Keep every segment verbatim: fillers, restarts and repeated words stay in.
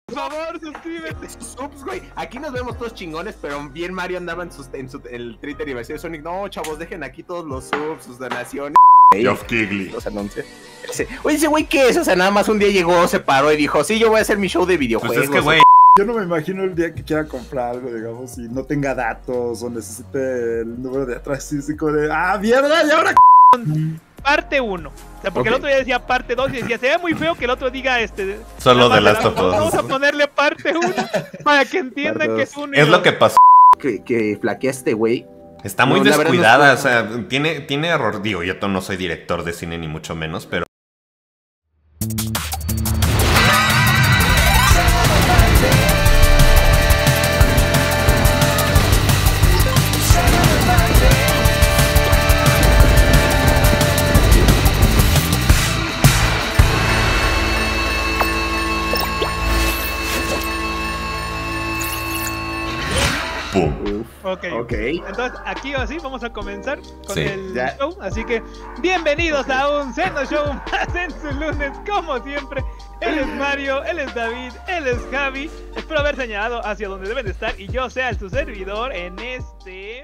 Por favor, suscríbete. Subs, güey. Aquí nos vemos todos chingones, pero bien Mario andaba en, sus, en su, el Twitter y iba a decir Sonic, no, chavos, dejen aquí todos los subs, sus donaciones. Geoff Keighley. Los anuncios. Ese, oye, ese güey, ¿qué es? O sea, nada más un día llegó, se paró y dijo, sí, yo voy a hacer mi show de videojuegos. Pues es que, güey. Yo no me imagino el día que quiera comprar algo, digamos, y no tenga datos o necesite el número de atrás físico de, ah, mierda, y ahora Parte uno. O sea, porque okay. El otro día decía parte dos y decía, se ve muy feo que el otro diga este. Solo de Last of Us. Vamos a ponerle parte uno para que entiendan que es uno. Es lo que pasó. Que, que flaquea este güey. Está muy no, descuidada, no es... o sea, tiene, tiene error. Digo, yo no soy director de cine ni mucho menos, pero. Pum. Okay. ok. Entonces, aquí así vamos a comenzar con sí. el ya. show. Así que, bienvenidos a un Seno Show más en su lunes, como siempre. Él es Mario, él es David, él es Javi. Espero haber señalado hacia donde deben de estar y yo sea su servidor en este.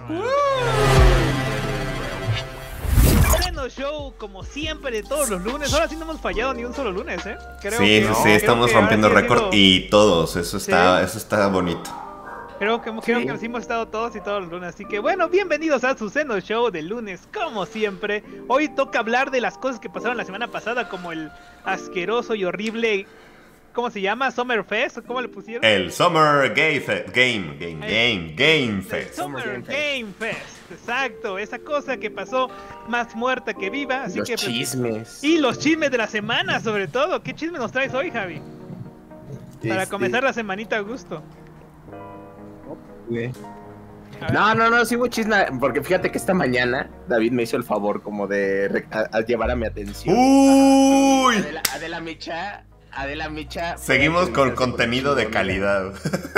Seno Show, como siempre, todos los lunes. Ahora sí no hemos fallado ni un solo lunes, ¿eh? Creo sí, que, sí, no, sí, estamos rompiendo récord sido... y todos. Eso está, ¿sí? Eso está bonito. Creo que, creo sí. que nos hemos estado todos y todos los lunes, así que bueno, bienvenidos a su Seno Show de lunes, como siempre. Hoy toca hablar de las cosas que pasaron la semana pasada, como el asqueroso y horrible, ¿cómo se llama? ¿Summer Fest? ¿Cómo le pusieron? El Summer Game Fest, Game, Game, Game, Game Fest. El Summer Game Fest, exacto, esa cosa que pasó más muerta que viva, así los que... chismes. Y los chismes de la semana, sobre todo. ¿Qué chisme nos traes hoy, Javi? Para este... comenzar la semanita a gusto. No, no, no, sí hubo chisme, porque fíjate que esta mañana David me hizo el favor como de a, a llevar a mi atención. ¡Uy! Adela, Adela Micha, Adela Micha. Seguimos con contenido de calidad.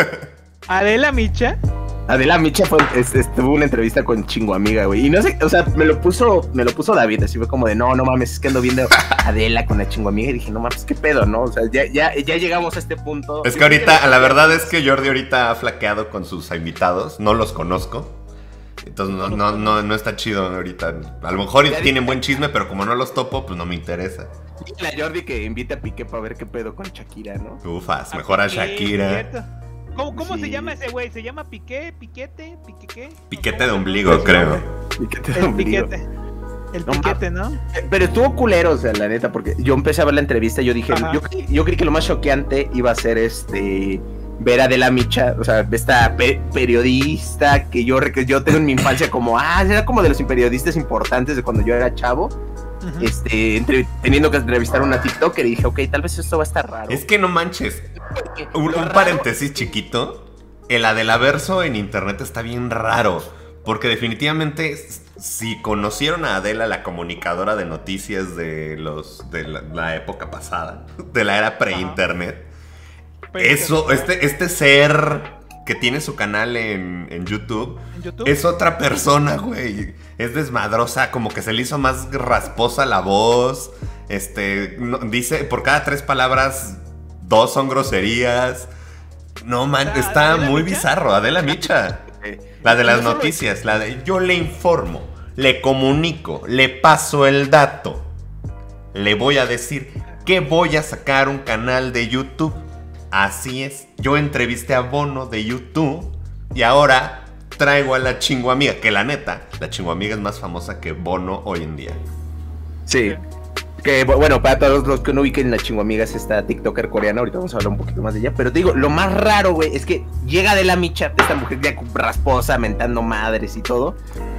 ¿Adela Micha? Adela Micha fue, este, tuvo una entrevista con Chingo Amiga, güey. Y no sé, o sea, me lo puso, me lo puso David, así fue como de, no, no mames, es que ando viendo a Adela con la Chingo Amiga. Y dije, no mames, qué pedo, ¿no? O sea, ya, ya, ya llegamos a este punto. Es que ahorita, la verdad es que Jordi ahorita ha flaqueado con sus invitados, no los conozco. Entonces no, no, no, no está chido ahorita. A lo mejor ya tienen dije, buen chisme, pero como no los topo, pues no me interesa. La Jordi que invite a Piqué para ver qué pedo con Shakira, ¿no? Ufas, mejor a, a Shakira. ¿Cómo, cómo sí. se llama ese güey? ¿Se llama Piqué? ¿Piquete? ¿Piqué qué? Piquete de ombligo, creo. Piquete de ombligo. Piquete. El no, piquete, ¿no? Pero estuvo culero, o sea, la neta, porque yo empecé a ver la entrevista y yo dije, yo, yo creí que lo más choqueante iba a ser este... ver a Adela Micha, o sea, esta pe periodista que yo, que yo tengo en mi infancia como, ah, era como de los periodistas importantes de cuando yo era chavo. Uh-huh. Este, entre, teniendo que entrevistar a una TikToker y dije, ok, tal vez esto va a estar raro. Es que no manches. Un, un paréntesis chiquito. El Adelaverso en internet está bien raro. Porque definitivamente, si conocieron a Adela, la comunicadora de noticias de los de la, la época pasada, de la era pre-internet, uh-huh. eso, este, este ser que tiene su canal en, en, YouTube, ¿En YouTube? Es otra persona, güey. Es desmadrosa, como que se le hizo más rasposa la voz. Este, no, dice, por cada tres palabras, dos son groserías. No, man, o sea, está muy Micha? bizarro. Adela Micha. La de las noticias, la de yo le informo, le comunico, le paso el dato. Le voy a decir que voy a sacar un canal de YouTube. Así es, yo entrevisté a Bono de YouTube y ahora traigo a la Chingo Amiga, que la neta, la Chingo Amiga es más famosa que Bono hoy en día. Sí, que bueno, para todos los que no ubiquen, la Chingo Amiga es esta TikToker coreana, ahorita vamos a hablar un poquito más de ella, pero te digo, lo más raro, güey, es que llega de la Micha, esta mujer ya rasposa, mentando madres y todo.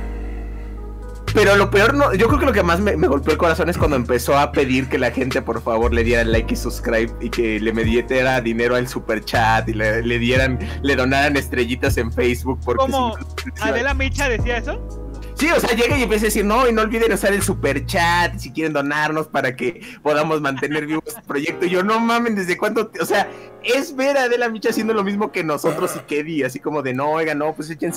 Pero lo peor, no, yo creo que lo que más me, me golpeó el corazón es cuando empezó a pedir que la gente por favor le diera like y subscribe y que le mediera dinero al super chat y le, le dieran, le donaran estrellitas en Facebook. Porque ¿Cómo? Si, ¿Adela Micha decía eso? Sí, o sea, llega y empieza a decir, no, y no olviden usar el super chat si quieren donarnos para que podamos mantener vivo este proyecto. Y yo, no mamen, ¿desde cuándo? O sea, es ver a Adela Micha haciendo lo mismo que nosotros y Kedi, así como de, no, oiga, no, pues échense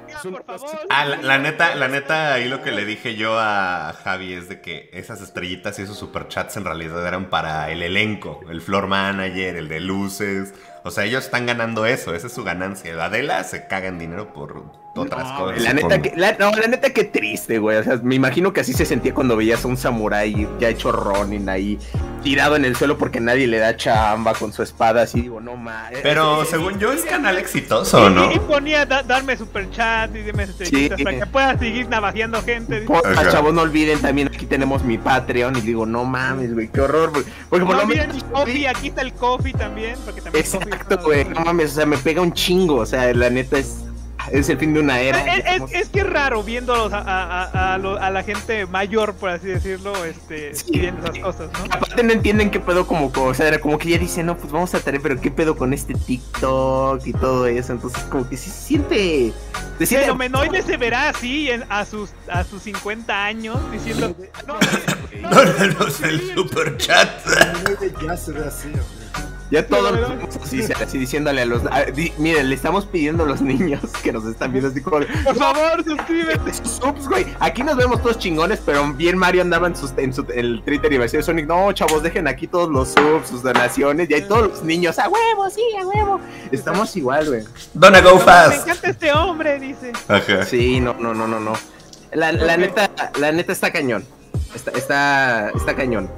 por favor. Ah, la, la neta, la neta, ahí lo que le dije yo a Javi es de que esas estrellitas y esos superchats en realidad eran para el elenco, el floor manager, el de luces. O sea, ellos están ganando eso, esa es su ganancia. La Adela se caga en dinero por otras no, cosas. La neta, por... que, la, no, la neta que triste, güey. O sea, me imagino que así se sentía cuando veías a un samurái ya hecho Ronin ahí, tirado en el suelo porque nadie le da chamba con su espada, así digo, no mames. Pero según yo es canal exitoso, ¿no? Y, y ponía da, darme super chat y dime estrellitas sí. para que puedas seguir navajeando gente. Porfa, chavos, no olviden, también aquí tenemos mi Patreon y digo, no mames, güey, qué horror. Porque, porque no olviden mi coffee, aquí está el coffee también, porque también exacto, güey, no mames, o sea, me pega un chingo, o sea, la neta es... Es el fin de una era. Es, es, es que es raro viéndolos a, a, a, a, lo, a la gente mayor, por así decirlo, este, sí. viendo esas cosas, ¿no? Aparte no entienden qué pedo como, como, o sea, era como que ya dicen, no, pues vamos a traer, pero qué pedo con este TikTok y todo eso, entonces como que sí se siente... Se siente... Pero Menoide se verá así en, a sus a sus cincuenta años diciendo... No, no, no, no, no, no el super chat. Menoide ya se ve así, hombre. Ya todos no, no, así, así diciéndole a los... A, di, miren, le estamos pidiendo a los niños que nos están viendo así como... Por favor, suscríbete. Subs, güey. Aquí nos vemos todos chingones, pero bien Mario andaba en, sus, en su, el Twitter y va a decir Sonic, no, chavos, dejen aquí todos los subs, sus donaciones, y hay todos los niños, a huevo, sí, a huevo. Estamos igual, güey. Donna go fast. Me encanta este hombre, dice. Ajá. Sí, no, no, no, no, no. La, la okay. neta, la neta está cañón. Está, está, está cañón.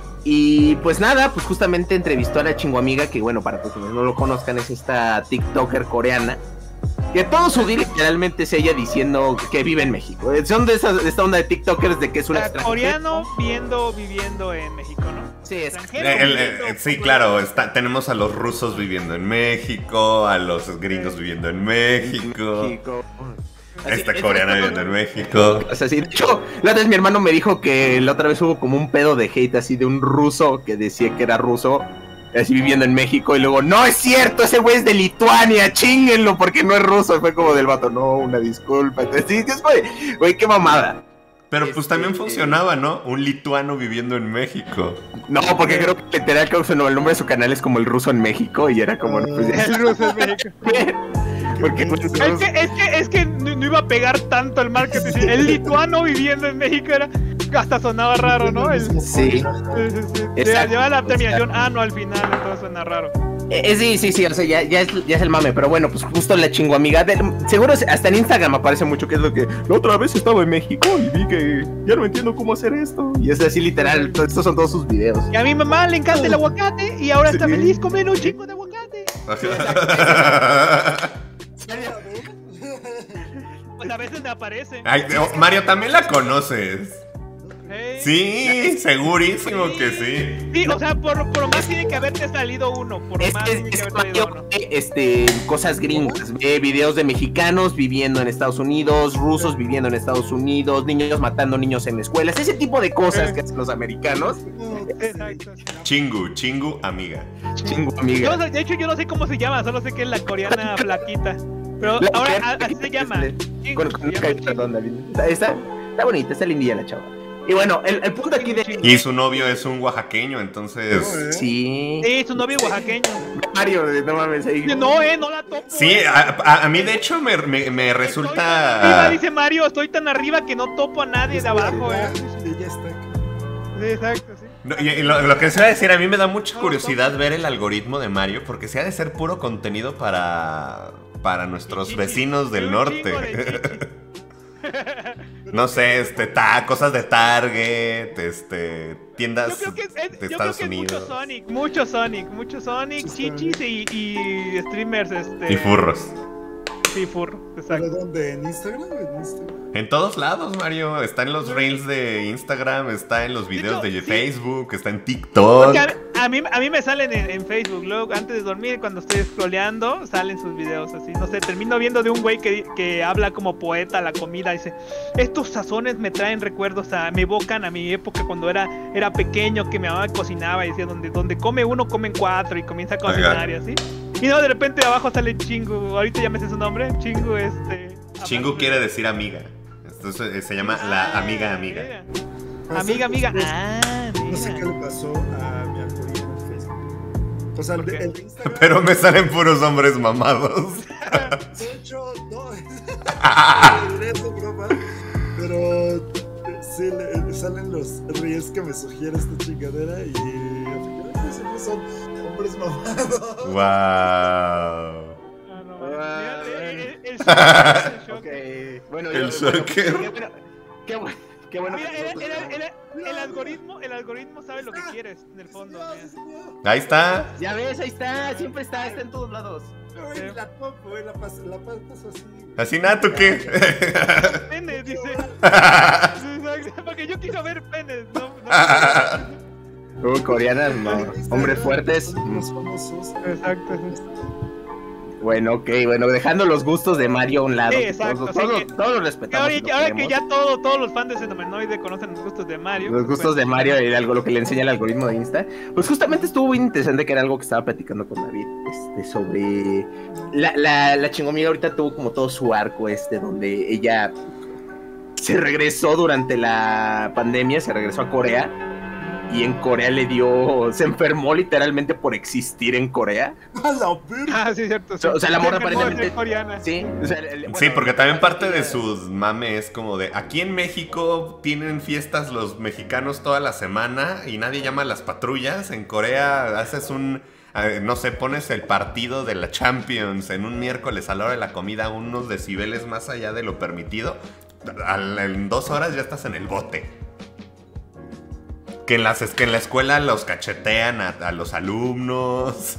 Y pues nada, pues justamente entrevistó a la chingoamiga, que bueno, para los que no lo conozcan, es esta TikToker coreana, que todo su día literalmente es ella diciendo que vive en México. Son de, esas, de esta onda de TikTokers de que es una extranjera. Coreano viendo, viviendo en México, ¿no? Sí, es el, el, el, sí, claro, está, tenemos a los rusos viviendo en México, a los gringos viviendo en México. México. Esta coreana viviendo en México. O sea, sí, de hecho, la otra vez mi hermano me dijo que la otra vez hubo como un pedo de hate así de un ruso que decía que era ruso, así viviendo en México, y luego, no es cierto, ese güey es de Lituania, chinguenlo porque no es ruso. Y fue como del vato, no, una disculpa. Entonces, sí, güey, güey, qué mamada. Pero pues este, también funcionaba, ¿no? Un lituano viviendo en México. No, porque creo que literal creo que el nombre de su canal es como el ruso en México y era como... Pues, ya... El ruso en México. Porque, pues, es, que, es que es que no, no iba a pegar tanto el marketing. El lituano viviendo en México era... Hasta sonaba raro, ¿no? El... Sí. Sí, sí, sí. Lleva la terminación ano al final, entonces suena raro. Eh, sí, sí, sí, o sea, ya, ya, es, ya es el mame, pero bueno, pues justo la chingoamiga de, seguro hasta en Instagram aparece mucho que es lo que la otra vez estaba en México y vi que ya no entiendo cómo hacer esto. Y es así literal, estos son todos sus videos. Y a mi mamá le encanta el aguacate y ahora sí. está feliz comiendo un chingo de aguacate. Pues a veces me aparece. Ay, Mario, también la conoces. Hey. Sí, segurísimo sí. que sí. Sí, o sea, por, por lo más tiene que haberte salido uno. Por lo es, más es, tiene que es haberte salido uno. Este, cosas gringas, ve videos de mexicanos viviendo en Estados Unidos, rusos viviendo en Estados Unidos, niños matando niños en escuelas, ese tipo de cosas eh. que hacen los americanos. Exacto. Chingu, chingu amiga. Chingu amiga. Yo, de hecho, yo no sé cómo se llama, solo sé que es la coreana flaquita. Pero la ahora a, así se llama. Chingu, con, con se llama perdón, David. Está, está, está bonita, está lindilla la chava. Y bueno, el, el punto aquí de... Y su novio es un oaxaqueño, entonces... Sí. Sí, su novio es oaxaqueño. Mario, no mames. Ahí... No, eh, no la topo. Sí, eh. a, a, a mí de hecho me, me, me resulta... Arriba, dice Mario, estoy tan arriba que no topo a nadie de abajo, eh. Sí, ya está. Sí, exacto, sí. No, y, y lo, lo que se va a decir, a mí me da mucha curiosidad ver el algoritmo de Mario, porque se ha de ser puro contenido para, para nuestros chichi, vecinos del norte. No sé, este, ta, cosas de Target, este, tiendas yo creo que es, es, de yo Estados creo que Unidos. Mucho Sonic, mucho Sonic, mucho Sonic, sí, chichis y, y streamers, este. Y furros. Sí, furro, exacto. ¿Pero dónde? ¿En Instagram? ¿En Instagram? En todos lados, Mario. Está en los reels de Instagram, está en los videos de, hecho, de Facebook, sí. Está en TikTok. A, a, mí, a mí me salen en, en Facebook. Luego, antes de dormir, cuando estoy scrolleando, salen sus videos así. No sé, termino viendo de un güey que, que habla como poeta la comida. Dice, estos sazones me traen recuerdos, a, me evocan a mi época cuando era, era pequeño, que mi mamá cocinaba. Y decía, donde, donde come uno, comen cuatro. Y comienza a cocinar y así. Y no, de repente abajo sale Chingu. Ahorita ya me sé su nombre. Chingu, este... Chingu quiere decir amiga. Entonces se llama ah, la amiga amiga. Amiga, amiga. Ah, no sé qué le pasó a mi algoritmo en Facebook. O sea, el de, el de Instagram. Pero me salen puros hombres mamados. De hecho, no. Eso, broma. Pero sí, le, salen los reels que me sugiere esta chingadera y efectivamente siempre son hombres mamados. Wow. Ah, no, Ah, mira, el, el, el, el shocker. Ok, bueno, El yo- bueno, shocker. qué bueno, qué bueno, qué bueno Mira, que el, nosotros el- tenemos- el- el algoritmo, el algoritmo sabe lo que quieres en el fondo. mira. Ahí está. Ya ves, ahí está, siempre está, está en todos lados. Güey, la top, güey, la paso, la paso así. Así nada, ¿tú qué? Penes, dice. Exacto, porque yo quiero ver penes, no, no. Uh, coreanas, no. Hombres fuertes. Los famosos. Exacto. Bueno, ok, bueno, dejando los gustos de Mario a un lado. Sí, que exacto, todos, sí, todos, que- todos los Que respetamos. ahora, y los ahora que queremos. ya todo, todos los fans de Xenomenoide conocen los gustos de Mario. Los pues, gustos de Mario y algo lo que le enseña el algoritmo de Insta. Pues justamente estuvo bien interesante que era algo que estaba platicando con David. Este, sobre. La, la, la chingomiga ahorita tuvo como todo su arco este, donde ella se regresó durante la pandemia, se regresó a Corea. Y en Corea le dio. Se enfermó literalmente por existir en Corea. A la verga. Ah, sí, cierto. Sí. O sea, la morra Se enfermó de aparentemente- ser coreana. Sí, o sea, el- Sí, bueno, porque también parte de ella- sus mames es como de aquí en México tienen fiestas los mexicanos toda la semana y nadie llama a las patrullas. En Corea haces un, eh, no sé, pones el partido de la Champions en un miércoles a la hora de la comida unos decibeles más allá de lo permitido. Al- En dos horas ya estás en el bote. Que en, las, es que en la escuela los cachetean a, a los alumnos.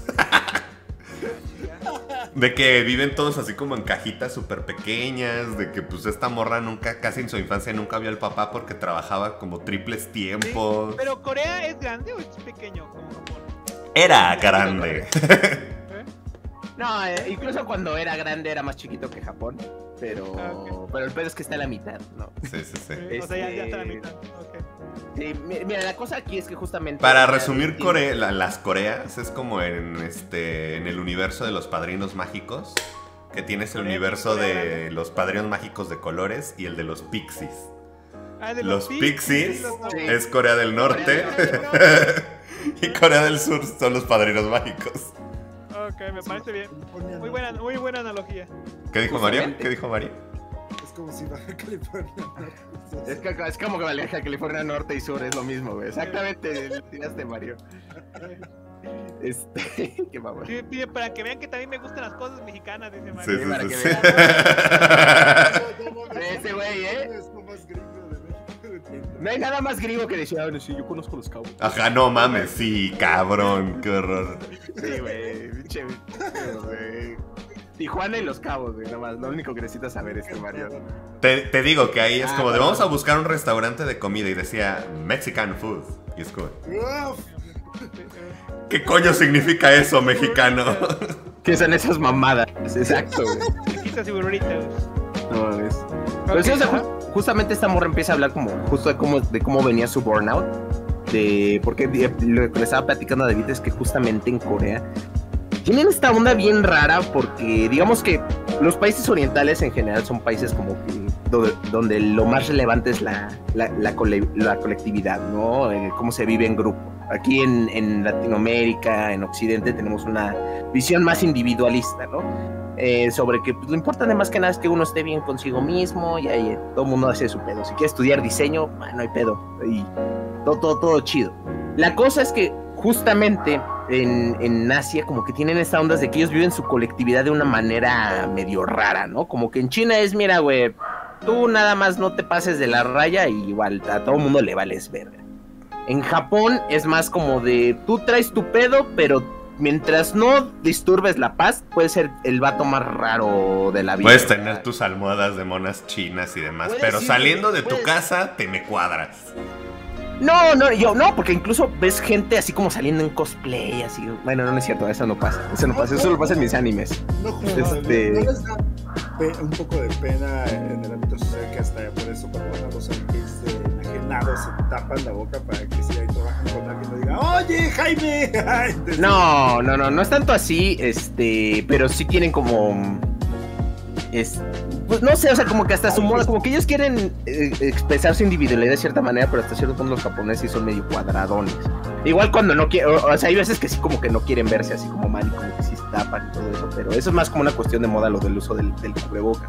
De que viven todos así como en cajitas súper pequeñas. De que pues esta morra nunca, casi en su infancia nunca vio al papá porque trabajaba como triples tiempos. Pero Corea es grande o es pequeño como Japón. Era grande. ¿Eh? No, eh, incluso cuando era grande era más chiquito que Japón. Pero, Ah, ok. pero el pedo es que está a la mitad, ¿no? Sí, sí, sí. Sí, O sea, ya, ya está la Este- mitad. Ok. Sí, mi- mira, la cosa aquí es que justamente. Para resumir Corea, la- las Coreas es como en este en el universo de los padrinos mágicos. Que tienes el Corea, universo Corea de grande. los padrinos mágicos de colores y el de los pixies. Ah, de Los pixies los- Sí. es Corea del Norte. Y Corea del Sur son los padrinos mágicos. Ok, me parece bien. Muy buena, muy buena analogía. ¿Qué dijo Mario? Justamente. ¿Qué dijo Mario? Es como si Baja California. Es, que, es como que Baja California Norte y Sur es lo mismo, güey. Exactamente, le tiraste, Mario. Este, qué mamón. Sí, pide para que vean que también me gustan las cosas mexicanas, dice Sí, Mario. sí, para sí, que sí. Ese güey, ¿eh? Es lo más gringo de México. No hay nada más gringo que decir, ah, no, sí, yo conozco los cabos. Ajá, no mames, sí, cabrón, qué horror. Sí, güey, pinche, güey. Tijuana y los cabos, güey, nada más. Lo único que necesitas saber es que Mario. Te, te digo que ahí es Ah, como de perdón. vamos a buscar un restaurante de comida y decía Mexican food. Y es como, Uf, ¿qué coño significa eso, mexicano? ¿Qué son esas mamadas? Exacto, güey. Chiquitas y burritos. No mames. Pero sí, o sea, ajá. ju- justamente esta morra empieza a hablar como justo de cómo, de cómo venía su burnout. De, porque de- lo que le estaba platicando a David es que justamente en Corea tienen esta onda bien rara porque digamos que los países orientales en general son países como que donde, donde lo más relevante es la, la, la, cole- la colectividad, ¿no? Eh, cómo se vive en grupo. Aquí en, en Latinoamérica, en Occidente, tenemos una visión más individualista, ¿no? Eh, sobre que pues, lo importante más que nada es que uno esté bien consigo mismo y ahí eh, todo el mundo hace su pedo. Si quiere estudiar diseño, ah, no hay pedo. Y todo, todo, todo chido. La cosa es que justamente en, en Asia como que tienen estas ondas de que ellos viven su colectividad de una manera medio rara, ¿no? Como que en China es, mira, güey, tú nada más no te pases de la raya y igual a todo el mundo le vales verga. En Japón es más como de, tú traes tu pedo, pero mientras no disturbes la paz, puedes ser el vato más raro de la vida. Puedes tener tus almohadas de monas chinas y demás, Puedes pero ir, saliendo de tu puedes- casa te me cuadras. No, no, yo no, porque incluso ves gente así como saliendo en cosplay, así. Bueno, no, no es cierto, eso no pasa. Eso no pasa, eso solo pasa en mis animes. no justo, Este- ¿no les da pe- un poco de pena en el ámbito social que hasta por eso cuando van a los arcades de enajenados se tapan la boca para que si ahí trabajan con alguien no diga ¡Oye, Jaime! Ay, te- No, no, no, no es tanto así, este, pero sí tienen como, es, pues no sé, o sea, como que hasta su moda, como que ellos quieren eh, expresar su individualidad de cierta manera, pero hasta cierto punto los japoneses sí son medio cuadradones. Igual cuando no quieren, o, o sea, hay veces que sí como que no quieren verse así como mal y como que sí se tapan y todo eso, pero eso es más como una cuestión de moda lo del uso del, del cubrebocas.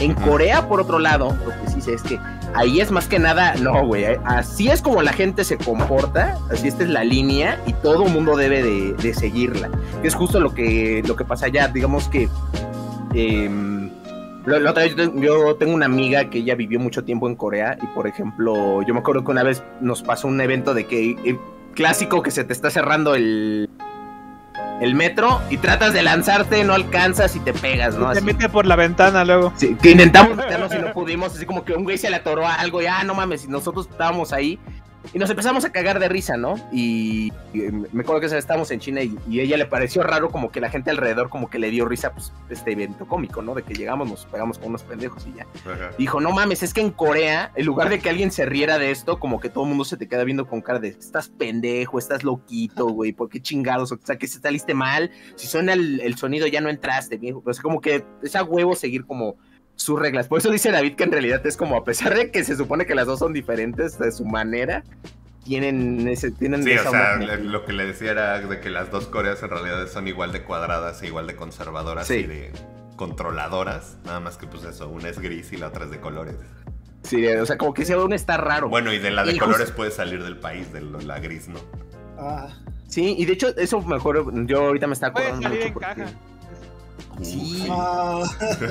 En Ujú. Corea, por otro lado, lo que sí sé es que ahí es más que nada, no, güey, así es como la gente se comporta, así esta es la línea y todo el mundo debe de, de seguirla. Que es justo lo que, lo que pasa allá, digamos que... Eh, la, la otra vez yo, yo tengo una amiga que ella vivió mucho tiempo en Corea y, por ejemplo, yo me acuerdo que una vez nos pasó un evento de que... Eh, clásico que se te está cerrando el... el metro y tratas de lanzarte, no alcanzas y te pegas, ¿no? Te Así. mete por la ventana luego. Sí, que intentamos meternos y no pudimos, así como que un güey se le atoró a algo y ah, no mames, y nosotros estábamos ahí y nos empezamos a cagar de risa, ¿no? Y, y me acuerdo que esa vez estábamos en China y, y a ella le pareció raro como que la gente alrededor como que le dio risa, pues, este evento cómico, ¿no? De que llegamos, nos pegamos con unos pendejos y ya. Ajá. Dijo, no mames, es que en Corea, en lugar de que alguien se riera de esto, como que todo el mundo se te queda viendo con cara de, estás pendejo, estás loquito, güey, ¿por qué chingados? O sea, que se saliste mal, si suena el, el sonido ya no entraste, viejo. O sea, como que es a huevo seguir como sus reglas. Por eso dice David que en realidad es como, a pesar de que se supone que las dos son diferentes de su manera, tienen ese, tienen Sí, esa o sea, onda- le- lo que le decía era de que las dos Coreas en realidad son igual de cuadradas e igual de conservadoras Sí. y de controladoras, nada más que pues eso, una es gris y la otra es de colores. Sí, o sea, como que ese aún está raro. Bueno, y de la de Y colores justo- puede salir del país, de lo- la gris, ¿no? Ah, Sí, y de hecho, eso mejor, yo ahorita me está Puede acordando salir mucho en porque... caja. Sí, ah.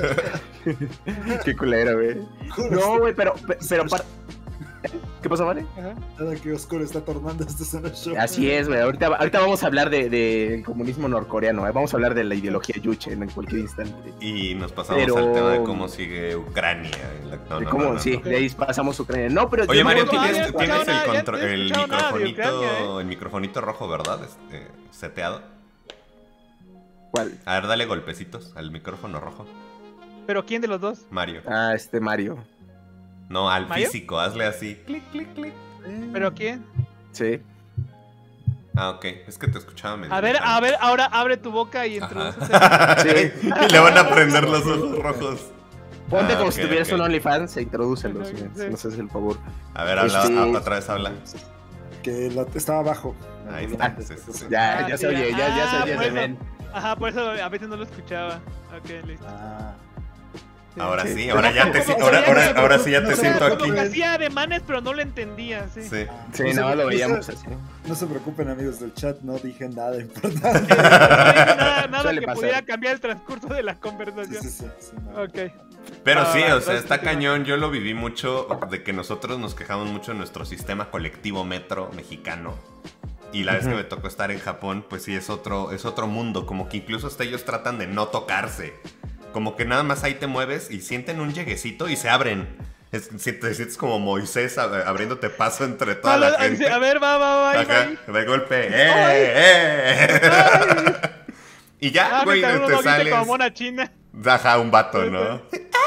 qué culero, güey. No, güey, pero, pe- pero para... ¿Qué pasó, Vale? Ajá. Nada que oscuro está tornando este Zona Show. Así es, güey. Ahorita, ahorita vamos a hablar del de, de comunismo norcoreano, ¿eh? Vamos a hablar de la ideología yuche en cualquier instante. Y nos pasamos Pero- al tema de cómo sigue Ucrania. en la- no, De no, cómo, no, no, sí, no. de ahí pasamos a Ucrania. No, pero... Oye, yo me Mario, acuerdo no que había tienes, tienes- escuchado tienes el, nada, ya contro- no he el escuchado nada de microfonito, Ucrania, ¿eh? el microfonito rojo, ¿verdad? Este, seteado. ¿Cuál? A ver, dale golpecitos al micrófono rojo. ¿Pero quién de los dos? Mario. Ah, este Mario. No, al ¿Mario? físico, hazle así. Clic, clic, clic. ¿Pero quién? Sí. Ah, ok. Es que te escuchaba medio. A ver, lejano. a ver, ahora abre tu boca y introdúcete. Sí. Y le van a prender los ojos rojos. Ponte Ah, como ok, si tuvieras ok. un OnlyFans e introdúcelos, Sí. si nos haces el favor. A ver, habla, Este- ah, otra vez habla. Que la- estaba abajo. Ahí está. Ah, Sí, sí, sí. Ya, Ah, ya sí, se oye, ya, ya se ah, oye, por se eso. ven. Ajá, por eso a veces no lo escuchaba. Ok, listo. Ah. Ahora Sí. sí, ahora ya te Como- si- ahora, como- ahora, ahora sí ya no te sé, siento como aquí. Como que hacía ademanes, pero no lo entendía, sí. Sí. Sí, No se- no, lo no se- veíamos así. No se preocupen, amigos del chat, no dije nada importante. No dije nada, nada Suele que pasar. pudiera cambiar el transcurso de la Sí, conversación. sí, sí, sí, no. Ok. Pero Ah, sí, va, o sea, entonces, está continúa. cañón. Yo lo viví mucho de que nosotros nos quejamos mucho de nuestro sistema colectivo metro mexicano. Y la vez que me tocó estar en Japón, pues sí, es otro, es otro mundo. Como que incluso hasta ellos tratan de no tocarse. Como que nada más ahí te mueves y sienten un lleguecito y se abren. Es, si te sientes como Moisés ab- abriéndote paso entre toda la Vale, gente. a ver, va, va, va. ahí, va, Ajá, ahí. de golpe. ¡Eh, eh! Y ya, Ah, güey, me uno te viste sales. como mona china. Ajá, un vato, ¿no?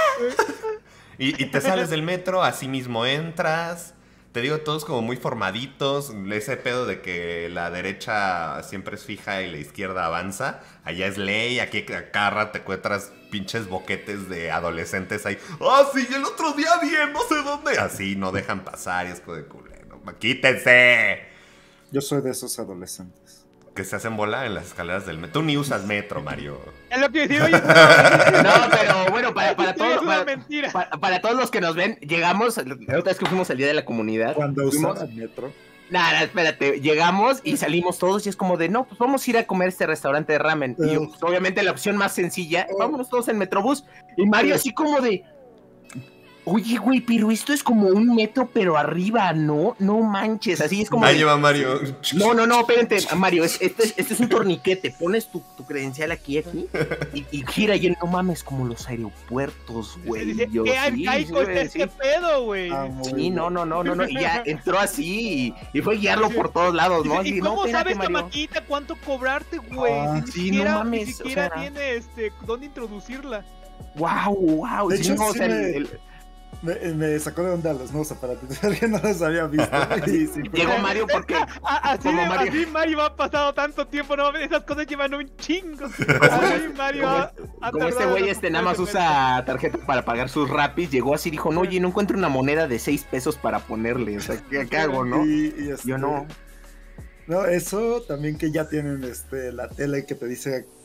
y, y te sales del metro, así mismo entras. Te digo, todos como muy formaditos. Ese pedo de que la derecha siempre es fija y la izquierda avanza. Allá es ley. Aquí a cada rato te encuentras pinches boquetes de adolescentes ahí. ¡Ah, sí! El otro día bien, no sé dónde. Así no dejan pasar y es como de culero. ¡Quítense! Yo soy de esos adolescentes. Que se hacen bola en las escaleras del metro. Tú ni usas metro, Mario. Es lo que decía, oye, No, pero bueno, para, para, es todos, una para, mentira. para, para todos los que nos ven, llegamos, la otra vez que fuimos al Día de la Comunidad. Cuando fuimos, usaba el metro. Nada, espérate, llegamos y salimos todos y es como de, no, pues vamos a ir a comer a este restaurante de ramen. Y yo, pues, obviamente la opción más sencilla, vámonos todos en Metrobús. Y Mario así como de, oye, güey, pero esto es como un metro, pero arriba, ¿no? No manches, así es como Ahí de, lleva Mario. no, no, no, espérate, Mario, es- este, es- este es un torniquete, pones tu, tu credencial aquí, aquí, y, y gira y él, no mames, como los aeropuertos, güey. Dice, Yo, ¿qué sí, arcaico sí, está sí. este pedo, güey? Ah, muy Sí, bien. no, no, no, no, no, y ya entró así y, y fue guiarlo por todos lados, ¿no? Dice, Así, ¿y no, cómo espérate, sabes, Mario. chamaquita, cuánto cobrarte, güey? Ah, Si sí, ni no siquiera, mames, ni o siquiera sea. tiene este, dónde introducirla. Wow, wow. De Sí, hecho, no, o sí sea, me- el- el- Me, me sacó de onda los nuevos aparatos. Alguien no los había visto. Y sí, llegó Mario porque Ah, así, Como de- Mario. así Mario ha pasado tanto tiempo, no mames, esas cosas llevan un chingo. Así Mario ha, ha como este tardado güey en este nada más recuperarse. usa tarjeta para pagar sus rapis, llegó así y dijo, no, oye, no encuentro una moneda de seis pesos para ponerle, o sea, ¿qué, qué hago, no? Y, y este, Yo no. No, eso también que ya tienen este la tele que te dice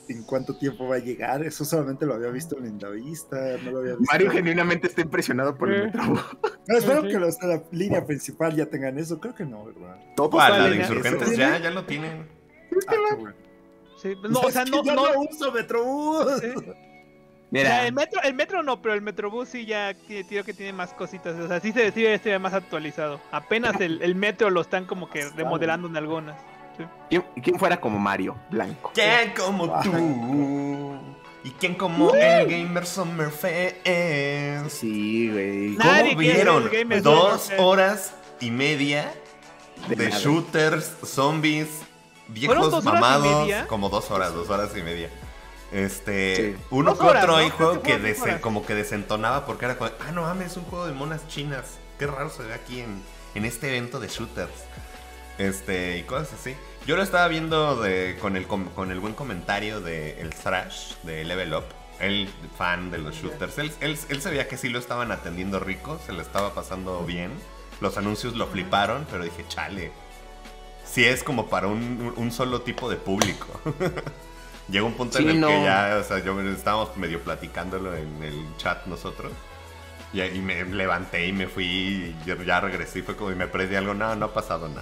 en cuánto tiempo va a llegar. Eso solamente lo había visto en Lindavista, no lo había visto. Mario genuinamente está impresionado por el Metrobús. No, espero que los de la línea principal ya tengan eso. Creo que no, ¿verdad? Todos Ah, la valen de eso. Insurgentes ya, ya lo tienen. Ah, qué bueno. Sí, no, o sea, Es no, que ya no, no uso Metrobús. sí. Mira, O sea, el metro, el metro no, pero el Metrobús sí ya tiene, tío, que tiene más cositas. O sea, sí se decide este más actualizado. Apenas el, el metro lo están como que remodelando en algunas. Sí. ¿quién, quién fuera como Mario? Blanco. ¿Quién como tú? ¿Y quién como el Gamer Summer Fest? Sí, güey. Nah. Nadie ¿Cómo quiere vieron? el Gamer Dos Summer Fest. horas y media De de nada. shooters, zombies, ¿Fueron viejos dos horas y mamados. media? Como dos horas, dos horas y media. Este, Sí. uno Dos que horas, otro ¿no? ahí juego Creo que que fueron dos desen- horas. como que desentonaba porque era como, ah, no mames, es un juego de monas chinas. Qué raro se ve aquí en, en este evento de shooters. Este, y cosas así. Yo lo estaba viendo de, con, el, com- con el buen comentario de el Thrash de Level Up. Él, fan de los shooters. Él, él, él sabía que sí lo estaban atendiendo rico, se le estaba pasando bien. Los anuncios lo fliparon, pero dije, chale. Sí es como para un, un solo tipo de público. Llegó un punto Sí, en el no. que ya, o sea, yo estábamos medio platicándolo en el chat nosotros. Y, y me levanté y me fui y ya, ya regresé y fue como y me perdí algo. No, no ha pasado nada.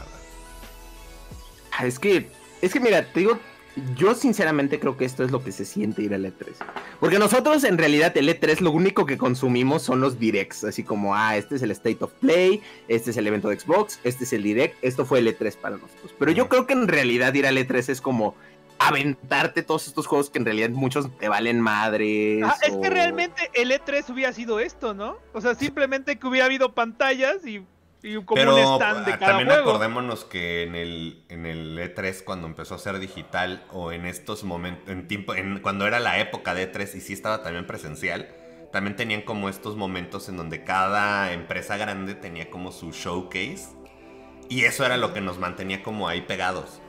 Ah, Es que, es que mira, te digo, yo sinceramente creo que esto es lo que se siente ir al E tres. Porque nosotros en realidad el E tres lo único que consumimos son los directs, así como, ah, este es el State of Play, este es el evento de Xbox, este es el direct, esto fue el E tres para nosotros. Pero yo creo que en realidad ir al E tres es como aventarte todos estos juegos que en realidad muchos te valen madres. Ah, es o- que realmente el E tres hubiera sido esto, ¿no? O sea, simplemente que hubiera habido pantallas y, y como Pero un stand de ah, cada también juego. acordémonos que en el, en el E tres cuando empezó a ser digital o en estos momentos, en tiempo, en, cuando era la época de E tres y sí estaba también presencial, también tenían como estos momentos en donde cada empresa grande tenía como su showcase y eso era lo que nos mantenía como ahí pegados.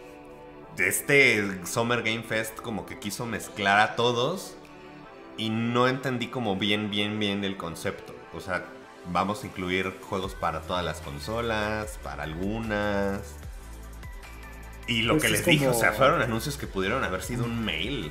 Este Summer Game Fest como que quiso mezclar a todos y no entendí como bien, bien, bien el concepto. O sea, vamos a incluir juegos para todas las consolas, para algunas. Y lo Pues que es les dije, como- o sea, fueron anuncios que pudieron haber sido un mail.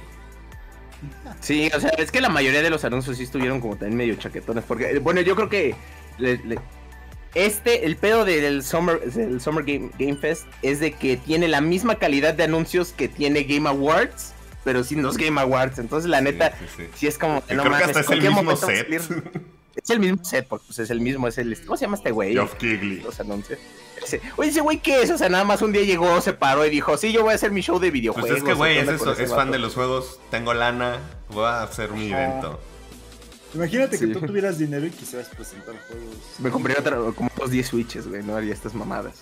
Sí, o sea, es que la mayoría de los anuncios sí estuvieron como también medio chaquetones. Porque, bueno, yo creo que le- le- este, el pedo del Summer, del Summer Game, Game Fest es de que tiene la misma calidad de anuncios que tiene Game Awards, pero sin los Game Awards. Entonces, la neta, sí, sí, sí. sí es como Y creo que hasta es el cualquier mismo momento va a set. salir. Es el mismo set, porque pues, es el mismo, es el... ¿Cómo se llama este güey? Geoff Keighley. Los anuncios. Ese- Oye, ese güey, ¿qué es? O sea, nada más un día llegó, se paró y dijo, sí, yo voy a hacer mi show de videojuegos. Pues es que, güey, ¿o qué es, onda con eso, ese es fan vato? de los juegos, tengo lana, voy a hacer un Ajá. evento. Imagínate que Sí. tú tuvieras dinero y quisieras presentar juegos. Me compré otra, como otros diez Switches, güey, no haría estas mamadas.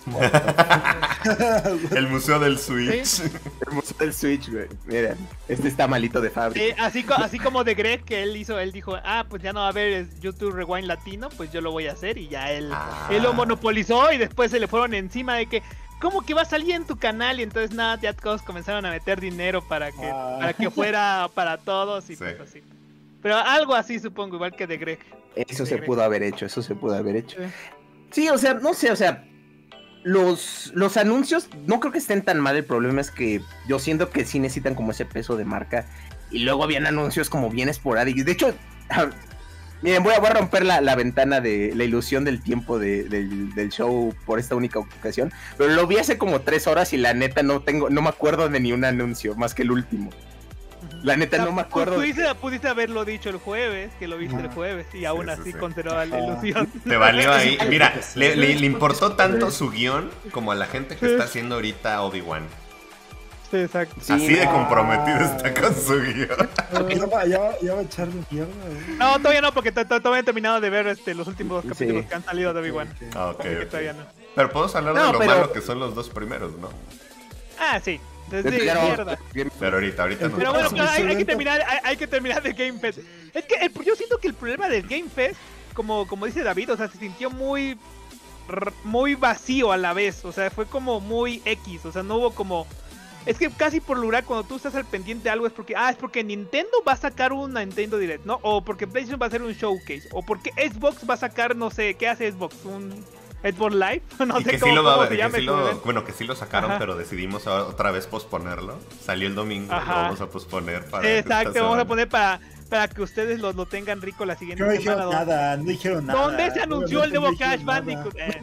El museo del Switch. Hermoso el Switch, güey. Mira, este está malito de fábrica. Eh, así, co- así como de Greg que él hizo, él dijo, ah, pues ya no va a haber YouTube Rewind Latino, pues yo lo voy a hacer y ya él, Ah. él lo monopolizó y después se le fueron encima de que, ¿cómo que va a salir en tu canal? Y entonces nada, ya todos comenzaron a meter dinero para que, Ah. para que fuera para todos y Sí. pues así. Pero algo así supongo, igual que de Greg. Eso de se Greg. pudo haber hecho, eso se pudo haber hecho. Sí. Sí, o sea, no sé, o sea, los, los anuncios no creo que estén tan mal. El problema es que yo siento que sí necesitan como ese peso de marca. Y luego habían anuncios como bien esporádicos. De hecho, miren, voy a, voy a romper la, la ventana de la ilusión del tiempo de- del, del show por esta única ocasión. Pero lo vi hace como tres horas y la neta no tengo, no me acuerdo de ni un anuncio, más que el último. La neta no me acuerdo. de- Pudiste, pudiste haberlo dicho el jueves, que lo viste el Ajá. jueves, y aún Sí, sí, así sí. conservaba la Ajá. ilusión. Te valió ahí. Mira, Sí. le, le- le importó tanto su guión como a la gente que está haciendo ahorita Obi-Wan. Sí, exacto. Sí, Así de no. comprometido está con su guión. Ya va, ya, va- ya va a echarle mierda, güey. No, todavía no, porque to- to- todavía he terminado de ver este, los últimos dos capítulos Sí. que han salido de Obi-Wan. Ok. Ah, ok, Así que ok. todavía no. Pero podemos hablar No, de lo pero- malo que son los dos primeros, ¿no? Ah, sí. Desde Ya no- mierda. Pero ahorita, ahorita no. Pero bueno, Sí, claro, hay, sí, hay que ahorita. terminar, hay, hay que terminar de Game Fest. Es que el- yo siento que el problema del Game Fest, como, como dice David, o sea, se sintió muy r- muy vacío a la vez. O sea, fue como muy X. O sea, no hubo como. Es que casi por lugar cuando tú estás al pendiente de algo es porque, ah, es porque Nintendo va a sacar una Nintendo Direct, ¿no? O porque PlayStation va a hacer un showcase. O porque Xbox va a sacar, no sé, ¿qué hace Xbox? Un, Xbox Live, no y sé que cómo, sí lo va, cómo se que llama. sí lo, bueno, que sí lo sacaron, Ajá. pero decidimos otra vez posponerlo. Salió el domingo, Ajá. lo vamos a posponer para Exacto, esta vamos a semana. poner para, para que ustedes lo, lo tengan rico la siguiente No semana. dijeron ¿Dónde- nada, no dijeron nada. ¿Dónde se anunció el Obviamente nuevo no Crash dijeron nada. Bandicoot? Eh.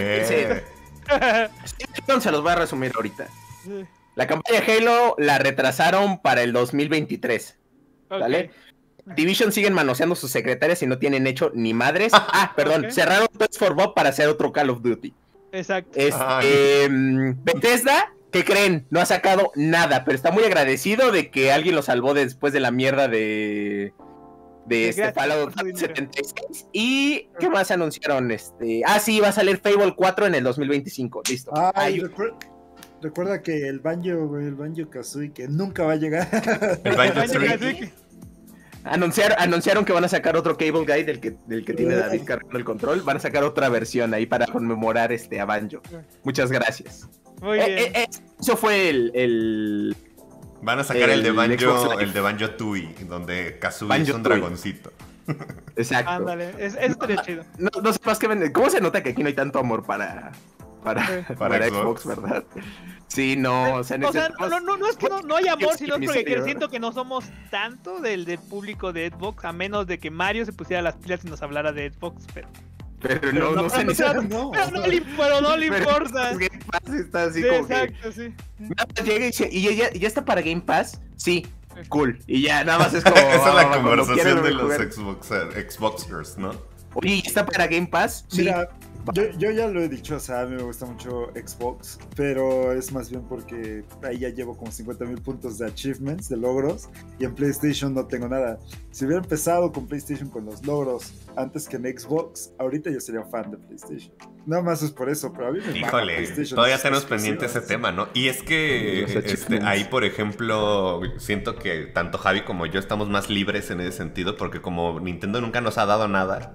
Eh, Entonces se los voy a resumir ahorita. Sí. La campaña de Halo la retrasaron para el dos mil veintitrés. Ok. ¿Vale? Division siguen manoseando sus secretarias y no tienen hecho ni madres. Ah, perdón, Ok. cerraron Toys for Bob para hacer otro Call of Duty. Exacto. Este, mm, Bethesda, ¿qué creen? No ha sacado nada, pero está muy agradecido de que alguien lo salvó después de la mierda de de este gracias Fallout por su dinero. setenta y seis. ¿Y qué más anunciaron? Este, ah, sí, va a salir Fable cuatro en el dos mil veinticinco. Listo. Ay, Ay, recuer- recuerda que el Banjo, güey, el Banjo Kazooie, que nunca va a llegar. el Banjo Banjo Three. Kazooie. Anunciaron, anunciaron que van a sacar otro Cable Guy del que, del que tiene David cargando el control. Van a sacar otra versión ahí para conmemorar este a Banjo. Muchas gracias. Muy Eh, bien. eh, eh, eso fue el, el... Van a sacar el, El de Banjo, Xbox Live. el de Banjo Tooie, donde Kazooie Banjo es un Tooie. dragoncito. Exacto. Ándale, es, eso estaría chido. No, no sé más que vender. ¿Cómo se nota que aquí no hay tanto amor para, para, Sí. para, Para Xbox, Xbox. verdad? Sí, no, o sea, O sea, necesitamos- no, no, no es que no, no hay amor, sino es porque Miseria. siento que no somos tanto del, del público de Xbox, a menos de que Mario se pusiera las pilas y nos hablara de Xbox, pero, Pero no, no, no, se no, necesita. No, pero no le, pero no le Pero importa. Game Pass está así Sí, como que exacto, sí. nada más llega y dice, ¿y ya, ya está para Game Pass? Sí, cool. Y ya nada más es como... Esa es ah, la cuando conversación quieran de los jugar. Xboxer, Xboxers, ¿no? Oye, ¿ya está para Game Pass? Sí. Mira, yo, yo ya lo he dicho, o sea, a mí me gusta mucho Xbox, pero es más bien porque ahí ya llevo como cincuenta mil puntos de achievements, de logros, y en PlayStation no tengo nada. Si hubiera empezado con PlayStation con los logros antes que en Xbox, ahorita yo sería fan de PlayStation. Nada más es por eso, pero a mí me mama Híjole, PlayStation, todavía sus tenemos pendiente ese exclusivas. tema, ¿no? Y es que Los este, achievements. ahí, por ejemplo, siento que tanto Javi como yo estamos más libres en ese sentido, porque como Nintendo nunca nos ha dado nada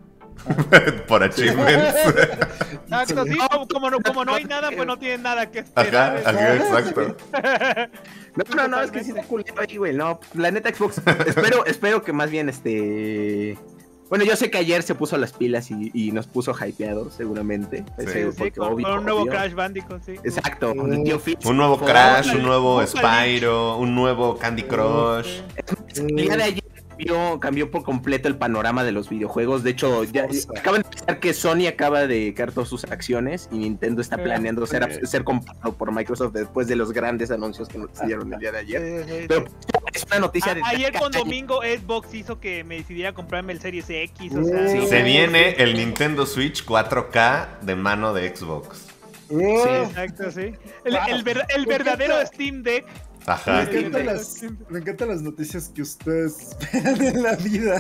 por achievements. Exacto, sí, como, como, no, como no hay nada, pues no tienen nada que Ajá, esperar. ajá, exacto. No, no, no, es que sí está culero ahí, güey. No, la neta Xbox. espero, espero que más bien este. Bueno, yo sé que ayer se puso las pilas y, y nos puso hypeado, seguramente. Sí. Ese, Sí, porque con, obvio, con un nuevo obvio. Crash Bandicoot, sí. Exacto, el tío Fitz. Un nuevo Fue- Crash, un Ojalá, nuevo ojalá. Spyro, un nuevo Candy Crush. El día de ayer cambió, cambió por completo el panorama de los videojuegos. De hecho, ya Forza. acaban de pensar que Sony acaba de caer todas sus acciones y Nintendo está Eh, planeando ser, eh. ser comprado por Microsoft después de los grandes anuncios que nos dieron el día de ayer. Sí, sí, sí. Pero es una noticia de... A- ayer con domingo Xbox hizo que me decidiera comprarme el Series X, o sea, Sí. no- Se viene el Nintendo Switch cuatro K de mano de Xbox. Uh, Sí. Exacto, sí. El, Wow. el ver- el ¿Por qué verdadero está- Steam Deck. Ajá. Me Ah, encantan, sí. las, me encantan las noticias que ustedes ven en la vida.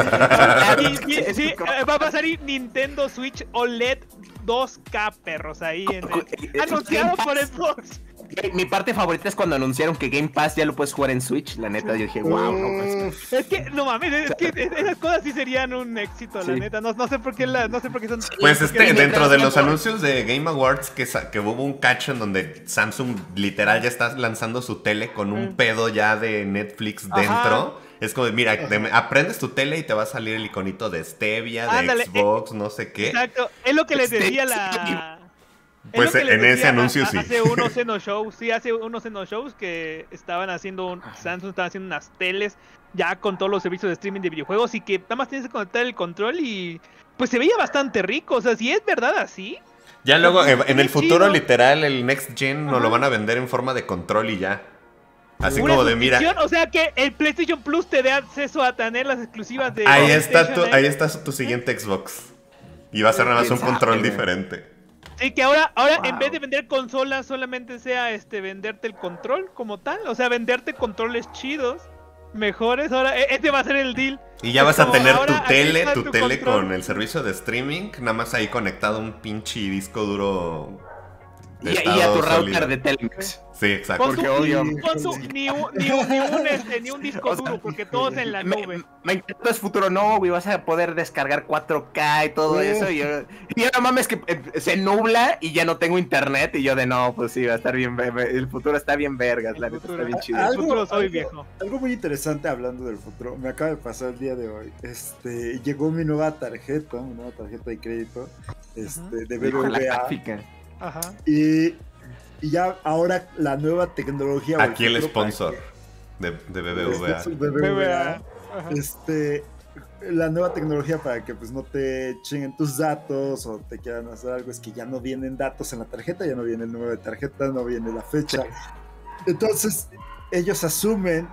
Y- y- sí, eh, va a salir Nintendo Switch O L E D dos K, perros, ahí en el- anunciado por Xbox. Mi parte favorita es cuando anunciaron que Game Pass ya lo puedes jugar en Switch. La neta, yo dije, wow, no, pues, Es que, no mames, es que esas cosas sí serían un éxito, la Sí. neta. No, no sé por qué la, no sé por qué son. Pues porque este, mientras dentro de tanto- los anuncios de Game Awards que, sa- que hubo un cacho en donde Samsung literal ya está lanzando su tele con un Mm. pedo ya de Netflix Ajá. dentro. Es como, mira, te- aprendes tu tele y te va a salir el iconito de Stevia, de Ándale, Xbox, no sé qué. Exacto, es lo que les Este, decía la. es Pues lo que les en ese decía anuncio a- sí. Hace unos Xeno Shows, sí, hace unos Xeno Shows que estaban haciendo un. Samsung estaba haciendo unas teles ya con todos los servicios de streaming de videojuegos y que nada más tienes que conectar el control y. Pues se veía bastante rico, o sea, si es verdad así. Ya luego, eh, en el Qué futuro chido. literal, el Next Gen nos lo Ajá. van a vender en forma de control y ya. Así Una como de, mira, suscripción, o sea que el PlayStation Plus te dé acceso a tener las exclusivas de. ahí está, tu, PlayStation, ahí ¿eh? está tu siguiente Xbox. Y va a ser nada más un Quién control sabe, güey. diferente. Sí, que ahora, ahora en Wow. vez de vender consolas, solamente sea este venderte el control como tal. O sea, venderte controles chidos, mejores. Ahora, e- este va a ser el deal. Y ya Es vas a como, tener ahora, tu aquí tele, está tu tu tele control. con el servicio de streaming, nada más ahí conectado a un pinche disco duro de Y, y a estado tu router sólido. de Telmex. Sí, exacto. Pon Porque tu- obvio. pon tu- ni, un, ni, un, ni, un, este, ni un disco O sea, duro, porque todos en la Me, nube. me encanta es futuro, no, güey, vas a poder descargar cuatro K y todo Sí. eso. Y yo, y yo, no mames, que eh, se nubla y ya no tengo internet. Y yo de no, pues sí, va a estar bien. ve- ve- El futuro está bien vergas, la El neta futuro. está bien chido. El Algo- futuro soy algo- viejo. Algo muy interesante hablando del futuro, me acaba de pasar el día de hoy. Este, llegó mi nueva tarjeta, mi nueva tarjeta de crédito, este, de Dijo la B B V A. gráfica. Ajá. Y, y ya ahora la nueva tecnología. o Aquí el futuro para sponsor de, de B B V A. que- B B V A, B B A. Ajá. Este, la nueva tecnología para que pues no te chinguen tus datos o te quieran hacer algo es que ya no vienen datos en la tarjeta, ya no viene el número de tarjeta, no viene la fecha. Entonces, ellos asumen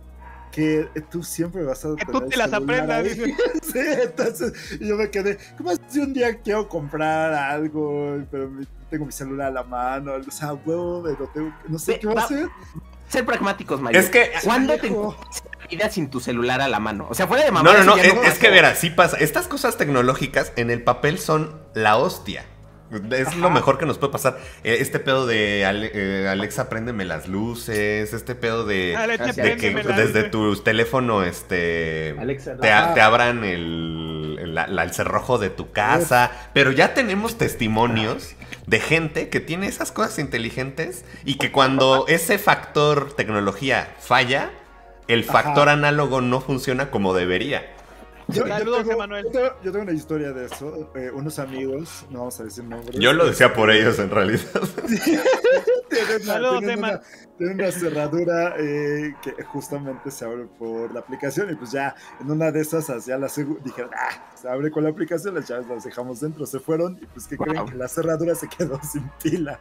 que tú siempre vas a Que tú tener te el las celular aprendas, ahí. dice. Sí, entonces yo me quedé, ¿cómo si un día quiero comprar algo, pero mi- tengo mi celular a la mano? O sea, huevo, me lo tengo, no sé Sí, qué va a va- hacer. Ser pragmáticos, Mario. Es que- ¿Cuándo te Viejo. encuentras en la vida sin tu celular a la mano? O sea, fuera de No, mamá. no, no, es, es que verás, sí pasa. Estas cosas tecnológicas en el papel son la hostia. Es lo mejor que nos puede pasar. Eh, Este pedo de Ale- eh, Alexa, préndeme las luces. Este pedo de, Alexa, de de que préndeme la desde luz. tu teléfono este, Alexa, te, a- ajá. te abran el, el, la- el cerrojo de tu casa. Pero ya tenemos testimonios de gente que tiene esas cosas inteligentes y que cuando ese factor tecnología falla, el factor Ajá. análogo no funciona como debería. Yo, yo Saludos, tengo, Emanuel. yo tengo- yo tengo una historia de eso. eh, unos amigos, no vamos a decir nombres. Yo lo decía por ellos en realidad. Tienen una, Saludos, tienen Emma. una- tienen una cerradura eh, que justamente se abre por la aplicación. Y pues ya en una de esas, hacia la segunda, dijeron, ah, se abre con la aplicación, las llaves las dejamos dentro. Se fueron y pues, ¿qué Wow. creen? Que la cerradura se quedó sin pila.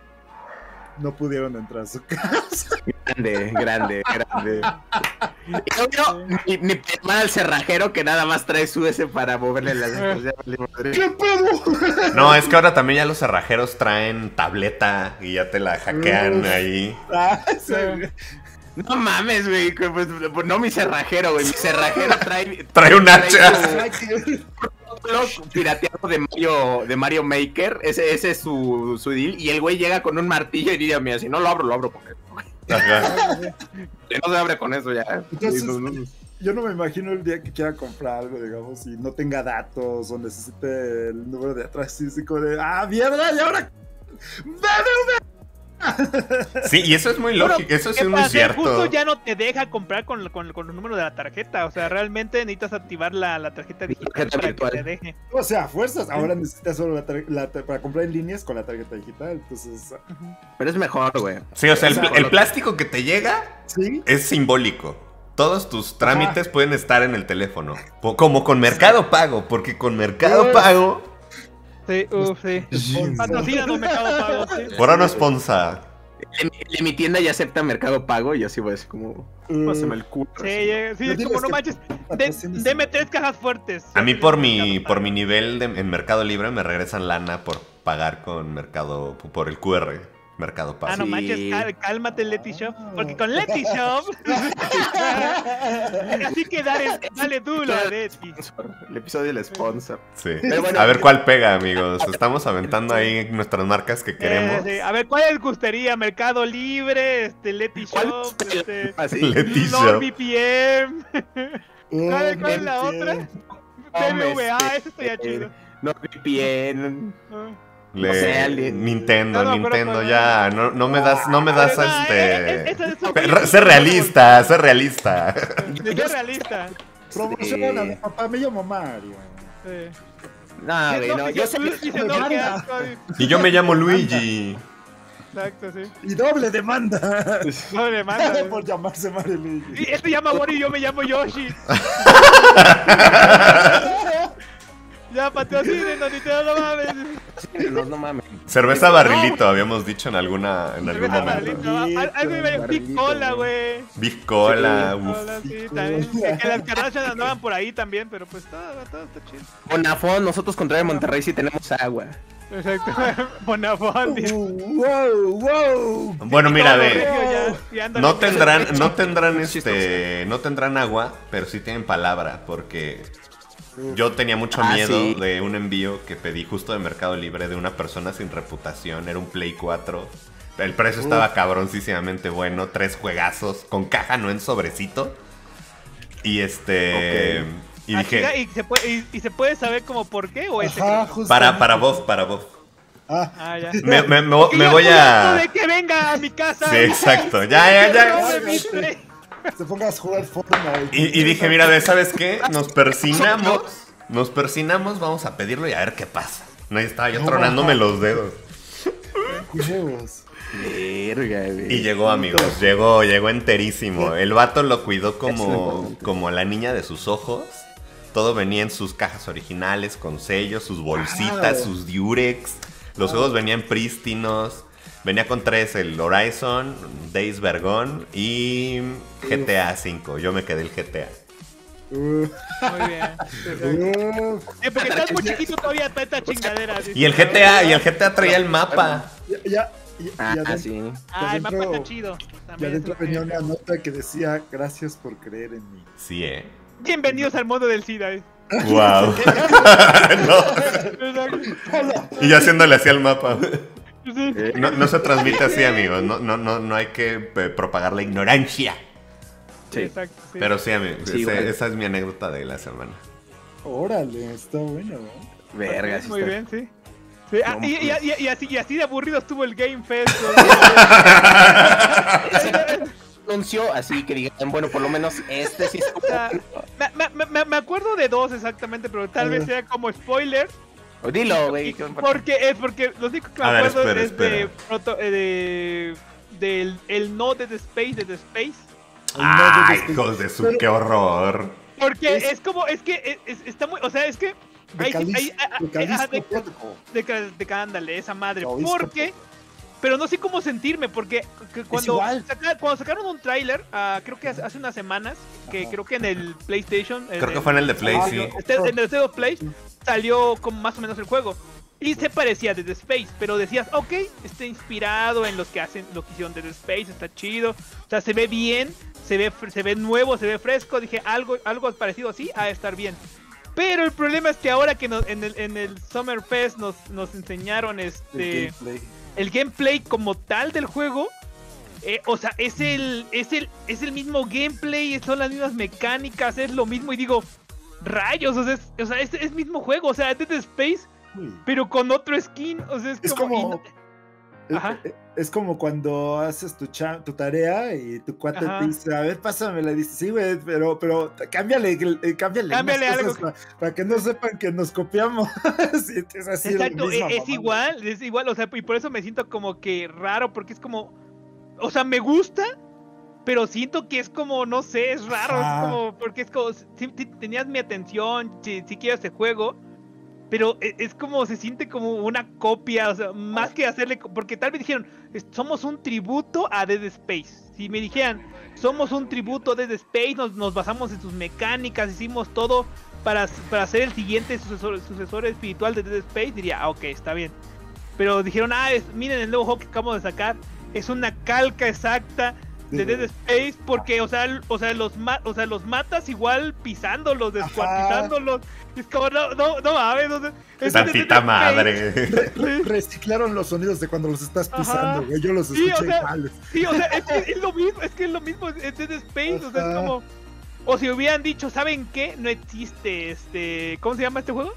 No pudieron entrar a su casa. Grande, grande, grande. Y obvio, ni, ni te manda al cerrajero que nada más trae su ese para moverle las cosas. Ya valió madre. ¿Qué pedo? No, es que ahora también ya los cerrajeros traen tableta y ya te la hackean Uf. ahí. Ah, sí. No mames, güey. que, Pues, pues, no mi cerrajero, güey. Mi cerrajero trae. Trae un hacha. su blog pirateado de Mario, de Mario Maker. Ese, ese es su, su deal. Y el güey llega con un martillo y diría, mira, si no lo abro, lo abro porque. Ajá. Si no se abre con eso ya. Entonces, Sí, no, no, no. Yo no me imagino el día que quiera comprar algo, digamos, y no tenga datos o necesite el número de atrás físico de ¡ah, mierda! ¡Y ahora! Sí, y eso es muy Bueno, lógico, eso ¿qué es muy pasa? cierto. Justo ya no te deja comprar con, con, con el número de la tarjeta. O sea, realmente necesitas activar la, la tarjeta digital tarjeta para virtual. que te deje. O sea, a fuerzas. Ahora necesitas solo la tar- la tar- para comprar en líneas con la tarjeta digital. Entonces, Pero es mejor, güey. Sí, o sea, el, O sea, pl- el plástico que te llega sí. es simbólico. Todos tus trámites pueden estar en el teléfono. Po- Como con Mercado Pago, porque con Mercado Uf. Pago, Sí, uff, sí. Patrocínanos, Mercado Pago. Sí. por ahora no sponsor. De, de mi tienda ya acepta Mercado Pago y así voy a decir como. Uh, Pásame el culo. Sí, llega- sí, No diles como no que manches. De, patrocines. deme tres cajas fuertes. A mí por mi, Mercado por Pago. mi nivel de- en Mercado Libre me regresan lana por pagar con Mercado, por el Q R, Mercado Pago. Ah, no Sí. manches, cal- cálmate, Leti Shop. Porque con Leti Shop. Así que dale, dale duro a Leti. El episodio del sponsor. Sí. Pero bueno, A ver cuál pega, amigos. Estamos aventando ahí nuestras marcas que queremos. Eh, sí. A ver, ¿cuál les gustaría? Mercado Libre, este, Leti ¿Cuál Shop, este, Así. Leti Shop. NordVPN, uh, ¿cuál- cuál es la no otra? Hombre, B B V A, este, ese estaría chido. No bien. Ah. Le- O sea, le- Nintendo, No, no, pero- Nintendo, pero- ya. No, no me das, no me das Pero, no, eh, eh, este. eso- eso- Pe- eso- Sé realista, sé realista. Sí, sé realista. Promociona, Sí. papá, me llamo Mario. Sí. No, güey, No, no. dice- Yo sé que. dice, no, qué asco. Y yo me llamo Luigi. Exacto, sí. Y doble demanda. No le manda. Por llamarse Mario Luigi. Y este llama Wario y yo me llamo Yoshi. Ya, patrocinen, no Nintendo, no mames. No, no mames. Cerveza barrilito, habíamos dicho en alguna, en algún Cerveza momento. barrilito, al- Algo iba a Big Barrilito, Cola, güey. güey. Big Cola, Big uf. Cola, sí, también. Que, que las Kardashian andaban por ahí también, pero pues todo, todo está chido. Bonafón, nosotros contra de Monterrey sí tenemos agua. Exacto. Bonafont. Uh, wow, wow. Bueno, mira, Todo ve. regio ya, y anda No loco. tendrán, no tendrán este, no tendrán agua, pero sí tienen palabra, porque Yo tenía mucho Ah, miedo sí. de un envío que pedí justo de Mercado Libre de una persona sin reputación. Era un Play cuatro. El precio estaba cabroncísimamente bueno. Tres juegazos con caja, no en sobrecito. Y este... Ok. Y Ah, dije... chinga, ¿y se, puede, y, y se puede saber como por qué o es Ajá, secreto? justo. Para, para vos, para vos. Ah, Ah, ya. Me, me- me- Porque me yo voy estoy harto a... de que venga a mi casa. Sí, y- exacto. Ya, ya, ya. No me viste. te pongas a jugar Fortnite. Y, y dije, mira, ve, ¿sabes qué? Nos persinamos. Nos persinamos, vamos a pedirlo y a ver qué pasa. No, y estaba yo No, tronándome ajá. los dedos. Huevos. Verga, güey. Y llegó, amigos, llegó, llegó enterísimo. El vato lo cuidó como, Excelente. como la niña de sus ojos. Todo venía en sus cajas originales, con sellos, sus bolsitas, Wow. sus diurex. Los juegos venían prístinos. Venía con tres, el Horizon, Days Vergón y G T A cinco. Yo me quedé el G T A. Uh, Muy bien. uh, Sí, porque estás muy chiquito todavía para esta chingadera. Y el G T A, y el G T A traía el mapa. ya, ya, ya, Ah, ya adentro- sí. Ah, el mapa adentro- está chido. Y También adentro es lo venía que- una nota que decía, gracias por creer en mí. Sí, eh. Bienvenidos al mundo del SIDA. eh. Wow. Y yo haciéndole así al mapa. Sí. No, no se transmite así, amigos. No, no, no, no hay que eh, propagar la ignorancia. Sí, exacto. Sí. Pero sí, amigos, Sí, ese- igual. esa es mi anécdota de la semana. Órale, está bueno. Verga, sí Muy está- bien, sí. Sí, ah, No, y, y- pues. y- y así, y así de aburrido estuvo el Game Fest. Anunció, así que digan, bueno, por lo menos este sí es O sea, me, me- me- me acuerdo de dos exactamente, pero tal A vez ver. sea como spoiler. como- Dilo, güey. Porque es porque lo único que me A ver, acuerdo espera, es de, espera. proto- eh, de del el no de The Space de The Space. ¡Ay, hijos de su, qué horror! Porque Es- es, como, es que es- es- está muy, o sea, es que De ahí sí- Callisto, ahí- ah, de ah, Callisto ah, de- Protocol. de, ca- de ca- ándale, esa madre. Lo he visto, Porque, pero no sé cómo sentirme, porque que cuando, igual. saca- cuando sacaron un tráiler, ah, creo que hace hace unas semanas, que Ajá. creo que en el PlayStation, en Creo que el- fue en el de Play, Ah, sí. yo- este- en el State of Play, salió como más o menos el juego. Y se parecía a Dead Space, pero decías, ok, está inspirado en los que hacen, lo que hicieron Dead Space, está chido. O sea, se ve bien, se ve, fr- se ve nuevo, se ve fresco. Dije, algo, algo parecido así, a estar bien. Pero el problema es que ahora que nos- en, el, en el Summer Fest nos, nos enseñaron El este gameplay. el gameplay como tal del juego. eh, o sea, es el, es el, es el mismo gameplay, son las mismas mecánicas, es lo mismo. Y digo, rayos, o sea, es, o sea, es el mismo juego, o sea, es Dead Space, Uy. pero con otro skin. O sea, es, Es como. como, y- Ajá. es, es como cuando haces tu, cha- tu tarea y tu cuate Ajá. te dice, a ver, pásamela. Dice, sí, güey, pero, pero cámbiale, eh, cámbiale, Cámbiale unas algo. cosas pa- para que no sepan que nos copiamos. Sí, es así, la Exacto, misma e- es, mamada. igual, es igual, o sea, y por eso me siento como que raro, porque es como, o sea, me gusta, pero siento que es como, no sé, es raro, Ajá. es como, porque es como, si, si tenías mi atención, si, si quiero este juego, pero e- es como, se siente como una copia, o sea, más que hacerle, co- porque tal vez dijeron, es- somos un tributo a Dead Space, si me dijeran, somos un tributo a Dead Space, nos, nos basamos en sus mecánicas, hicimos todo para, para ser el siguiente sucesor, sucesor espiritual de Dead Space, diría, ah, ok, está bien. Pero dijeron, ah, es- miren el nuevo juego que acabamos de sacar, es una calca exacta de De- Dead Space, porque, o sea, l- o sea, los ma- o sea, los matas igual pisándolos, descuartizándolos. Es como, no, no, no mames, o sea, es de Dead Santita Space. madre. Sí, Reciclaron los sonidos de cuando los estás Ajá. pisando, güey. Yo los Sí, escuché o sea, iguales. sí, o sea, es que es lo mismo, es que es lo mismo, es Dead Space, o sea, es Ajá. como, o si hubieran dicho, ¿saben qué? No existe, este, ¿cómo se llama este juego?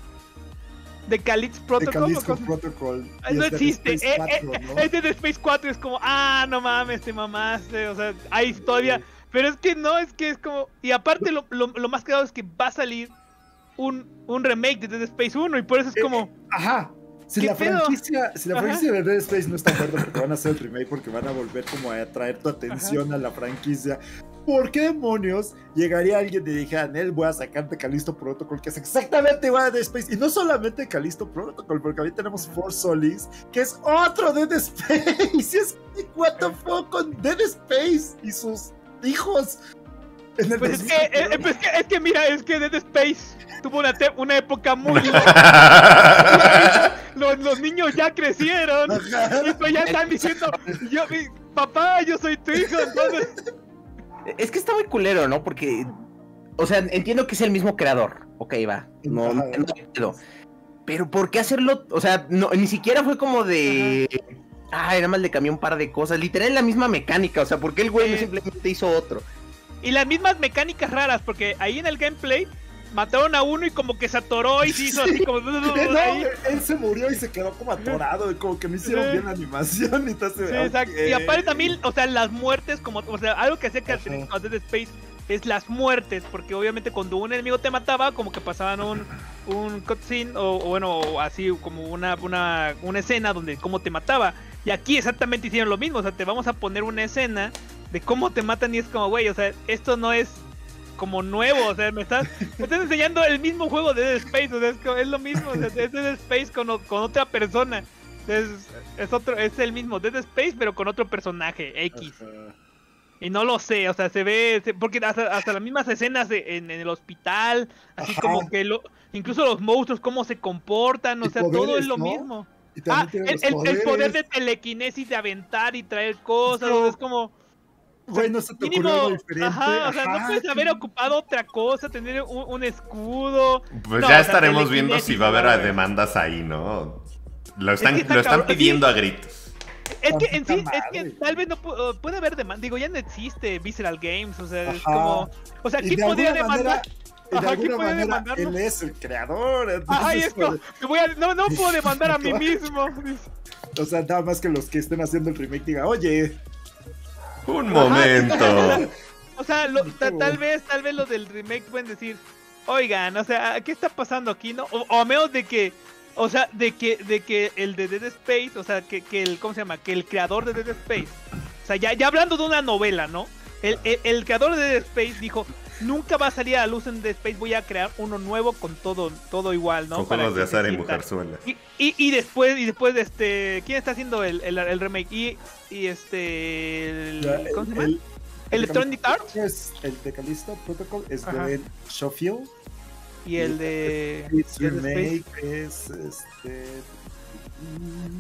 De Calix De Protocol. ¿o Callisto cómo? Protocol. Ah, y no es de existe, Space eh, cuatro, eh, ¿no? es de Dead Space cuatro, es como, ah, no mames, te mamaste, o sea, ahí todavía, pero es que no, es que es como, y aparte lo, lo, lo más quedado es que va a salir un, un remake de Dead Space uno, y por eso es como, Ajá. Si ¿Qué la pedo? franquicia, si la Ajá. franquicia de Dead Space no está muerta porque van a hacer el remake, porque van a volver como a atraer tu atención a la franquicia, ¿por qué demonios llegaría alguien y dijera, Nel, voy a sacarte Callisto Protocol, que es exactamente igual a Dead Space? Y no solamente Callisto Protocol, porque ahorita tenemos Four Solis, que es otro Dead Space. Y es what the fuck con Dead Space y sus hijos. En el pues es que, dos mil, eh, eh, pues es que, es que mira, es que Dead Space tuvo una, te- una época muy... los, los niños ya crecieron, Ajá. y pues ya están diciendo, yo, mi, papá, yo soy tu hijo, entonces... Es que está muy culero, ¿no? Porque, o sea, entiendo que es el mismo creador, ok, va, no, no, no pedo. Pero ¿por qué hacerlo? O sea, no, ni siquiera fue como de... Ajá. Ah, era más le cambió un par de cosas. Literal la misma mecánica, o sea, ¿por qué el güey Sí. no simplemente hizo otro? Y las mismas mecánicas raras, porque ahí en el gameplay mataron a uno y como que se atoró y se hizo así como... No, ahí. él se murió y se quedó como atorado, y como que no hicieron Sí. bien la animación. Y, entonces, Sí, exacto. okay. Y aparte también, o sea, las muertes, como, o sea, algo que hacía característico a Dead Space es las muertes, porque obviamente cuando un enemigo te mataba, como que pasaban un, un cutscene, o, o bueno, o así como una, una, una escena donde cómo te mataba. Y aquí exactamente hicieron lo mismo, o sea, te vamos a poner una escena de cómo te matan y es como, güey, o sea, esto no es como nuevo, o sea, me estás, me estás enseñando el mismo juego de Dead Space, o sea, es, como- es lo mismo, o sea, es Dead Space con, o- con otra persona. Es, es otro, es el mismo Dead Space, pero con otro personaje, X. Ajá. Y no lo sé, o sea, se ve, se- porque hasta, hasta las mismas escenas de- en, en el hospital, así Ajá. como que lo, incluso los monstruos, cómo se comportan, o Y sea, todo poderes, es lo ¿no? mismo. Y también Ah, tiene el, los el- el poder poderes. de telequinesis de aventar y traer cosas, No. o sea, es como... Güey, no se te Mínimo, ocurrió algo diferente. ajá, o sea, no Ajá, puedes que- haber ocupado otra cosa, tener un, un escudo. Pues No, ya o sea, estaremos viendo telequinesis, si va a haber a ver. demandas ahí, ¿no? Lo están, que está lo están cabrón, pidiendo sí. a gritos. Es que en sí, Tanta es que madre. tal vez no pu- puede haber demanda, digo, ya no existe Visceral Games, o sea, es Ajá. como, o sea, Y ¿quién de podría alguna demandar? manera, y de Ajá, ¿quién alguna puede manera demandarlo? él es el creador. Ajá, y Entonces, es como, me voy a- no, no puedo demandar a mí mismo. o sea, nada más que los que estén haciendo el remake digan, oye, Un momento. O sea, lo- ta- tal vez, tal vez los del remake pueden decir, oigan, o sea, ¿qué está pasando aquí, no? O, o a menos de que, o sea, de que, de que el de Dead Space, o sea, que, que el, ¿cómo se llama? Que el creador de Dead Space, o sea, ya, ya hablando de una novela, ¿no? El, el, el creador de Dead Space dijo, nunca va a salir a la luz en Dead Space, voy a crear uno nuevo con todo, todo igual, ¿no? Con Para juegos de que se azar y sienta. mujerzuela. Y, y, y después, y después de este, ¿quién está haciendo el, el, el remake? Y, y este, el- ya, ¿cómo se llama? el, Electronic Arts es el de Callisto Protocol es Ajá. Glenn Schofield. y el de It's Dead Space. remake es este mm,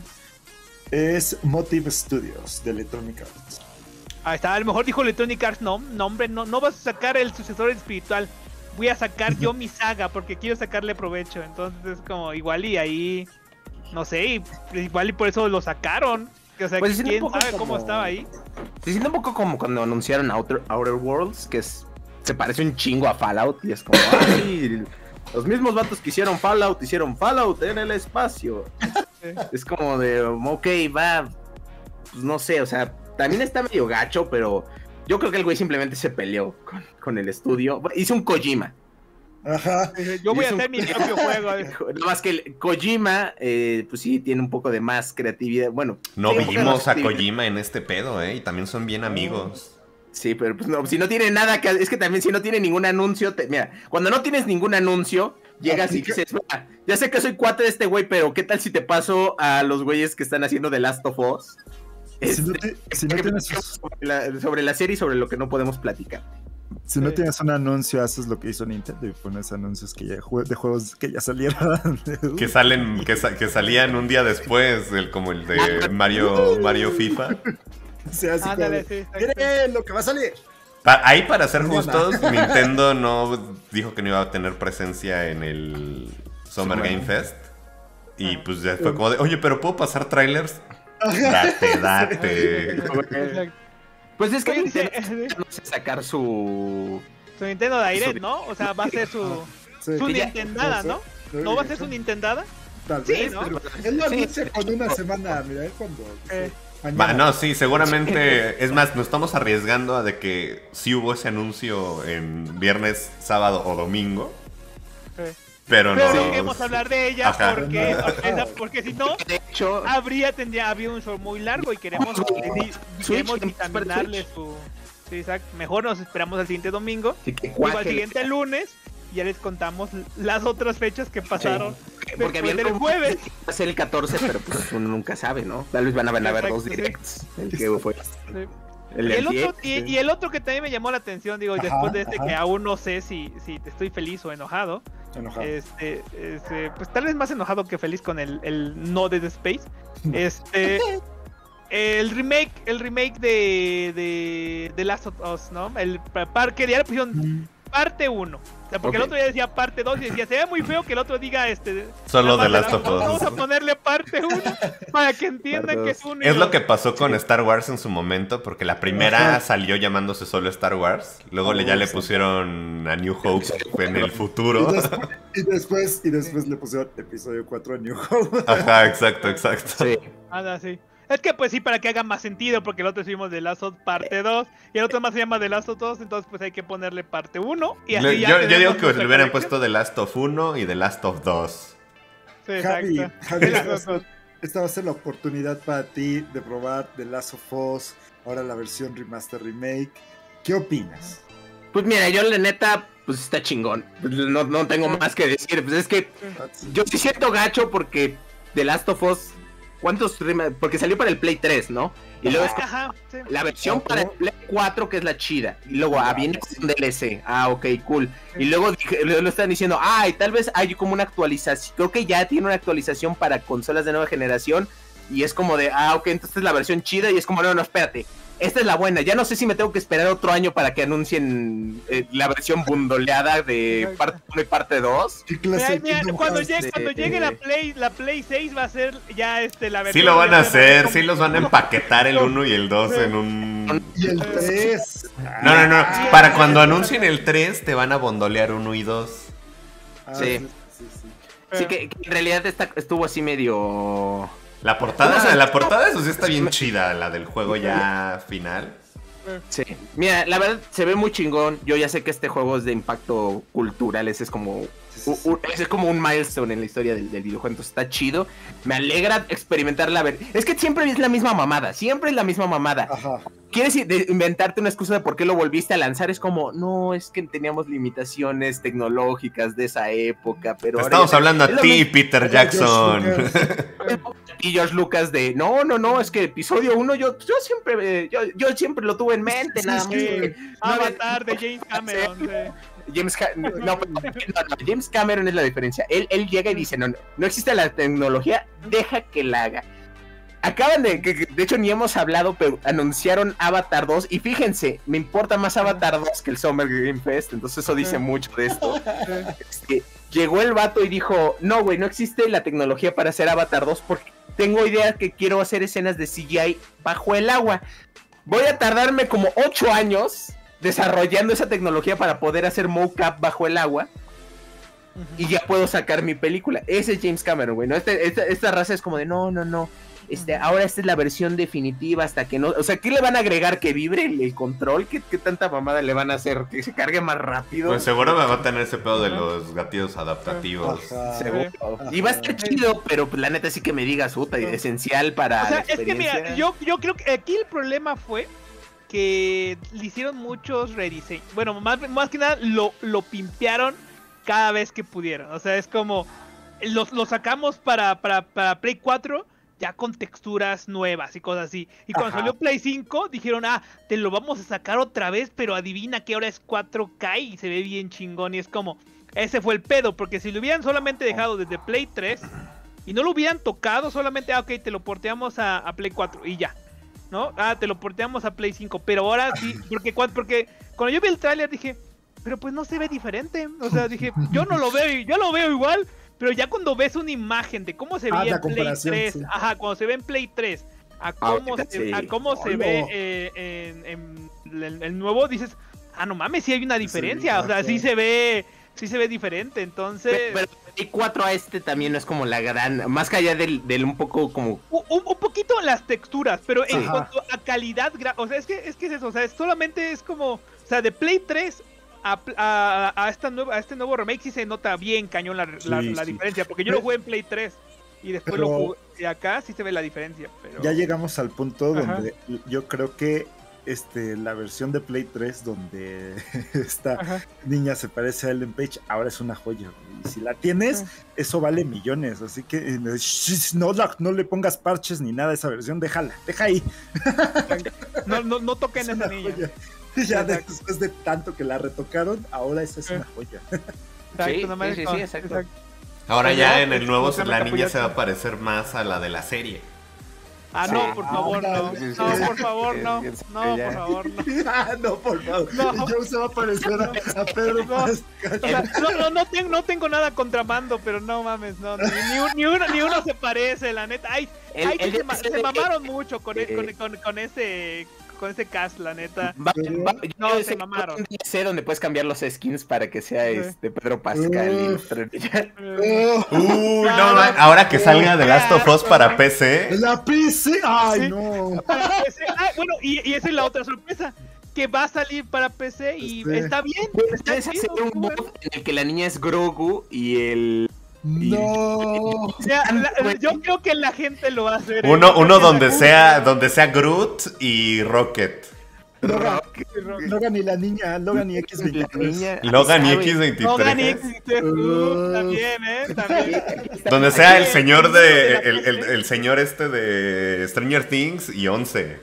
es Motive Studios de Electronic Arts. Ahí está, a lo mejor dijo Electronic Arts, no, no hombre, no, no vas a sacar el sucesor espiritual, voy a sacar yo mi saga porque quiero sacarle provecho, entonces es como igual y ahí, no sé, y- igual y por eso lo sacaron, o sea, Pues, sí, quién un poco sabe cómo como- estaba ahí. Se siente un poco como cuando anunciaron Outer, Outer Worlds, que es, se parece un chingo a Fallout y es como, ah, sí, los mismos vatos que hicieron Fallout, hicieron Fallout en el espacio. Es como de, ok, va, pues no sé, o sea, también está medio gacho, pero yo creo que el güey simplemente se peleó con, con el estudio. Hizo un Kojima. Ajá. Yo voy a Hizo un- hacer mi propio juego. Nada más que el Kojima, eh, pues sí, tiene un poco de más creatividad. Bueno, No tiene un poco de vimos más a creatividad. Kojima en este pedo, ¿eh? Y también son bien amigos. Sí, pero pues no, si no tiene nada que es que también si no tiene ningún anuncio, te- mira, cuando no tienes ningún anuncio, llegas y Aplica- dices, "Mira, ya sé que soy cuate de este güey, pero ¿qué tal si te paso a los güeyes que están haciendo The Last of Us? Si no, Este, te- si no que tienes, platicamos sobre, la, sobre la serie y sobre lo que no podemos platicar. si no Sí. tienes un anuncio, haces lo que hizo Nintendo y pones anuncios que ya, jue- de juegos que ya salieron. Que salen, que, sa- que salían un día después, el, como el de Mario, Mario FIFA. O sea, así Ándale, como, sí, exacto. miren lo que va a salir. Pa- ahí, para ser Mañana. justos, Nintendo no dijo que no iba a tener presencia en el Summer Summer. Game Fest. Y pues ya fue como de, oye, pero ¿puedo pasar trailers? Date, date. Exacto. Pues es que Oye, Nintendo dice- no sé sacar su... Su Nintendo Direct, ¿no? O sea, va a ser su, Sí, su que ya- Nintendada, ¿no? ¿No va a ser su Nintendada? Tal Sí, vez, ¿no? pero él lo Sí. anuncia con una semana, mira, es cuando... Eh. mañana. Va, no, sí, seguramente. Es más, nos estamos arriesgando a de que sí hubo ese anuncio en viernes, sábado o domingo. Eh. Pero Pero no. no queremos hablar de ella Ajá. porque, No. porque, porque si no, De hecho, habría tendría habido un show muy largo y queremos, Switch, y queremos Switch, vitaminarle su... Sí, exacto. Mejor nos esperamos al siguiente domingo. sí que Digo, al cuaje- siguiente lunes y ya les contamos las otras fechas que pasaron. Porque había después del el jueves. Va a ser el catorce, pero pues uno nunca sabe, ¿no? Tal vez van a, van a haber dos Exacto, sí. directs. El que fue Sí. el Y el, del otro, y, y el otro que también me llamó la atención, digo, Ajá, después de este ajá. que aún no sé si, si estoy feliz o enojado, Enojado. este, este, pues tal vez más enojado que feliz con el, el no Dead Space. Este, el remake, el remake de, de, de Last of Us, ¿no? El pa- par, que ya le pusieron Mm, parte uno. sea, porque Ok. el otro ya decía parte dos y decía, se ve muy feo que el otro diga este. Solo nada The más Last of Us. Vamos a ponerle parte uno para que entiendan Parte que dos. es uno. y Es lo dos. que pasó con Star Wars en su momento, porque la primera Ajá. salió llamándose solo Star Wars. Luego Oh, le- ya le sí. pusieron a New Hope en el Y futuro. después, y después, y después le pusieron episodio cuatro a New Hope. Ajá, exacto, exacto. Sí. Ah, sí. Es que pues sí, para que haga más sentido, porque el otro hicimos The Last of Us parte dos y el otro más se llama The Last of Us dos, entonces pues hay que ponerle parte uno y así Le- ya yo, yo digo tenemos que nuestra le hubieran colección. puesto The Last of uno y The Last of dos. Sí, Javi, exacto. Javi, The Last esta va, a of Us. ser, esta va a ser la oportunidad para ti de probar The Last of Us, ahora la versión remaster remake. ¿Qué opinas? Pues mira, yo la neta, pues está chingón. Pues, No, no tengo más que decir. Pues es que yo sí siento gacho porque The Last of Us, ¿cuántos rema- porque salió para el Play tres, ¿no? Y luego es Ajá, sí. la versión para el Play cuatro, que es la chida. Y luego ah, viene con un D L C. Ah, ok, cool. Y luego dije- lo, lo están diciendo, ay, tal vez hay como una actualización. Creo que ya tiene una actualización para consolas de nueva generación. Y es como de, ah, ok, entonces es la versión chida. Y es como, no, no, espérate. Esta es la buena. Ya no sé si me tengo que esperar otro año para que anuncien eh, la versión bundoleada de parte uno y parte dos. ¿Qué Mira, clase de mira, Kingdom cuando, Hearts? llegue, cuando de- llegue la Play, la Play seis va a ser ya este la versión. Sí lo van a de- hacer, como- sí los van a empaquetar el uno y el dos en un... Y el tres. No, no, no. Ah, Para sí, cuando sí, anuncien el tres te van a bondolear uno y dos. Ah, Sí. sí, sí, sí. Sí, que, que en realidad esta, estuvo así medio... La portada, ¿Cómo se- la portada eso sí está bien chida, la del juego ya final. Sí. Mira, la verdad se ve muy chingón. Yo ya sé que este juego es de impacto cultural. Ese es como, Sí, sí, u- sí. u- ese es como un milestone en la historia del, del videojuego. Entonces está chido. Me alegra experimentar la ver. Es que siempre es la misma mamada. Siempre es la misma mamada. Ajá. Quieres i- de- inventarte una excusa de por qué lo volviste a lanzar. Es como, no, es que teníamos limitaciones tecnológicas de esa época. Pero Te ahora estamos ya- hablando es a lo ti, mismo. Peter Hola, George Jackson. Lucas. Y George Lucas de, no, no, no, es que episodio uno yo, yo siempre, eh, yo, yo siempre lo tuve en mente, Sí, nada sí, más. sí. que no había- Avatar de James Cameron. sí. James, Ca- no, no, no, James Cameron es la diferencia. Él, él llega y dice, no, no, no existe la tecnología, deja que la haga. Acaban de, que, que, de hecho ni hemos hablado, pero anunciaron Avatar dos y fíjense, me importa más Avatar dos que el Summer Game Fest, entonces eso dice mucho de esto. Este, llegó el vato y dijo, no güey, no existe la tecnología para hacer Avatar dos porque tengo idea que quiero hacer escenas de C G I bajo el agua. Voy a tardarme como ocho años desarrollando esa tecnología para poder hacer mocap bajo el agua y ya puedo sacar mi película. Ese es James Cameron, güey, ¿no? Este- esta, esta raza es como de, no, no, no. Este, ahora esta es la versión definitiva hasta que no... O sea, ¿qué le van a agregar? ¿Que vibre el, el control? ¿Qué, ¿Qué tanta mamada le van a hacer? ¿Que se cargue más rápido? Pues seguro me va a tener ese pedo de los gatillos adaptativos. Ajá. Seguro. Ajá. Y va a estar chido, pero pues, la neta sí que me digas, puta, esencial para O sea, la es que experiencia. mira, yo, yo creo que aquí el problema fue que le hicieron muchos rediseños. Bueno, más, más que nada lo, lo pimpearon cada vez que pudieron. O sea, es como los lo sacamos para, para, para Play cuatro ya con texturas nuevas y cosas así. Y cuando Ajá. salió Play cinco dijeron, ah, te lo vamos a sacar otra vez, pero adivina que ahora es cuatro K y se ve bien chingón. Y es como, ese fue el pedo, porque si lo hubieran solamente dejado desde Play tres y no lo hubieran tocado, solamente, ah, ok, te lo porteamos a, a Play cuatro y ya. ¿No? Ah, te lo porteamos a Play cinco, pero ahora sí, porque cuando, porque cuando yo vi el tráiler dije, pero pues no se ve diferente. O sea, dije, yo no lo veo, y- yo lo veo igual, pero ya cuando ves una imagen de cómo se Ah, veía la en Play comparación, tres, sí. ajá, cuando se ve en Play tres, a cómo, Ahorita se, sí. a cómo se Hola. ve eh, en, en el, el nuevo, dices, ah, no mames, sí hay una diferencia, Sí, o sea, ajá. sí se ve, sí se ve diferente, entonces... Pero, pero el cuatro a este también no es como la gran... Más que allá del, del un poco como... Un, un- un poquito en las texturas, pero en Sí. cuanto a calidad, gra- o sea, es que es que es eso, o sea, es solamente es como, o sea, de Play tres a, a, a esta nueva, a este nuevo remake sí se nota bien cañón la, la- Sí, la sí. diferencia, porque yo lo jugué en Play tres y después Pero- lo jugué y acá sí se ve la diferencia, pero Ya llegamos al punto Ajá. donde yo creo que este, la versión de Play tres donde esta Ajá. niña se parece a Ellen Page, ahora es una joya, güey. Y si la tienes, eso vale millones. Así que eh, shh, no, la- no le pongas parches ni nada a esa versión, déjala, deja ahí. no, no, no toquen Es a esa una niña. joya. Ya Exacto. después de tanto que la retocaron, ahora esa es una joya. Exacto, Sí, nada más sí, es- sí, sí, exacto. Ahora Pero ya no, en el es nuevo buscar la la niña se va a capullaza. parecer más a la de la serie. Ah, Sí. no, por favor, no. Ah, sí, sí, No, sí. por favor, no. Sí, sí, No, ya. por favor, no. Ah, no, por favor. No. Joe se va a parecer a, a Pedro No. Pascal. O sea, no, no, no, tengo, no tengo nada contra Mando, pero no mames, no, ni, ni, un- ni uno, ni uno se parece, la neta. Ay, El- ay, sí el- se, ma- se el- mamaron mucho con, e- eh, con, con, con ese con ese cast, la neta. Va- va- yo No, sé se que mamaron. un D L C donde puedes cambiar los skins para que sea Sí. este Pedro Pascal y Uf. los Trenilla. Eh, Oh, Uy, No, no, no, ma- ahora que no, salga The qué Last of Us asco, para güey. P C. la P C. Ay, Sí. no. para P C. Ah, bueno, y, y esa es la otra sorpresa, que va a salir para P C y Este. está bien. Está Puedes hacer chido, un güey. mod en el que la niña es Grogu y el... No. O sea, la- yo creo que la gente lo va a hacer. ¿eh? Uno, Yo creo uno que la donde gente- sea, donde sea Groot y Rocket. Logan, Rock- Logan y la niña, Logan y X la veintitrés. niña... Logan y ¿sabe? X Logan y veintitrés. X veintitrés, también, ¿eh? También. Donde sea el Sí, señor de de. la El, el- P C. el señor este de Stranger Things y once.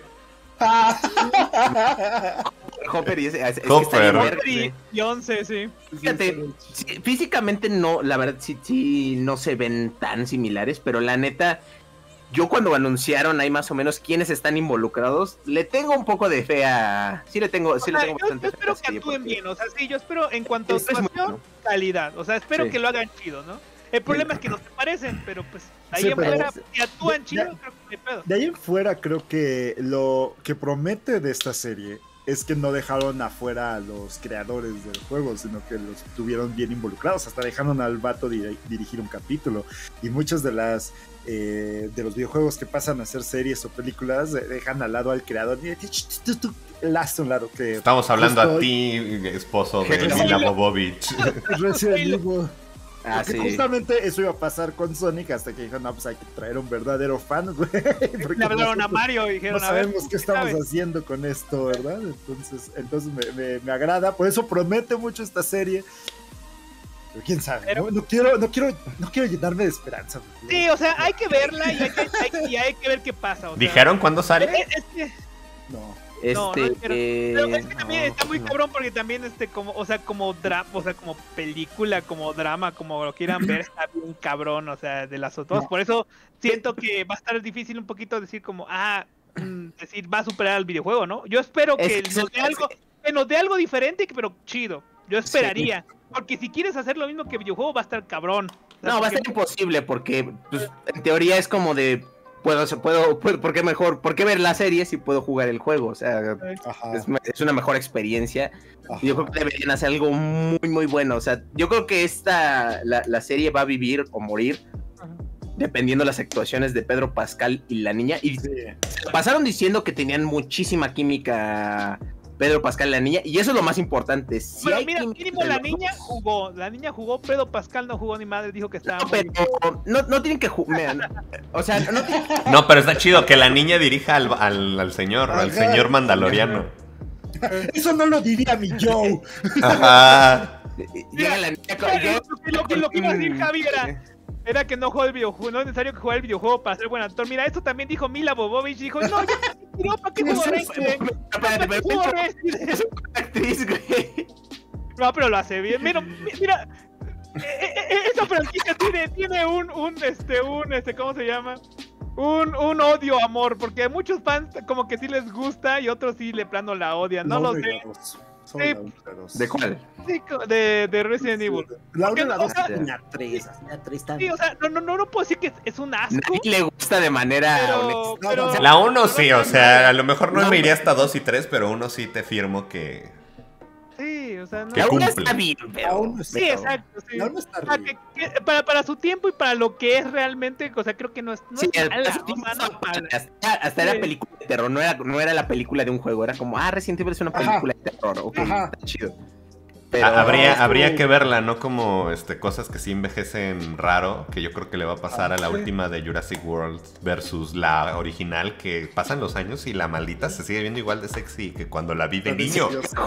Hopper y ese... es que Hopper. está bien verga, Y, sí. y once, sí. Fíjate, sí, físicamente no, la verdad sí, sí no se ven tan similares, pero la neta, yo cuando anunciaron ahí más o menos quiénes están involucrados, le tengo un poco de fe a... Sí le tengo, sí O le sea, tengo yo, bastante yo fe a espero la que serie, actúen porque- bien, o sea, sí, yo espero en cuanto a Esto es muy actuación, bueno. calidad, o sea, espero Sí. que lo hagan chido, ¿no? El problema es que no se parecen, pero pues ahí Sí, en pero- fuera, si actúan Ya- chido, creo que no hay pedo. De ahí en fuera creo que lo que promete de esta serie es que no dejaron afuera a los creadores del juego, sino que los tuvieron bien involucrados, hasta dejaron al vato dir- dirigir un capítulo. Y muchos de las eh, de los videojuegos que pasan a ser series o películas eh, dejan al lado al creador y "Ch, tú, tú, el a un lado que Estamos hablando justo a ti, esposo de Sí. Mila Jovovich. Resident Evil. Ah, Porque sí. justamente eso iba a pasar con Sonic hasta que dijeron, no, pues hay que traer un verdadero fan, güey. Porque Le hablaron a nosotros Mario y no dijeron, a ver, sabemos qué estamos ¿sabes? haciendo con esto, ¿verdad? Entonces, entonces me, me, me agrada, por eso promete mucho esta serie. Pero quién sabe, Pero- ¿no? No quiero, no quiero, no quiero llenarme de esperanza. porque- Sí, o sea, hay que verla y hay que, hay- y hay que ver qué pasa. O sea, ¿Dijeron cuándo sale? Es, es que, No. Este, no, no quiero- eh, pero es que también no, está muy no. cabrón porque también este como, o sea, como drama, o sea, como película, como drama, como lo quieran ver, está bien cabrón, o sea, de las otras. No. Por eso siento que va a estar difícil un poquito decir como, ah, mm, decir, va a superar al videojuego, ¿no? Yo espero Es que que nos eso- dé algo, que nos dé algo diferente, pero chido. Yo esperaría. Porque si quieres hacer lo mismo que videojuego, va a estar cabrón. O sea, No, va a porque- ser imposible porque pues, en teoría es como de puedo, puedo, puedo ¿por qué mejor? ¿Por qué ver la serie si puedo jugar el juego? O sea, Ajá, es, es una mejor experiencia. ajá. Yo creo que deberían hacer algo muy, muy bueno. O sea, yo creo que esta, la, la serie va a vivir o morir Ajá. dependiendo de las actuaciones de Pedro Pascal y la niña. Y Sí. se pasaron diciendo que tenían muchísima química Pedro Pascal y la niña. Y eso es lo más importante. Si Bueno, hay mira, química mínimo entre la los niña dos- jugó. La niña jugó, Pedro Pascal no jugó ni madre, dijo que estaba No, muy pero no, no tienen que jugar. O sea, no tienen No, pero está chido que la niña dirija al, al, al señor, al Ajá. señor mandaloriano. Eso no lo diría mi Joe. Ajá. Llega la niña con- Lo llega que- lo que- lo que iba a decir con- Javi era, era que no jugó el videojuego, no es necesario que juegue el videojuego para ser buen actor. Mira, esto también dijo Mila Jovovich, dijo, no, yo no, ¿para qué ¿Qué juego es Resident? Espérate, ¿Para qué pero juego es Resident? una actriz, güey. No, pero lo hace bien. Mira, mi- mira, eh, eh, eh, esa franquicia tiene, tiene un, un, este, un, este, ¿cómo se llama? Un, un odio amor, porque a muchos fans como que sí les gusta y otros sí le plano la odian. No lo sé. Regados. Solo Sí. la uno y la dos. ¿De cuál? Sí, co- de, de Resident Evil. La uno y la dos Porque, o y la tres. La tres Sí, o sea, no, no, no, no puedo decir que es, es un asco. Nadie le gusta de manera Pero, honesta. pero- La uno sí, o sea, a lo mejor no No, me iría hasta dos y tres, pero uno sí te firmo que... Sí, o sea, no. Que La una cumple. está bien, pero... La uno Sí, pero- exacto, sí. La uno está O sea, rica. que- que para, para su tiempo y para lo que es realmente, o sea, creo que no es, no Sí, es mala, hasta, o sea, no es mala. hasta, hasta Sí. era película de terror, no era, no era la película de un juego, era como, ah, Resident Evil es una Ajá. película de terror, ok, Ajá. está chido. Pero Ha- habría, estuvo- habría que verla, no como este, cosas que sí envejecen raro, que yo creo que le va a pasar a la sí. última de Jurassic World versus la original, que pasan los años y la maldita se sigue viendo igual de sexy que cuando la vi de niño.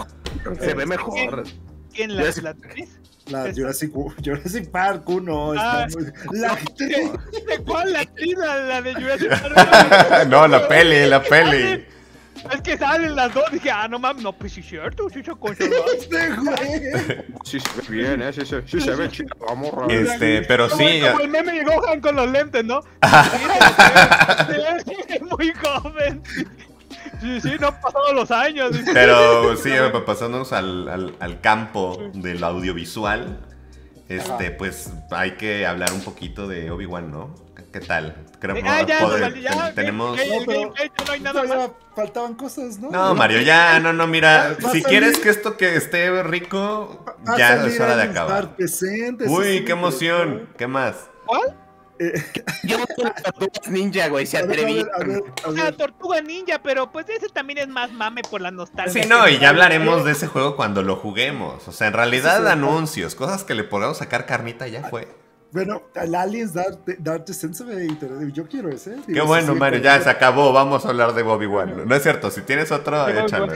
se ve mejor. ¿Quién la, Jurassic- la actriz? La Esta. Jurassic, Jurassic Park uno. Ah. Está muy... La actriz. ¿De cuál la actriz? La, la de Jurassic Park. No, la peli, la peli. Es que salen las dos, dije, ah, no mames, no, pues sí es cierto, sí se conserva. Este güey. Sí, se ve bien, eh, sí, se- sí se ve chido, vamos. Este, pero Como- sí, Como el meme de Gohan con los lentes, ¿no? Mira, se ve- se ve muy muy joven. Sí, sí, no han pasado los años. Pero sí, pasándonos al, al, al campo del audiovisual, este, pues hay que hablar un poquito de Obi-Wan, ¿no? ¿Qué tal? Creo que ah, ya, poder, no, ya, ten, tenemos... el, el gameplay, no hay nada más. Faltaban cosas, ¿no? No, Mario, ya, no, no, mira, Va si salir, quieres que esto que esté rico, ya es hora de acabar. Presentes, Uy, qué emoción, ¿qué más? ¿Cuál? Eh, Yo las tortugas ninja, güey, se atreví. La tortuga ninja, pero pues ese también es más mame por la nostalgia. Sí, no, y ya hablaremos de ese juego cuando lo juguemos. O sea, en realidad, sí, sí, anuncios, cosas que le podamos sacar carnita, ya fue. Bueno, el Aliens Dark, Dark Descent se ve interesante. Yo quiero ese. Qué digo, bueno, sí, Mario, ya se acabó. Vamos a hablar de Obi-Wan. No es cierto, si tienes otro, de échalo.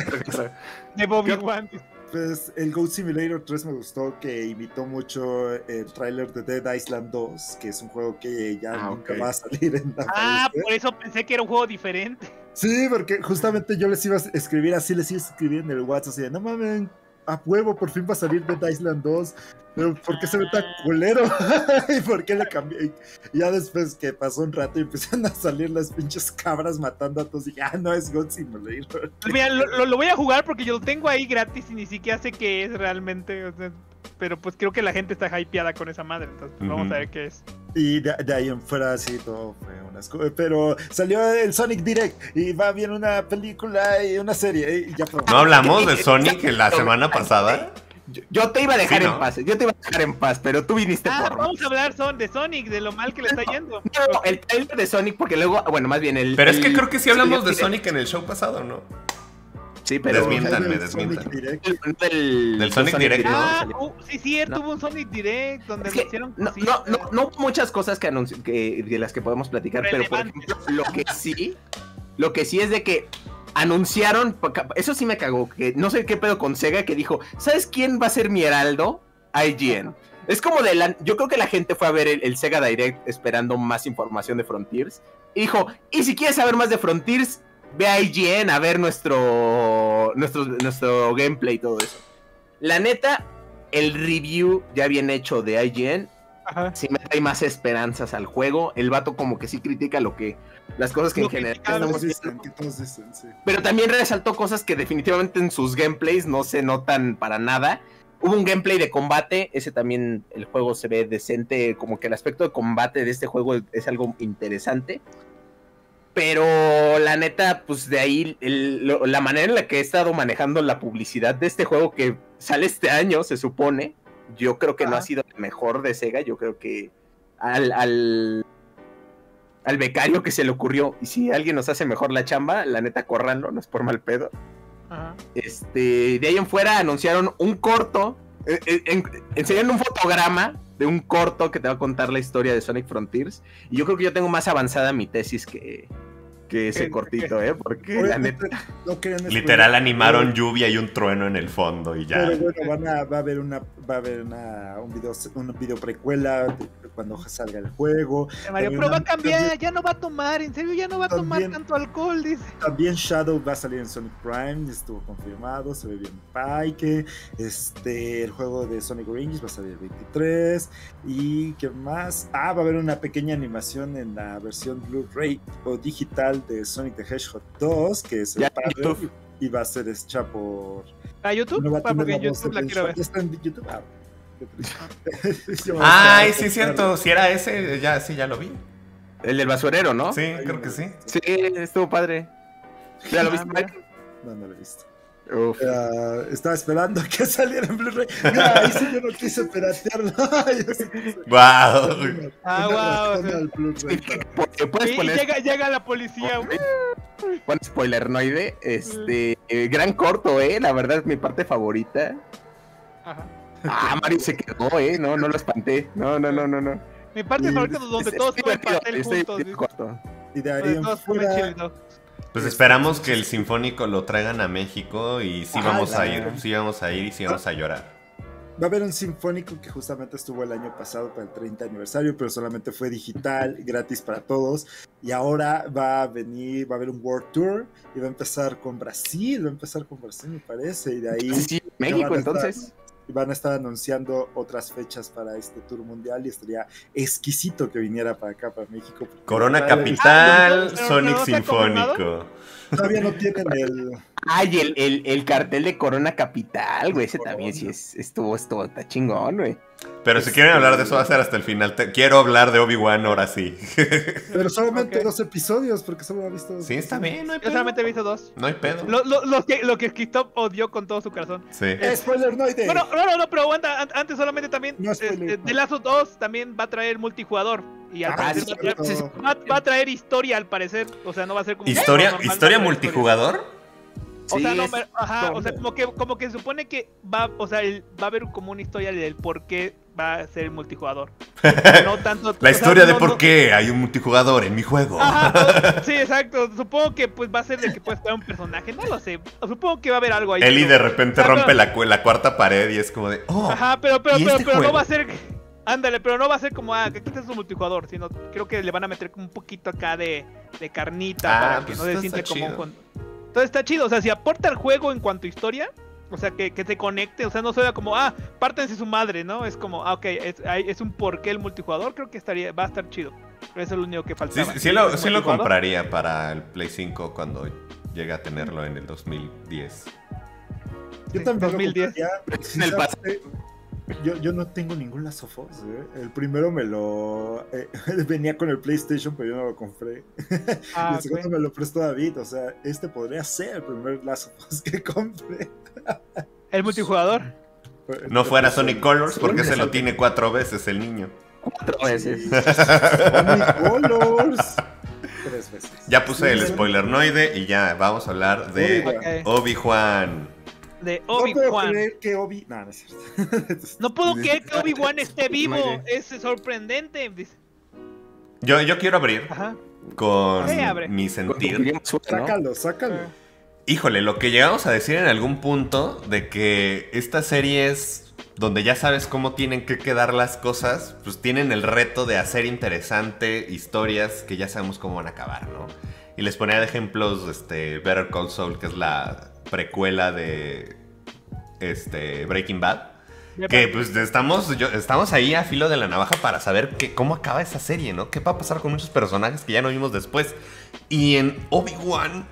De Obi-Wan. Pues el Goat Simulator tres me gustó, que imitó mucho el tráiler de Dead Island dos, que es un juego que ya ah, nunca okay. va a salir en la Ah, por eso pensé que era un juego diferente. Sí, porque justamente yo les iba a escribir así, les iba a escribir en el WhatsApp, así de, no mames, a huevo, por fin va a salir Dead Island dos. Pero ¿por qué se ve tan culero? ¿Y por qué le cambié? Y ya después que pasó un rato y empezaron a salir las pinches cabras matando a todos, y dije, ah, no, es God Simulator. Pues mira, lo, lo, lo voy a jugar porque yo lo tengo ahí gratis y ni siquiera sé qué es realmente. O sea, pero pues creo que la gente está hypeada con esa madre, entonces pues, uh-huh. vamos a ver qué es. Y de, de ahí en fuera sí, todo fue unas cosas. Pero salió el Sonic Direct y va bien una película y una serie. Y ya fue. ¿No hablamos de Sonic la semana pasada? Yo, yo te iba a dejar sí, ¿no? en paz, yo te iba a dejar en paz, pero tú viniste ah, por vamos a hablar son de Sonic, de lo mal que le está yendo. No, no, el trailer de Sonic, porque luego, bueno, más bien el... Pero es el, que creo que sí hablamos de direct. Sonic en el show pasado, ¿no? Sí, pero... Desmiéntanme, desmiéntanme. El, el, ¿Del Sonic, Sonic Direct? Direct ah, uh, sí, cierto, no. Hubo un Sonic Direct donde es lo hicieron no, no, no, no hubo muchas cosas que, anunci que de las que podemos platicar, pero por ejemplo, lo que sí, lo que sí es de que anunciaron, eso sí me cagó, que no sé qué pedo con Sega, que dijo, ¿sabes quién va a ser mi heraldo? I G N. Es como de la, yo creo que la gente fue a ver el, el Sega Direct esperando más información de Frontiers, y dijo, y si quieres saber más de Frontiers, ve a I G N a ver nuestro, nuestro, nuestro gameplay y todo eso. La neta, el review ya bien hecho de I G N, ajá, sí me trae más esperanzas al juego. El vato como que sí critica lo que las cosas que lo en general estamos dicen, que todos dicen, sí. Pero también resaltó cosas que definitivamente en sus gameplays no se notan para nada. Hubo un gameplay de combate, ese también el juego se ve decente, como que el aspecto de combate de este juego es algo interesante. Pero la neta, pues de ahí, el, lo, la manera en la que he estado manejando la publicidad de este juego que sale este año, se supone, yo creo que ah. no ha sido el mejor de Sega. Yo creo que al, al, al becario que se le ocurrió, y si alguien nos hace mejor la chamba, la neta, córranlo, no es por mal pedo. Ajá. Este, de ahí en fuera anunciaron un corto, eh, eh, en, enseñaron un fotograma de un corto que te va a contar la historia de Sonic Frontiers, y yo creo que yo tengo más avanzada mi tesis que, que ese cortito, ¿eh? Porque Oye, la neta... No literal animaron lluvia y un trueno en el fondo y ya. Pero bueno, van a, va a haber una, va a haber una, un video, un video precuela de cuando salga el juego. Mario, pero va a cambiar, también, ya no va a tomar, en serio, ya no va a también, tomar tanto alcohol, dice. También Shadow va a salir en Sonic Prime, estuvo confirmado, se ve bien Pike. Este, el juego de Sonic Origins va a salir el veintitrés. Y qué más, ah, va a haber una pequeña animación en la versión Blu-ray o digital de Sonic the Hedgehog dos, que es el padre, y va a ser hecha por... ¿A YouTube? No va a ah, porque en YouTube la quiero ver. ¿Está en YouTube? Ah, Ay, sí, es cierto. Si era ese, ya, sí, ya lo vi. El del basurero, ¿no? Sí, Ay, creo que sí. Sí, estuvo padre. ¿Ya lo viste, Mike? No, no lo he visto. Uh, estaba esperando a que saliera en Blu-ray. Mira, ahí sí yo no quise piratearlo. Wow. Ah, wow. Sí, puedes sí, poner... llega, llega la policía. Buen spoilernoide. Este, eh, gran corto, eh. La verdad es mi parte favorita. Ajá. Ah, Mario se quedó, eh. No, no lo espanté. No, no, no, no, no. Mi parte favorita es donde todos comen pastel juntos. Y de ahí en fuera... Pues esperamos que el Sinfónico lo traigan a México y sí vamos ah, a ir, sí vamos a ir y sí vamos a llorar. Va a haber un Sinfónico que justamente estuvo el año pasado para el treinta aniversario, pero solamente fue digital, gratis para todos. Y ahora va a venir, va a haber un World Tour y va a empezar con Brasil, va a empezar con Brasil me parece, y de ahí... Sí, México entonces. van a estar anunciando otras fechas para este tour mundial y estaría exquisito que viniera para acá, para México. Corona Capital, Ah, Sonic ¿no está Sinfónico. Todavía no tienen el... Ay, el, el, el cartel de Corona Capital, güey, ese también sí es, estuvo, estuvo, está chingón, güey. Pero si quieren hablar de eso va a ser hasta el final. Te, quiero hablar de Obi-Wan ahora sí. Pero solamente Ok. dos episodios, porque solo he visto dos. Sí, está bien, no hay Yo pedo. solamente he visto dos. No hay pedo. Lo, lo, lo que, lo que Christoph odió con todo su corazón. Sí. Eh, spoiler, no hay de... Bueno, no, no, no, pero aguanta, an- antes solamente también, No, spoiler, eh, no. The Last of Us dos también va a traer multijugador. Y al Ah, parecer sí, va, a traer, cierto. va- va a traer historia al parecer. O sea, no va a ser como... ¿Historia, normal, historia va a traer multijugador? O sea, Sí, no, es- pero- ajá, o sea, todo. como que, como que se supone que va, o sea, el- va a haber como una historia del por qué va a ser multijugador. No tanto. o La sea, historia de no- por no- qué hay un multijugador en mi juego. Ajá, o- sí, exacto. Supongo que pues va a ser de que puedes crear un personaje, no lo sé. Supongo que va a haber algo ahí. Eli pero- de repente Ajá, rompe la, cu- la cuarta pared y es como de, oh, Ajá, pero, pero, ¿y pero, este pero no juego? va a ser. Ándale, pero no va a ser como, ah, que aquí está su multijugador, sino creo que le van a meter como un poquito acá de, de carnita Ah, para que pues no se esto siente está como un chido. con- Entonces está chido, o sea, si aporta el juego en cuanto a historia, o sea, que, que te conecte, o sea, no sea como, ah, pártense su madre, ¿no? Es como, ah, ok, es, hay- es un porqué el multijugador, creo que estaría, va a estar chido. Eso es lo único que sí, faltaba. sí lo, ¿El sí lo multijugador? compraría para el Play cinco cuando llegue a tenerlo en el dos mil diez. Yo Sí, también dos mil diez. lo compraría. En el ¿Sabes pasado. qué? Yo, yo no tengo ningún Last of Us, ¿eh? El primero me lo... eh, venía con el PlayStation, pero yo no lo compré. Ah, y el ok. segundo me lo prestó David. O sea, este podría ser el primer Last of Us que compré. El multijugador. No fuera Sonic Colors porque Sí, se lo sí. tiene cuatro veces el niño. Cuatro veces. Sonic Colors. Tres veces. Ya puse el Sí, spoilernoide y ya vamos a hablar de Ok. Obi-Wan. De No puedo Obi-Wan. creer que Obi... No, no es cierto. No puedo creer que Obi-Wan esté vivo. Madre. Es sorprendente. Dice. Yo, yo quiero abrir Ajá. con Sí, abre. mi sentir. ¿no? Sácalo, sácalo. Híjole, lo que llegamos a decir en algún punto de que estas series donde ya sabes cómo tienen que quedar las cosas, pues tienen el reto de hacer interesante historias que ya sabemos cómo van a acabar, ¿no? Y les ponía de ejemplos este, Better Call Saul, que es la precuela de este, Breaking Bad. Que pues estamos, yo- estamos ahí a filo de la navaja para saber que, cómo acaba esa serie, ¿no? ¿Qué va a pasar con muchos personajes que ya no vimos después? Y en Obi-Wan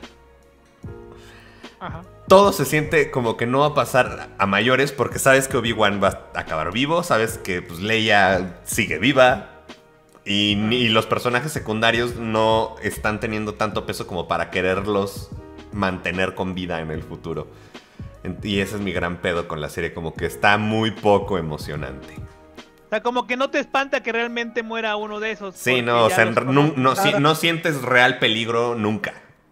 Ajá. todo se siente como que no va a pasar a mayores porque sabes que Obi-Wan va a acabar vivo, sabes que pues, Leia sigue viva y, ni- y los personajes secundarios no están teniendo tanto peso como para quererlos mantener con vida en el futuro. En- Y ese es mi gran pedo con la serie, como que está muy poco emocionante. O sea, como que no te espanta que realmente muera uno de esos. Sí, porque no, o ya sea, los no, conoces. no, si- no sientes real peligro nunca.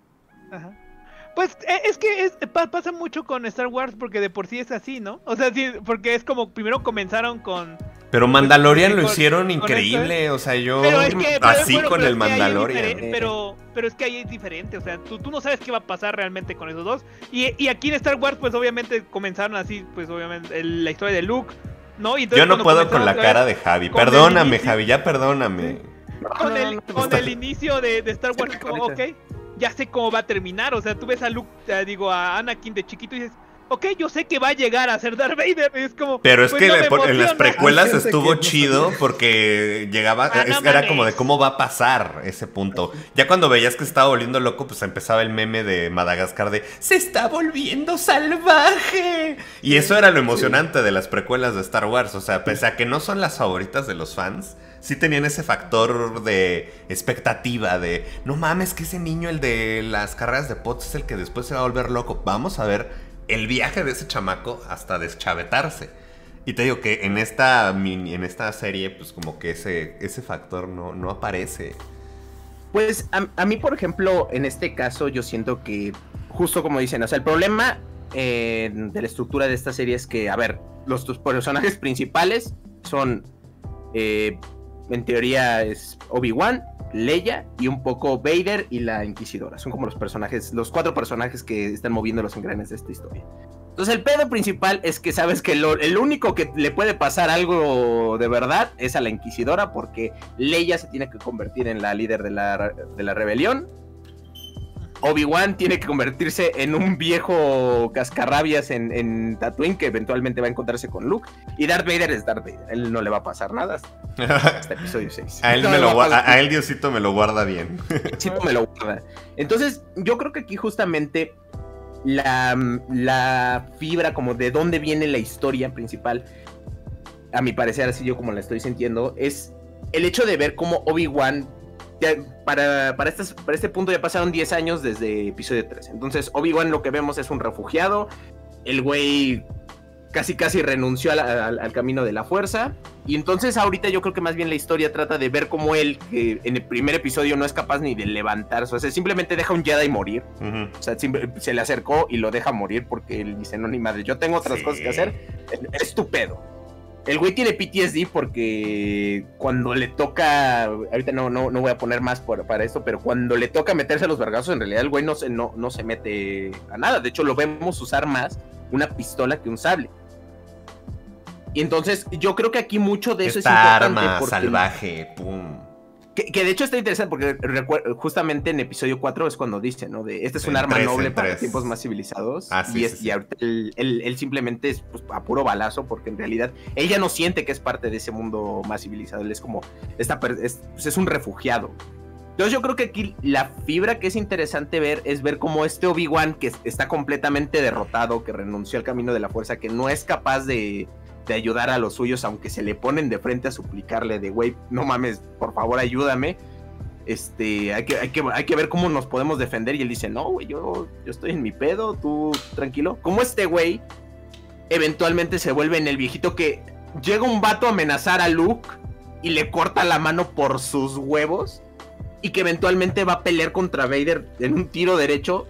Ajá. Pues eh, es que es- pa- pasa mucho con Star Wars porque de por sí es así, ¿no? O sea, sí, porque es como primero comenzaron con... Pero Mandalorian Pues, lo con- hicieron con increíble, o sea, yo Pero es que... pero- así bueno, con pero el es que ahí es Mandalorian. diferente, Pero, pero es que ahí es diferente, o sea, tú, tú no sabes qué va a pasar realmente con esos dos. Y, y aquí en Star Wars, pues obviamente comenzaron así, pues obviamente el- la historia de Luke, ¿no? Y entonces, Yo no cuando puedo con comenzaron la otra vez cara de Javi. con el Perdóname, inicio- Javi, ya perdóname. Con No, el, no te con gusta. el inicio de, de Star Wars, Sí, como, ok, ahorita. ya sé cómo va a terminar. O sea, tú ves a Luke, eh, digo, a Anakin de chiquito y dices, ok, yo sé que va a llegar a ser Darth Vader. Y es como, Pero es pues que no le- me por- en las emociona. precuelas Hay gente estuvo que no chido sabía. porque llegaba, Ah, no es- era como de mames. cómo va a pasar ese punto. Ya cuando veías que estaba volviendo loco, pues empezaba el meme de Madagascar de ¡se está volviendo salvaje! Y eso era lo emocionante de las precuelas de Star Wars. O sea, pese a que no son las favoritas de los fans, sí tenían ese factor de expectativa, de no mames, que ese niño, el de las carreras de pods, es el que después se va a volver loco. Vamos a ver el viaje de ese chamaco hasta deschavetarse. Y te digo que en esta mini, en esta serie, pues como que ese, ese factor no, no aparece. Pues a, a mí, por ejemplo, en este caso, yo siento que, justo como dicen, o sea, el problema eh, de la estructura de esta serie es que, a ver, los tus personajes principales son, eh, en teoría, es Obi-Wan, Leia y un poco Vader y la Inquisidora. Son como los personajes, los cuatro personajes que están moviendo los engranes de esta historia. Entonces el pedo principal es que sabes que lo, el único que le puede pasar algo de verdad es a la Inquisidora, porque Leia se tiene que convertir en la líder de la, de la rebelión Obi-Wan tiene que convertirse en un viejo cascarrabias en, en Tatooine que eventualmente va a encontrarse con Luke. Y Darth Vader es Darth Vader. A él no le va a pasar nada hasta, hasta episodio seis. A él, no me lo a, a, a él Diosito me lo guarda bien. Diosito me lo guarda. Entonces, yo creo que aquí justamente la, la fibra como de dónde viene la historia principal, a mi parecer, así yo como la estoy sintiendo, es el hecho de ver cómo Obi-Wan... Ya, para, para, este, para este punto ya pasaron diez años desde episodio tres. Entonces Obi-Wan lo que vemos es un refugiado. El güey casi casi renunció a la, al, al camino de la fuerza. Y entonces ahorita yo creo que más bien la historia trata de ver cómo él, que en el primer episodio no es capaz ni de levantarse. O sea, simplemente deja a un Jedi morir. Uh-huh. O sea, se le acercó y lo deja morir porque él dice, no, ni madre, yo tengo otras sí. cosas que hacer. Es tu pedo. El güey tiene P T S D porque cuando le toca, ahorita no, no, no voy a poner más por, para esto, pero cuando le toca meterse a los vergazos, en realidad el güey no se, no, no se mete a nada. De hecho, lo vemos usar más una pistola que un sable. Y entonces, yo creo que aquí mucho de eso Esta es importante. Arma salvaje, pum. Que, que de hecho está interesante porque justamente en episodio cuatro es cuando dice, ¿no? De este es un arma noble para tiempos más civilizados. Ah, sí, y, sí, es, sí. y ahorita él, él, él simplemente es pues, a puro balazo porque en realidad él ya no siente que es parte de ese mundo más civilizado. Él es como, esta, es, pues, es un refugiado. Entonces yo creo que aquí la fibra que es interesante ver es ver cómo este Obi-Wan que está completamente derrotado, que renunció al camino de la fuerza, que no es capaz de... de ayudar a los suyos, aunque se le ponen de frente a suplicarle de, güey, no mames, por favor ayúdame, este, hay que, hay que, hay que ver cómo nos podemos defender, y él dice, no, güey, yo, yo estoy en mi pedo, tú tranquilo, como este güey eventualmente se vuelve en el viejito que llega un vato a amenazar a Luke y le corta la mano por sus huevos, y que eventualmente va a pelear contra Vader en un tiro derecho,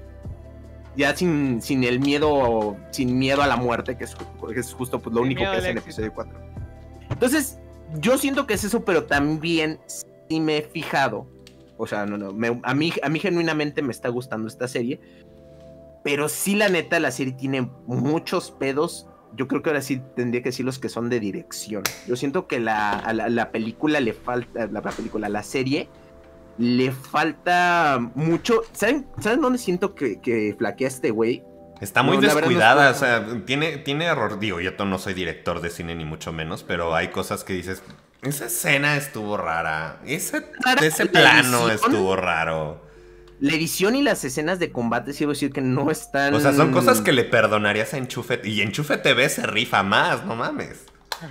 ya sin, sin el miedo, sin miedo a la muerte, que es, que es justo pues, lo Sin único que hace en episodio cuatro. Entonces, yo siento que es eso, pero también sí me he fijado, o sea, no, no, me, a, mí, a mí genuinamente me está gustando esta serie, pero sí la neta, la serie tiene muchos pedos, yo creo que ahora sí tendría que decir los que son de dirección. Yo siento que la, a la, la película le falta, la, la película, la serie... le falta mucho. ¿Saben, ¿saben dónde siento que, que flaquea este güey? Está muy no, descuidada, no es... o sea, tiene, tiene error. Digo, yo no soy director de cine ni mucho menos, pero hay cosas que dices, esa escena estuvo rara, ese, ese plano edición, estuvo raro. La edición y las escenas de combate, sí voy a decir que no están... O sea, son cosas que le perdonarías a Enchufe, y Enchufe T V se rifa más, no mames.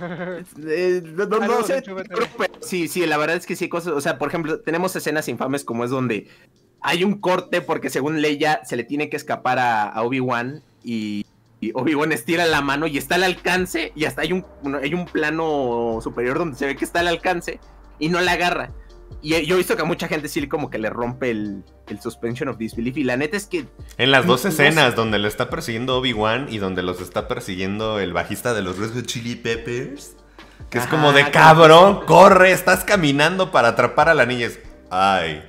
Eh, no, no, no sé, sí, sí, la verdad es que sí hay cosas, o sea, por ejemplo, tenemos escenas infames como es donde hay un corte porque según Leia se le tiene que escapar a, a Obi-Wan y, y Obi-Wan estira la mano y está al alcance y hasta hay un, hay un plano superior donde se ve que está al alcance y no la agarra. Y yo he visto que a mucha gente sí como que le rompe el, el suspension of disbelief. Y la neta es que... En las dos escenas donde lo está persiguiendo Obi-Wan y donde los está persiguiendo el bajista de los Red Hot Chili Peppers, que es Ajá, como de cabrón, que... corre, estás caminando para atrapar a la niña. Ay.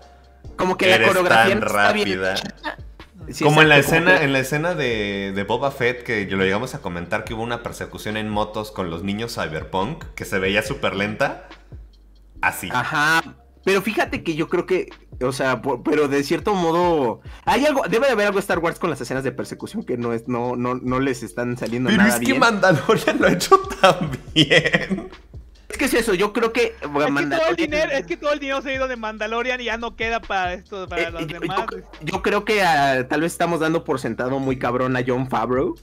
Como que la coreografía tan rápida. Sí, como exacto, en la escena, como que... en la escena de, de Boba Fett, que lo llegamos a comentar que hubo una persecución en motos con los niños Cyberpunk, que se veía súper lenta. Así. Ajá, pero fíjate que yo creo que, o sea, por, pero de cierto modo, hay algo, debe de haber algo de Star Wars con las escenas de persecución que no es, no, no, no les están saliendo pero nada es bien. Que Mandalorian lo ha hecho tan bien. Es que es eso, yo creo que, bueno, es, que todo el dinero, es que todo el dinero se ha ido de Mandalorian y ya no queda para esto, para eh, los yo, demás. Yo, yo creo que uh, tal vez estamos dando por sentado muy cabrón a Jon Favreau.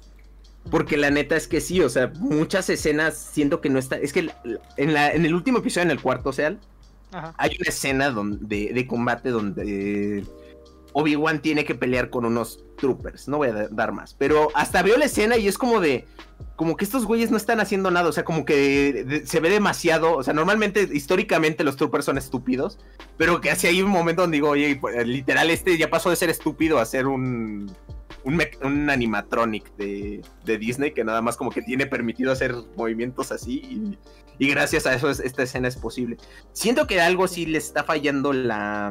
Porque la neta es que sí, o sea, muchas escenas siento que no está... Es que en, la, en el último episodio, en el cuarto, o sea, Ajá. hay una escena donde, de, de combate donde eh, Obi-Wan tiene que pelear con unos troopers. No voy a dar más. Pero hasta veo la escena y es como de... Como que estos güeyes no están haciendo nada, o sea, como que de, se ve demasiado... O sea, normalmente, históricamente, los troopers son estúpidos. Pero que así hay un momento donde digo, oye, literal, este ya pasó de ser estúpido a ser un... Un, un animatronic de, de Disney que nada más como que tiene permitido hacer movimientos así y, y gracias a eso es, esta escena es posible. Siento que algo sí le está fallando la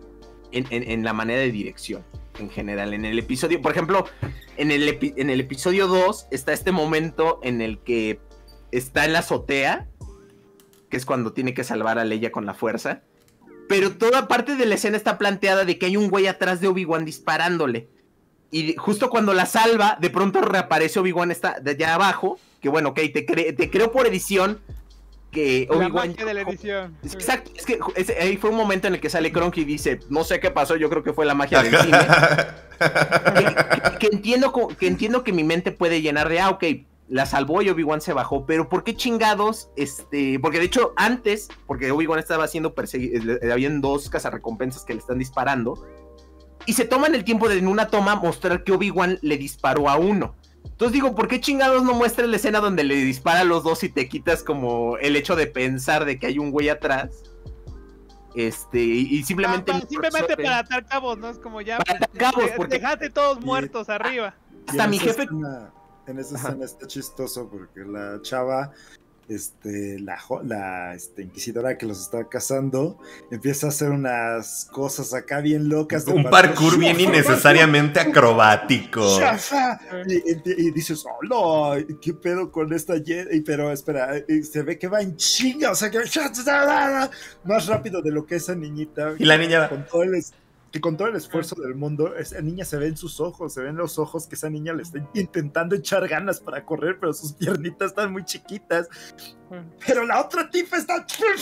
en, en, en la manera de dirección en general. En el episodio, por ejemplo, en el, epi, en el episodio dos está este momento en el que está en la azotea, que es cuando tiene que salvar a Leia con la fuerza. pero toda parte de la escena está planteada de que hay un güey atrás de Obi-Wan disparándole. Y justo cuando la salva, de pronto reaparece Obi-Wan está de allá abajo. Que bueno, ok, te, cre te creo por edición que Obi-Wan... de la edición. Exacto, es que ese, ahí fue un momento en el que sale Kronk y dice, no sé qué pasó, yo creo que fue la magia del cine. que, que, que, entiendo, que entiendo que mi mente puede llenar de, ah, ok, la salvó y Obi-Wan se bajó, pero ¿por qué chingados? Este, porque de hecho antes, porque Obi-Wan estaba siendo perseguido, habían dos cazarrecompensas que le están disparando, y se toman el tiempo de en una toma mostrar que Obi-Wan le disparó a uno. Entonces digo, ¿por qué chingados no muestra la escena donde le dispara a los dos y te quitas como el hecho de pensar de que hay un güey atrás? Este, y, y simplemente... Ah, para, simplemente para atar cabos, ¿no? Es como ya... Para atar cabos, de, porque... Dejaste todos y, muertos arriba. Hasta mi jefe... Escena, en esa escena está chistoso porque la chava... Este, la, la este, inquisidora que los está cazando empieza a hacer unas cosas acá bien locas. Un parkour bien innecesariamente acrobático. Y, y, y dices, oh no, ¿qué pedo con esta Jedi? Pero espera, se ve que va en chinga, o sea que más rápido de lo que esa niñita. Y la niña con todo el que con todo el esfuerzo del mundo, esa niña se ve en sus ojos, se ven los ojos que esa niña le está intentando echar ganas para correr, pero sus piernitas están muy chiquitas. Pero la otra tipa está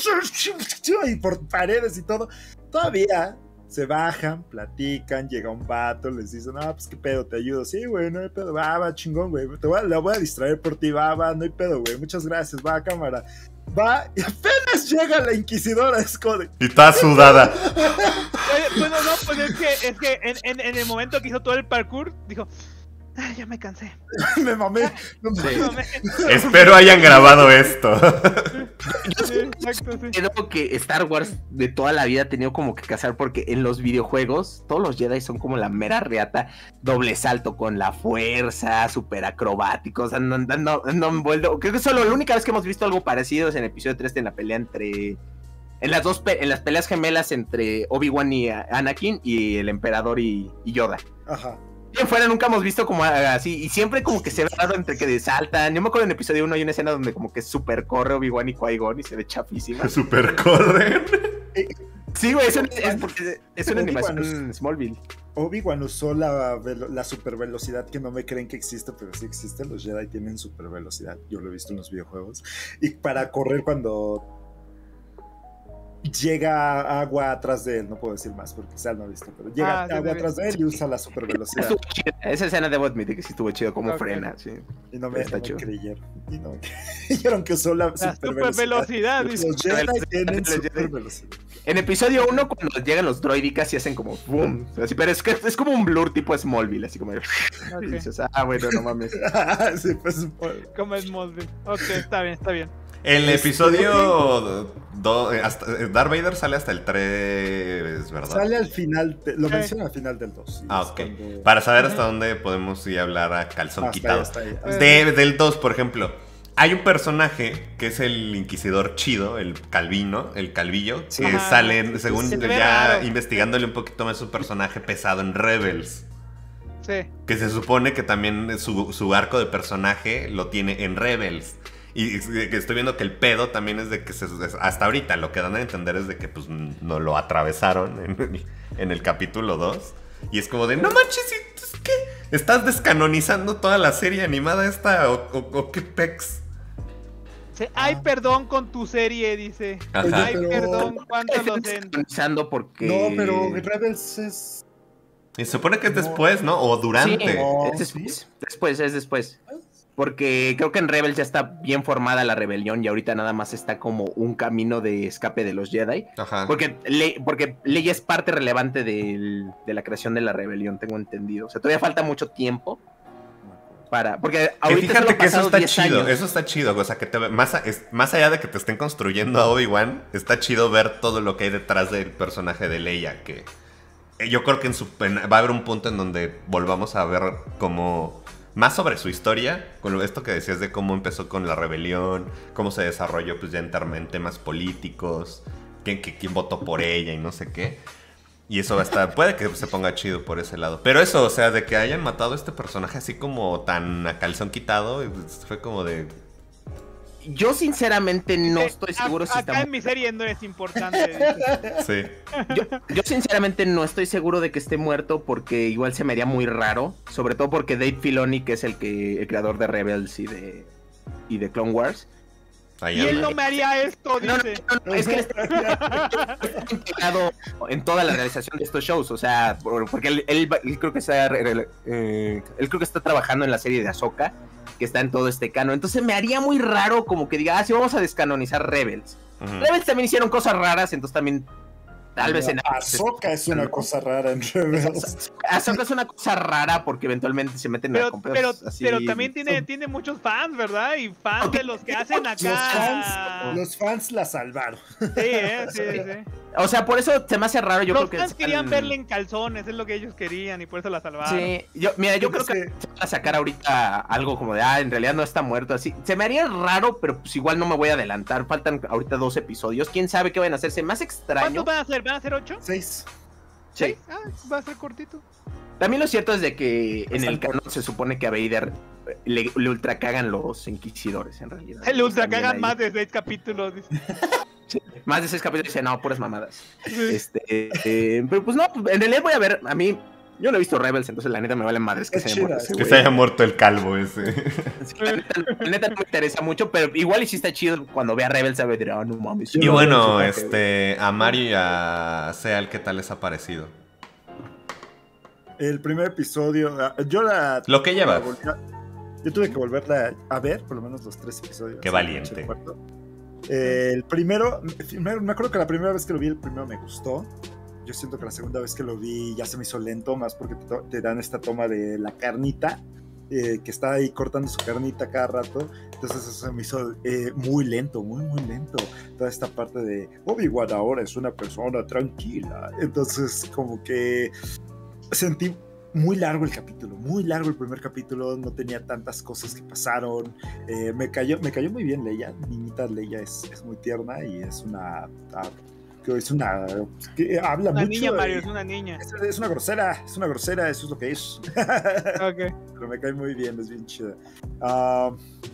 y por paredes y todo. Todavía se bajan, platican, llega un vato, les dicen, no, pues qué pedo, te ayudo. Sí, güey, no hay pedo, va, va, chingón, güey, te voy a, la voy a distraer por ti, va, va, no hay pedo, güey, muchas gracias, va, cámara. Va, y apenas llega la inquisidora, es como de... Y está sudada. Oye, bueno, no, pues es que, es que en, en, en el momento que hizo todo el parkour, dijo, ah, ya me cansé. me mamé. No me sí. mamé. Espero hayan grabado esto. Sí, exacto, sí. Creo que Star Wars de toda la vida ha tenido como que cazar, porque en los videojuegos todos los Jedi son como la mera reata, doble salto con la fuerza, super acrobáticos, andan no, no, no, vuelto. Creo que solo la única vez que hemos visto algo parecido es en el episodio tres, en la pelea entre... En las dos pe en las peleas gemelas entre Obi-Wan y Anakin y el emperador y, y Yoda. Ajá. En fuera nunca hemos visto como así, y siempre como que se ve raro entre que saltan. Yo me acuerdo en el episodio uno hay una escena donde como que super corre Obi-Wan y Qui-Gon y se ve chafísima. Super corren. Sí, güey, es, un, es porque es una animación en Smallville. Obi-Wan usó la, la super velocidad que no me creen que existe, pero sí existe. Los Jedi tienen super velocidad, yo lo he visto en los videojuegos. Y para correr cuando llega agua atrás de él, no puedo decir más porque Sal no ha visto, pero llega ah, agua atrás de él y usa la super velocidad. Esa escena debo admitir que sí estuvo chido, como okay. frena, sí. Y no me, no me creyeron. Y no me creyeron que usó la, la super, super velocidad. velocidad. Los Jedi tienen super velocidad. En episodio uno, cuando llegan los droidicas y hacen como boom, así, pero es que es como un blur tipo Smallville, así como okay. Y dices, ah, bueno, no mames. Sí, pues Smallville. Como Smallville. Ok, está bien, está bien. El episodio do, hasta, Darth Vader sale hasta el tres, ¿verdad? Sale al final, te, lo menciona al final del dos. Ah, ok. Cuando... Para saber hasta dónde podemos ir a hablar a calzón ah, quitado. Está ahí, está ahí. De, del dos, por ejemplo, hay un personaje que es el inquisidor chido, el calvino, el calvillo, sí. que Ajá. sale, según sí, ya raro. investigándole un poquito más, su personaje pesado en Rebels. Sí. Que se supone que también su, su arco de personaje lo tiene en Rebels. Y que estoy viendo que el pedo también es de que se, hasta ahorita lo que dan a entender es de que pues no lo atravesaron en, en el capítulo dos. Y es como de, no manches, ¿qué? ¿Estás descanonizando toda la serie animada esta o, o, o qué pex? Sí, ay, ah. perdón con tu serie, dice. Ajá. Ay, pero... perdón, ¿cuánto lo descanonizando porque... No, pero Rebels es... Y se supone que es después, ¿no? O durante. Sí, no, es después, ¿sí? después, es después. Porque creo que en Rebels ya está bien formada la rebelión y ahorita nada más está como un camino de escape de los Jedi. Ajá. Porque, Le porque Leia es parte relevante del, de la creación de la rebelión, tengo entendido. O sea, todavía falta mucho tiempo para... Porque ahorita que fíjate que eso está chido, años. eso está chido. O sea, que te, más, es, más allá de que te estén construyendo a Obi-Wan, está chido ver todo lo que hay detrás del personaje de Leia. Que yo creo que en su, en, va a haber un punto en donde volvamos a ver como... más sobre su historia, con esto que decías de cómo empezó con la rebelión, cómo se desarrolló pues ya en temas políticos, quién, quién votó por ella y no sé qué. Y eso va a estar, puede que se ponga chido por ese lado. Pero eso, o sea, de que hayan matado a este personaje así como tan a calzón quitado, fue como de... yo sinceramente no Eh, estoy a- seguro si acá está en mi serie no es importante. dice. Sí. Yo, yo sinceramente no estoy seguro de que esté muerto porque igual se me haría muy raro, sobre todo porque Dave Filoni, que es el que el creador de Rebels y de y de Clone Wars, Ahí Y él anda. no me haría esto, no, no, dice. no, no, es que él está, está implicado en toda la realización de estos shows, o sea, por- porque él, él, va- él creo que está eh, él creo que está trabajando en la serie de Ahsoka, que está en todo este canon, entonces me haría muy raro como que diga, ah, sí, vamos a descanonizar Rebels. Ujú. Rebels también hicieron cosas raras, entonces también tal vez en Ahsoka es una cosa rara en Rebels. Ahsoka es una cosa rara porque eventualmente se meten a Pero, comprar pero, así. pero también tiene, tiene muchos fans, ¿verdad? Y fans de los que hacen Los acá. fans, los fans la salvaron. Sí, eh, sí, sí. O sea, por eso se me hace raro. Yo Los creo fans que querían sacan- verle en calzones, es lo que ellos querían y por eso la salvaron. Sí, yo, mira, yo creo que Sí. se van a sacar ahorita algo como de, ah, en realidad no está muerto, así. Se me haría raro, pero pues igual no me voy a adelantar. Faltan ahorita dos episodios. ¿Quién sabe qué van a hacerse? Más extraño. ¿Cuántos van a hacer? ¿Van a ser ocho? Seis. Sí. Ah, va a ser cortito. También lo cierto es de que en Están el canon cortos. se supone que a Vader le, le ultra cagan los inquisidores, en realidad. El ultra También cagan ahí- más de seis capítulos. dice. Sí, más de seis capítulos dice, no, puras mamadas. Sí. Este, eh, pero pues no, en realidad voy a ver, a mí, yo no he visto Rebels, entonces la neta me vale madres que Es se haya chida, muerto ese Que güey. se haya muerto el calvo ese. Sí, la, neta, la neta no me interesa mucho, pero igual y sí está chido cuando vea Rebels, sabe, dirá, oh, no mames. Sí, Y no, bueno, no, este, a Mario y a Seal, ¿qué tal les ha parecido? El primer episodio, ah, yo la... Lo que llevas. la volví a- Yo tuve que volverla a ver, por lo menos los tres episodios. Qué valiente. El cuarto. Eh, el primero, me, me acuerdo que la primera vez que lo vi, el primero me gustó. Yo siento que la segunda vez que lo vi ya se me hizo lento, más porque te, to- te dan esta toma de la carnita, eh, que está ahí cortando su carnita cada rato. Entonces eso se me hizo eh, muy lento, muy, muy lento. Toda esta parte de Obi-Wan ahora es una persona tranquila. Entonces como que sentí muy largo el capítulo, muy largo el primer capítulo, no tenía tantas cosas que pasaron. Eh, me, cayó, me cayó muy bien Leia, niñita Leia es, es muy tierna y es una... ah, que es una... que habla Una mucho. niña, Mario, y- es una niña. es, es una grosera, es una grosera, eso es lo que es. Ok. Pero me cae muy bien, es bien chida. Ah,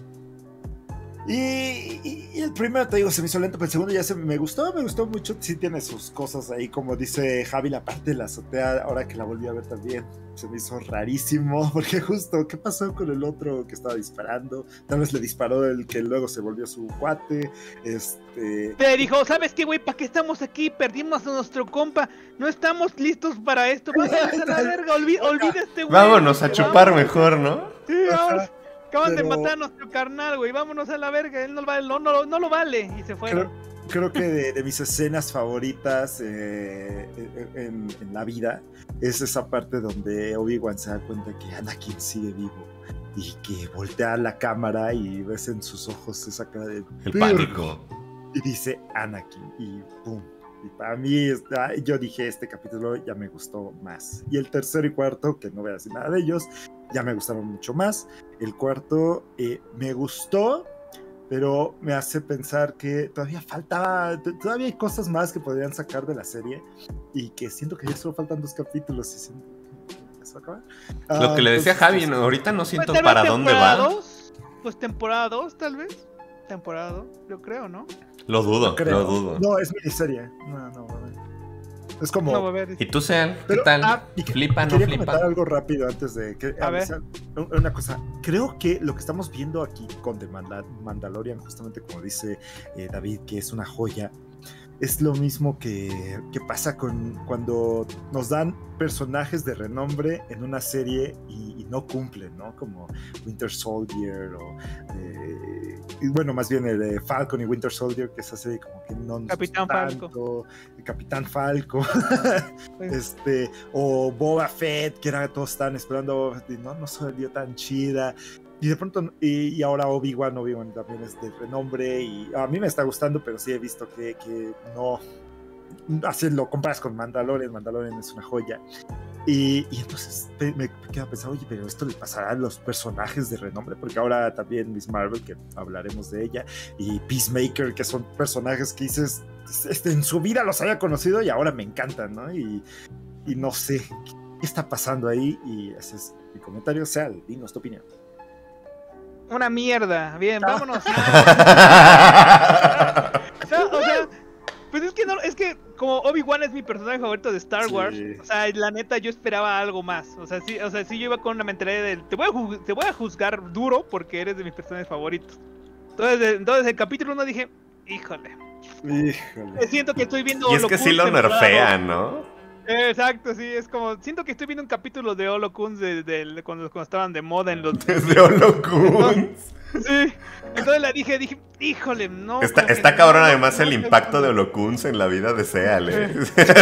y, y- y el primero, te digo, se me hizo lento, pero el segundo ya se me gustó, me gustó mucho. Sí tiene sus cosas ahí, como dice Javi, la parte de la azotea, ahora que la volví a ver también, se me hizo rarísimo, porque justo, ¿qué pasó con el otro que estaba disparando? Tal vez le disparó el que luego se volvió su cuate, este... Te dijo, ¿sabes qué, güey? ¿Para qué estamos aquí? Perdimos a nuestro compa. No estamos listos para esto. Vámonos a la verga. Olvi- olvida este güey. Vámonos a chupar Vámonos. mejor, ¿no? Sí, vámonos. Acaban Pero- de matar a nuestro carnal, güey. Vámonos a la verga. Él no, vale, no, no, no lo vale. Y se fueron. Creo, creo que de, de mis escenas favoritas eh, en, en la vida es esa parte donde Obi-Wan se da cuenta que Anakin sigue vivo y que voltea la cámara y ves en sus ojos esa cara de El pánico. y dice Anakin y pum. Y para mí, está- yo dije, este capítulo ya me gustó más. Y el tercero y cuarto, que no voy a decir nada de ellos, ya me gustaron mucho más. El cuarto eh, me gustó, pero me hace pensar que todavía faltaba, t- todavía hay cosas más que podrían sacar de la serie y que siento que ya solo faltan dos capítulos y siento que ya se va a acabar. Lo Ah, que le decía entonces, Javi, ¿no? Ahorita no Pues, siento tal vez para dónde temporada va. dos, Pues temporada dos, tal vez. Temporada dos, yo creo, ¿no? Lo dudo, creo. lo dudo. No, es miniserie. No, no, a ver. Es como... No va a ver. ¿Y tú, Seal? ¿Qué Pero, tal? ah, y que- ¿Flipa, no Quería flipa? comentar algo rápido antes de que A ver. avisar. Una cosa, creo que lo que estamos viendo aquí con The Manda- Mandalorian, justamente como dice eh, David, que es una joya, es lo mismo que, que pasa con cuando nos dan personajes de renombre en una serie y, y no cumplen, ¿no? Como Winter Soldier o eh, y bueno, más bien el de Falcon y Winter Soldier, que es así como que no nos Capitán gusta Falco. tanto, el Capitán Falco. Sí. Este, o Boba Fett, que era todos estaban esperando a Boba Fett, y no, no salió tan chida. Y de pronto, y, y ahora Obi-Wan, Obi-Wan también es de renombre, y a mí me está gustando, pero sí he visto que, que no, así lo comparas con Mandalorian, Mandalorian es una joya. Y, y entonces me, me queda pensando, oye, pero esto le pasará a los personajes de renombre, porque ahora también Miss Marvel, que hablaremos de ella, y Peacemaker, que son personajes que dices, este, en su vida los había conocido y ahora me encantan, ¿no? Y, y no sé qué está pasando ahí, y ese es mi comentario. Sal, dinos tu opinión. Una mierda. Bien, vámonos. No, o sea, pues es que no, es que como Obi-Wan es mi personaje favorito de Star Wars, sí. O sea, la neta yo esperaba algo más. O sea, sí, o sea, sí yo iba con una mentalidad de te voy a te voy a juzgar duro porque eres de mis personajes favoritos. Entonces, entonces el capítulo uno dije, híjole. Híjole. Siento que estoy viendo Y es que sí lo nerfean, ¿no? Exacto, sí, es como, siento que estoy viendo un capítulo de Holo Cuns de, de, de cuando, cuando estaban de moda en los... De Holo Cuns. Sí, entonces la dije, dije, híjole, no. Está, está cabrón no, además no, el no, impacto no, de Holo Cuns en la vida de Seal, ¿eh?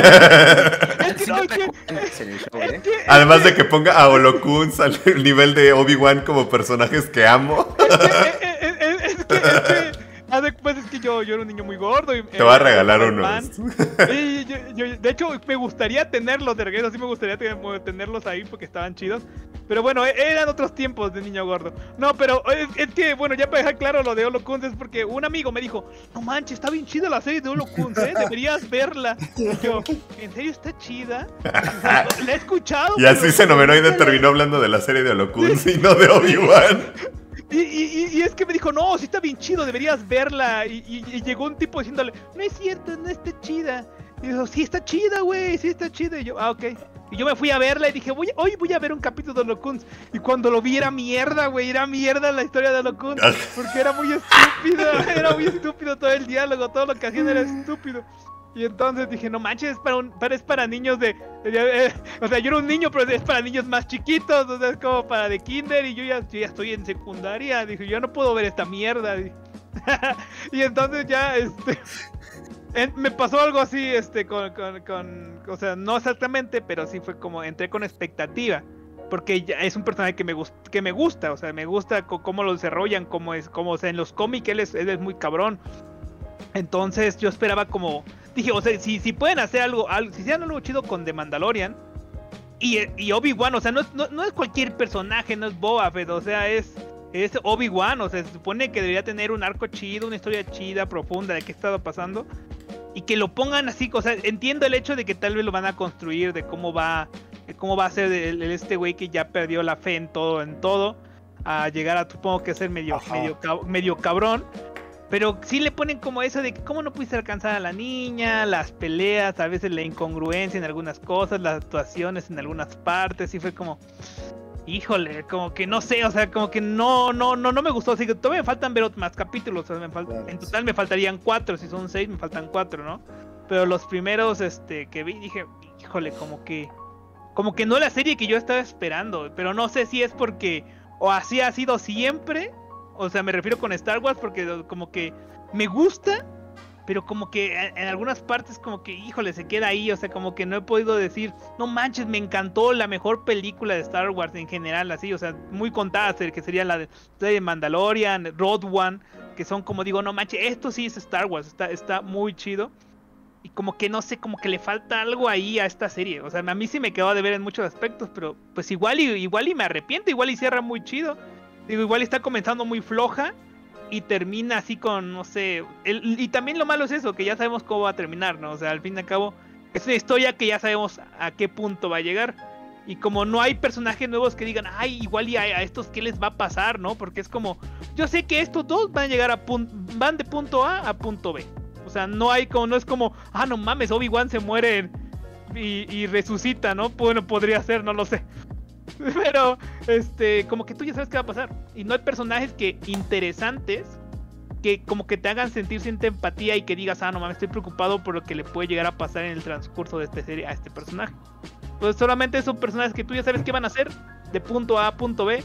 Es que, no, es que, es que, además de que ponga a Holo Cuns al nivel de Obi-Wan como personajes que amo. Es que, es que, es que, es que pues es que yo, yo era un niño muy gordo y, te eh, voy a regalar unos. Sí, yo, yo, de hecho me gustaría tenerlos de regreso, sí me gustaría tenerlos ahí porque estaban chidos. Pero bueno, eran otros tiempos de niño gordo. No, pero es, es que, bueno, ya para dejar claro lo de Holo Cuns es porque un amigo me dijo, no manches, está bien chida la serie de Holo Cuns, ¿eh? Deberías verla. Y yo, ¿en serio está chida? La he escuchado. Y así Xenomenoide terminó hablando de la serie de Holo Cuns y no de Obi-Wan. Y, y, y es que me dijo, no, sí está bien chido, deberías verla. Y, y, y llegó un tipo diciéndole, no es cierto, no está chida. Y dijo, sí está chida, güey, sí está chida. Y yo, ah, ok. Y yo me fui a verla y dije, voy, hoy voy a ver un capítulo de Holo Cuns. Y cuando lo vi era mierda, güey, era mierda la historia de Holo Cuns. Porque era muy estúpido, era muy estúpido todo el diálogo, todo lo que hacían era estúpido. Y entonces dije, no manches, es para, un, para, es para niños de... de eh, o sea, yo era un niño, pero es para niños más chiquitos, o sea, es como para de kinder y yo ya, yo ya estoy en secundaria. Dije, yo no puedo ver esta mierda. Y entonces ya, este... En, me pasó algo así, este, con, con, con... O sea, no exactamente, pero sí fue como, entré con expectativa. Porque ya es un personaje que me, gust, que me gusta, o sea, me gusta cómo lo desarrollan, cómo es, como, o sea, en los cómics él es, él es muy cabrón. Entonces yo esperaba como... Dije, o sea, si, si pueden hacer algo, algo, si hicieran algo chido con The Mandalorian y, y Obi-Wan, o sea, no, no, no es cualquier personaje, no es Boba Fett, o sea, es, es Obi-Wan, o sea, se supone que debería tener un arco chido, una historia chida, profunda de qué estaba pasando, y que lo pongan así, o sea, entiendo el hecho de que tal vez lo van a construir, de cómo va, de cómo va a ser el, el, este güey que ya perdió la fe en todo, en todo, a llegar a, supongo que ser medio, medio, medio cabrón. Pero sí le ponen como eso de que cómo no pudiste alcanzar a la niña, las peleas, a veces la incongruencia en algunas cosas, las actuaciones en algunas partes, y fue como, híjole, como que no sé, o sea, como que no, no, no, no me gustó, así que todavía me faltan ver más capítulos, o sea, me falta, en total me faltarían cuatro, si son seis me faltan cuatro, ¿no? Pero los primeros, este, que vi, dije, híjole, como que, como que no la serie que yo estaba esperando, pero no sé si es porque, o así ha sido siempre. O sea, me refiero con Star Wars porque como que me gusta, pero como que en algunas partes como que, híjole, se queda ahí. O sea, como que no he podido decir, no manches, me encantó la mejor película de Star Wars en general, así. O sea, muy contadas, que sería la de, de Mandalorian, Road One, que son como digo, no manches, esto sí es Star Wars, está, está muy chido. Y como que no sé, como que le falta algo ahí a esta serie. O sea, a mí sí me quedó de ver en muchos aspectos, pero pues igual y, igual y me arrepiento, igual y cierra muy chido. Digo, igual está comenzando muy floja y termina así con, no sé... El, y también lo malo es eso, que ya sabemos cómo va a terminar, ¿no? O sea, al fin y al cabo, es una historia que ya sabemos a qué punto va a llegar. Y como no hay personajes nuevos que digan, ay, igual y a, a estos qué les va a pasar, ¿no? Porque es como, yo sé que estos dos van a llegar a punto, van de punto A a punto B. O sea, no hay como, no es como, ah, no mames, Obi-Wan se muere y, y resucita, ¿no? Bueno, podría ser, no lo sé. Pero, este, como que tú ya sabes qué va a pasar. Y no hay personajes que interesantes que como que te hagan sentir cierta empatía y que digas, ah, no mames, estoy preocupado por lo que le puede llegar a pasar en el transcurso de esta serie a este personaje. Pues solamente son personajes que tú ya sabes qué van a hacer de punto A a punto B.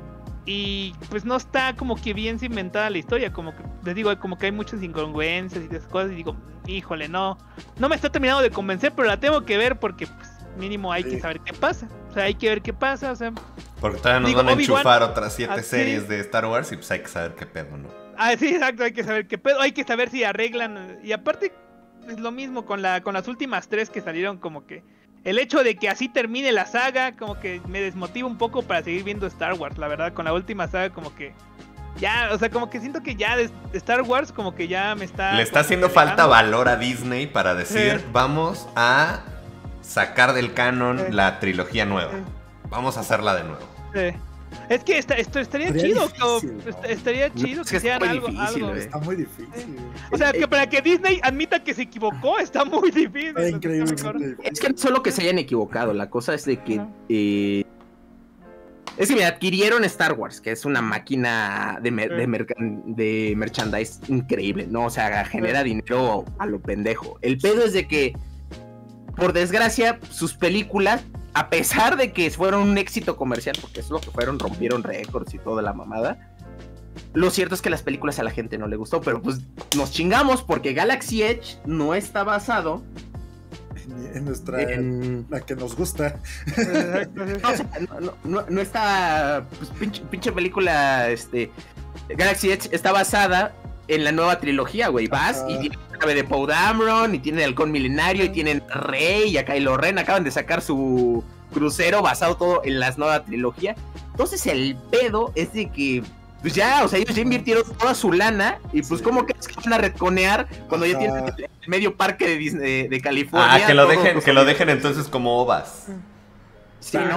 Y pues no está como que bien cimentada la historia. Como que, les digo, como que hay muchas incongruencias y esas cosas. Y digo, híjole, no. No me está terminando de convencer, pero la tengo que ver porque pues, mínimo hay sí. que saber qué pasa. O sea, hay que ver qué pasa, o sea... Porque todavía nos digo, van a enchufar otras siete así, series de Star Wars y pues hay que saber qué pedo, ¿no? Ah, sí, exacto, hay que saber qué pedo, hay que saber si arreglan... Y aparte, es lo mismo con, la, con las últimas tres que salieron, como que... El hecho de que así termine la saga, como que me desmotiva un poco para seguir viendo Star Wars, la verdad, con la última saga como que... Ya, o sea, como que siento que ya de Star Wars como que ya me está... Le está haciendo falta valor a Disney para decir, sí. vamos a... sacar del canon sí. la trilogía nueva. Sí. Vamos a hacerla de nuevo. Sí. Es que esta, esto estaría Estaría chido, difícil, como- ¿no? est- estaría chido es que que está hicieran muy algo. difícil, algo. güey. Está muy difícil. O sea, que para que Disney admita que se equivocó, está muy difícil. Está increíble. Está mejor. Es que no solo que se hayan equivocado, la cosa es de que Ajá. eh, es que me adquirieron Star Wars, que es una máquina de, mer- de, mercan- de merchandise increíble, ¿no? O sea, genera dinero a lo pendejo. El pedo es de que, por desgracia, sus películas, a pesar de que fueron un éxito comercial, porque es lo que fueron, rompieron récords y toda la mamada, lo cierto es que las películas a la gente no le gustó, pero pues nos chingamos porque Galaxy Edge no está basado En, en nuestra. en... La que nos gusta. No, o sea, no, no, no, no está, pues, pinche, pinche película, este, Galaxy Edge está basada en la nueva trilogía, güey. Vas Ajá. y tiene la nave de Poe Dameron, y tiene el halcón milenario, y tienen Rey y a Kylo Ren, acaban de sacar su crucero basado todo en la nueva trilogía. Entonces el pedo es de que, pues ya, o sea, ellos ya invirtieron toda su lana, y pues Sí. ¿cómo crees que van a reconear cuando ya Ajá. tienen el medio parque de, Disney, de, de California? Ah, que lo todo, dejen, pues, que lo dejen entonces como ovas. Sí, ¿no?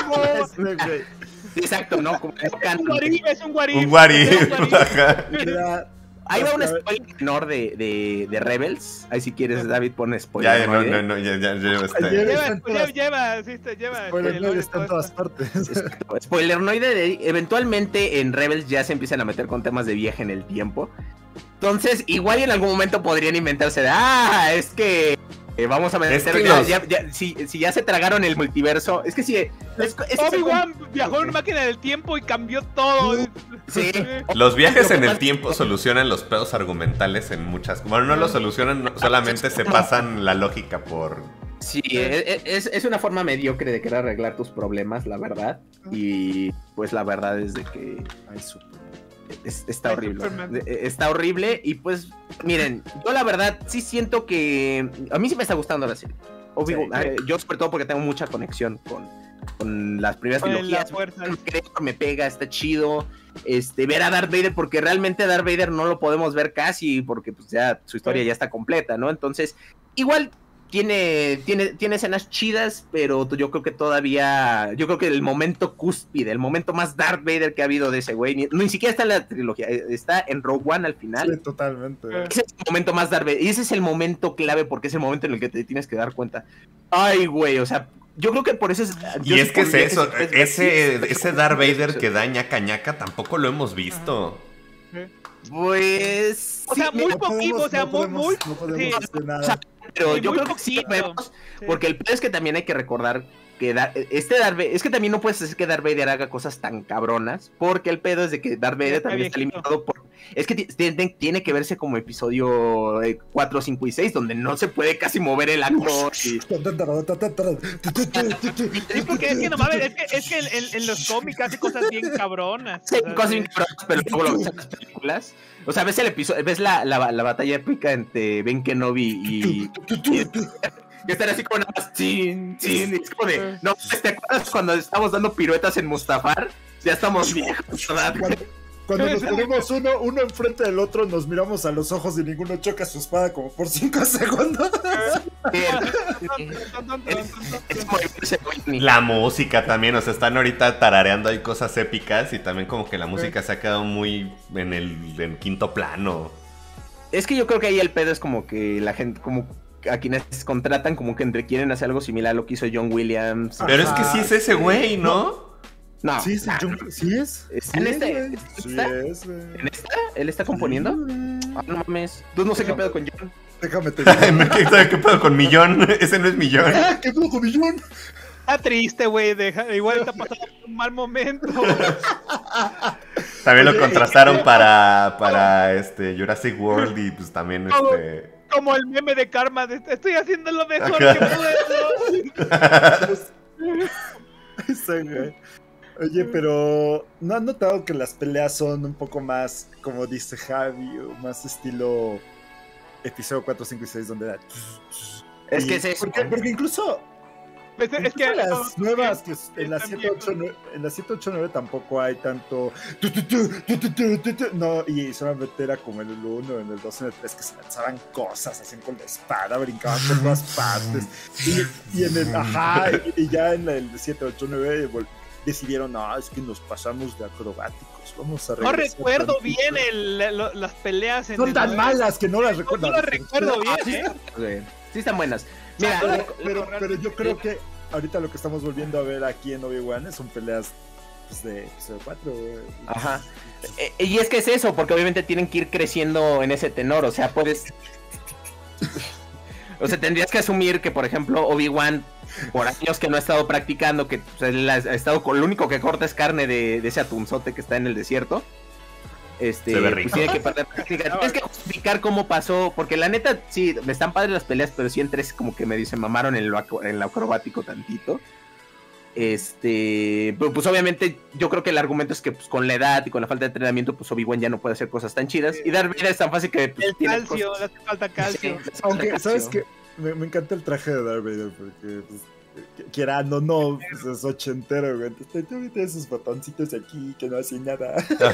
Exacto, ¿no? Como Es un guarí, es un guarí. Un guarí. Es un guarí. Ajá. Era- Ahí va un hasta- spoiler menor de, de, de Rebels. Ahí si quieres, David, pone Ya, spoiler. ya, no, ¿no? no, no, ya, ya, ya, este. Ayer- Lleva, Está en lleva, todas- lleva, sí, está, lleva. Spoiler, este, no, el- está en todas partes. Spoilernoide, de, eventualmente en Rebels ya se empiezan a meter con temas de viaje en el tiempo. Entonces, igual y en algún momento podrían inventarse de, ah, es que eh, vamos a meter, Es que ya, los- ya- ya- si, si ya se tragaron el multiverso, es que si... Es, es que es Obi-Wan viajó en una máquina del tiempo y cambió todo. Sí. Los viajes Lo que en el pasa- tiempo solucionan los pedos argumentales en muchas... Bueno, no los solucionan, no- solamente se pasan la lógica por... Sí, e- e- es, es una forma mediocre de querer arreglar tus problemas, la verdad. Y pues la verdad es de que Ay, súper. es- está Ay, horrible. Superman. De- Está horrible y pues, miren, yo la verdad sí siento que... A mí sí me está gustando la serie. Obvio, Sí. eh, yo sobre todo porque tengo mucha conexión con, con las primeras Con la trilogías. fuerza. Me creo, me pega, está chido. Este, ver a Darth Vader, porque realmente Darth Vader no lo podemos ver casi, porque pues ya su historia Sí. ya está completa, ¿no? Entonces, igual tiene, tiene, tiene escenas chidas, pero yo creo que todavía, yo creo que el momento cúspide, el momento más Darth Vader que ha habido de ese güey, ni, ni siquiera está en la trilogía, está en Rogue One al final. Sí, totalmente. Ese es el momento más Darth Vader, y ese es el momento clave porque es el momento en el que te tienes que dar cuenta. Ay, güey, o sea, yo creo que por eso es... yo Y es que es supondría eso, si puedes ver- ese, ese Darth Vader que da ñaca ñaca tampoco lo hemos visto. Pues... O sea, sí, muy No poquito, podemos- o sea, no muy, podemos- muy. No podemos sí. hacer o nada. sea, pero Sí, yo muy creo que sí lo poquito. vemos, Sí. porque el pedo es que también hay que recordar que Dar- este Darth Vader, es que también no puedes decir que Darth Vader haga cosas tan cabronas, porque el pedo es de que Darth Vader está también está viejito. limitado por... Es que ti- tiene, tiene que verse como episodio eh, cuatro, cinco y seis, donde no se puede casi mover el actor. y- Sí, porque es que no mames, es que, es que en, en- en los cómics hace cosas bien cabronas. Sí, O sea, cosas sí. bien cabronas, pero luego lo ves en las películas. O sea, ves el episodio, ves la, la, la batalla épica entre Ben Kenobi y... y que están así como nada más chin, chin, y es como de, no, ¿te acuerdas cuando estamos dando piruetas en Mustafar? Ya estamos viejos, ¿verdad? Cuando, cuando nos ponemos uno, uno enfrente del otro, nos miramos a los ojos y ninguno choca su espada como por cinco segundos. Es como ese güey. La música también, o sea, están ahorita tarareando, hay cosas épicas y también como que la música se ha quedado muy en el en quinto plano. Es que yo creo que ahí el pedo es como que la gente, como a quienes contratan, como que entre quieren hacer algo similar a lo que hizo John Williams. Pero es Ajá, que sí es ese güey, ¿no? No, Sí, sí, nah, yo- sí es. ¿Está Sí en es, este? güey. Sí ¿Está? es, güey. ¿En esta? ¿Él está componiendo? Ah, no mames. Tú no sé qué pedo con John. Déjame te digo. Me quedé, ¿qué pedo con Millón? Ese no es Millón. ¡Ah, qué pedo con Millón! Está triste, güey. deja- Igual está pasando un mal momento. También lo Oye, contrataron para, para este Jurassic World y pues también este... Como el meme de Karma. De, estoy haciendo lo mejor Ajá. que puedo. Ese, güey. Oye, pero ¿no han notado que las peleas son un poco más, como dice Javi, o más estilo episodio cuatro, cinco y seis, donde era... Es Y- que es eso. Porque, porque incluso, Pues, es incluso que las nuevas, que sí, en las están siete ocho nueve en las siete ocho nueve tampoco hay tanto... tu, tu, tu, tu, tu, tu, tu, tu. No, y solamente era como en el uno, en el dos, en el tres, que se lanzaban cosas, hacían con la espada, brincaban por todas partes. Y, y en el... Ajá, y, y ya en la- el siete ocho nueve vol- decidieron, no, es que nos pasamos de acrobáticos, vamos a No regresar recuerdo tantito". bien el, lo- las peleas en Son el tan nueve. malas que no las No, recuerdo. no las recuerdo bien, Sí, ¿eh? güey. Sí están buenas. Mira, Pero, la- pero, pero yo creo que ahorita lo que estamos volviendo a ver aquí en Obi-Wan son peleas pues, de episodio cuatro. Ajá. Eh, y es que es eso, porque obviamente tienen que ir creciendo en ese tenor, o sea, puedes... O sea, tendrías que asumir que, por ejemplo, Obi-Wan, por años que no ha estado practicando, que pues, él ha ha estado con... Lo único que corta es carne de, de ese atunzote que está en el desierto. Este, Se ve pues rico. tiene que perder práctica. Tienes que justificar cómo pasó, porque la neta, sí, me están padres las peleas, pero sí en tres como que medio se mamaron en lo, aco- en lo acrobático tantito. Este, pero pues obviamente yo creo que el argumento es que pues, con la edad y con la falta de entrenamiento, pues Obi-Wan ya no puede hacer cosas tan chidas. Y Darth Vader es tan fácil que pues, El tiene calcio, cosas- le hace falta calcio. Sí, le hace falta Aunque, calcio. ¿sabes qué? Me, me encanta el traje de Darth Vader porque, pues, que- quieran o no, pues, es ochentero, güey. Entonces, tiene tiene sus botoncitos aquí que no hacen nada.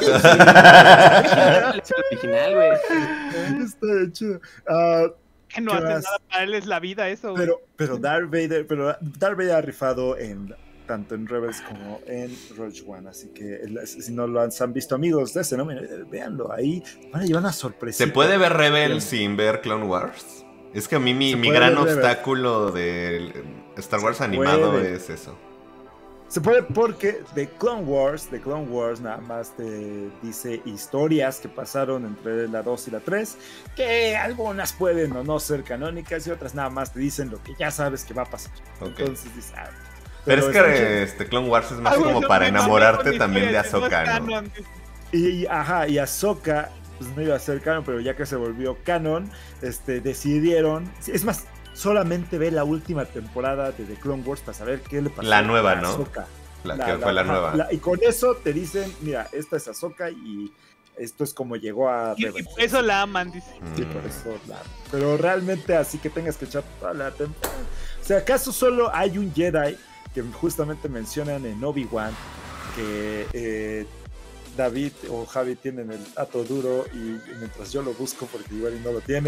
Es el original, güey. Está bien chido. Ah, Que no ¿Qué hace más? nada para él, es la vida eso, güey. pero, pero Darth Vader, pero Darth Vader ha rifado en tanto en Rebels como en Rogue One, así que el- si no lo han, han visto amigos de ese, no, Miren, véanlo ahí, van a llevar una sorpresa. ¿Se puede ver Rebel sin ver Clone Wars? Es que a mí mi, Se mi puede gran ver Rebel. obstáculo de Star Wars Se animado puede. es eso. Se puede porque de Clone Wars, de Clone Wars nada más te dice historias que pasaron entre la dos y la tres, que algunas pueden o no ser canónicas y otras nada más te dicen lo que ya sabes que va a pasar. Ok. Entonces dices, ah, Pero es está chido. que este Clone Wars es más Algo como yo para me mamé enamorarte con también de historias que no es Ahsoka, ¿no? canon. Y, y, ajá, y Ahsoka, pues no iba a ser canon, pero ya que se volvió canon, este, decidieron, es más, solamente ve la última temporada de The Clone Wars para saber qué le pasó La nueva, a ¿no? Ahsoka. La, que fue la ajá, nueva. la- y con eso te dicen, mira, esta es Ahsoka y esto es como llegó a Y, y Rebels. por eso la aman, dice. Mm. Sí, por eso, la- pero realmente así que tengas que echar toda la temporada. O sea, ¿acaso solo hay un Jedi que justamente mencionan en Obi-Wan que eh, David o Javi tienen el dato duro y mientras yo lo busco porque igual y no lo tiene?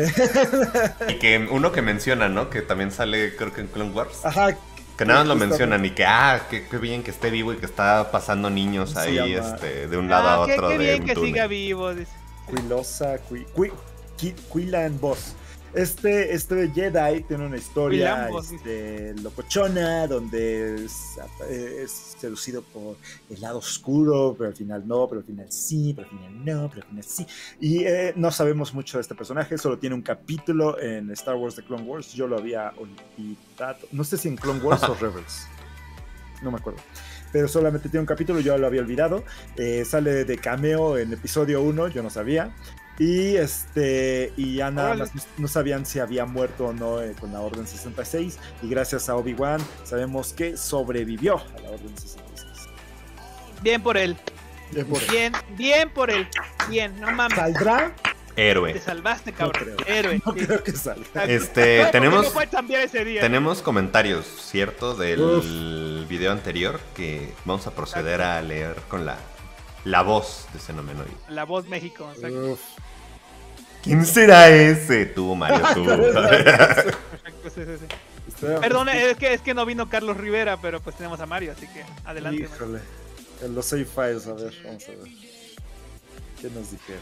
Y que uno que menciona, ¿no? Que también sale, creo que en Clone Wars. Ajá. Que nada más lo Justamente. mencionan y que, ah, qué, qué bien que esté vivo y que está pasando niños Se ahí, llama- este, de un lado Ah, a qué, otro qué de bien un que túnel. siga vivo, dice. Quilosa, Qui, Qui, Qui- Quilan Boss. Este, este Jedi tiene una historia Quilan Boss, este, locochona, donde es, es seducido por el lado oscuro, pero al final no, pero al final sí, pero al final no, pero al final sí. Y eh, no sabemos mucho de este personaje, solo tiene un capítulo en Star Wars The Clone Wars. Yo lo había olvidado, no sé si en Clone Wars o Rebels, no me acuerdo. Pero solamente tiene un capítulo, yo lo había olvidado. Eh, sale de cameo en episodio uno, yo no sabía. Y este y ya nada Órale. más no, no sabían si había muerto o no eh, con la Orden sesenta y seis. Y gracias a Obi-Wan sabemos que sobrevivió a la Orden sesenta y seis. Bien por él. Bien por- Bien, bien por él. Bien, no mames. ¿Saldrá? Te Héroe. salvaste, cabrón. creo. Héroe. No sí. creo que salga. Este, No, tenemos- porque no fue tan bien ese día. Tenemos comentarios, ¿cierto? Del Uf. video anterior que vamos a proceder a leer con la, la voz de Xenomenoide. La voz México. exacto. Uf. ¿Quién será ese? Tú, Mario, tú. Perfecto, sí, sí, sí. Espera, Perdón, es que, es que no vino Carlos Rivera, pero pues tenemos a Mario, así que adelante. Mario. Híjole. En los save files, a ver, vamos a ver. ¿Qué nos dijeron?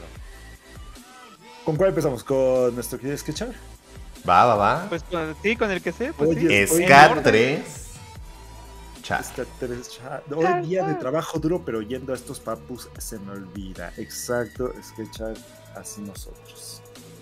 ¿Con cuál empezamos? ¿Con nuestro querido Sketchar? Va, va, va. Pues con- sí, con el que sé, pues Oye, sí. S K tres. Chat. Este tres chat. Hoy día de trabajo duro, pero yendo a estos papus se me olvida. Exacto, Sketchar, así nosotros.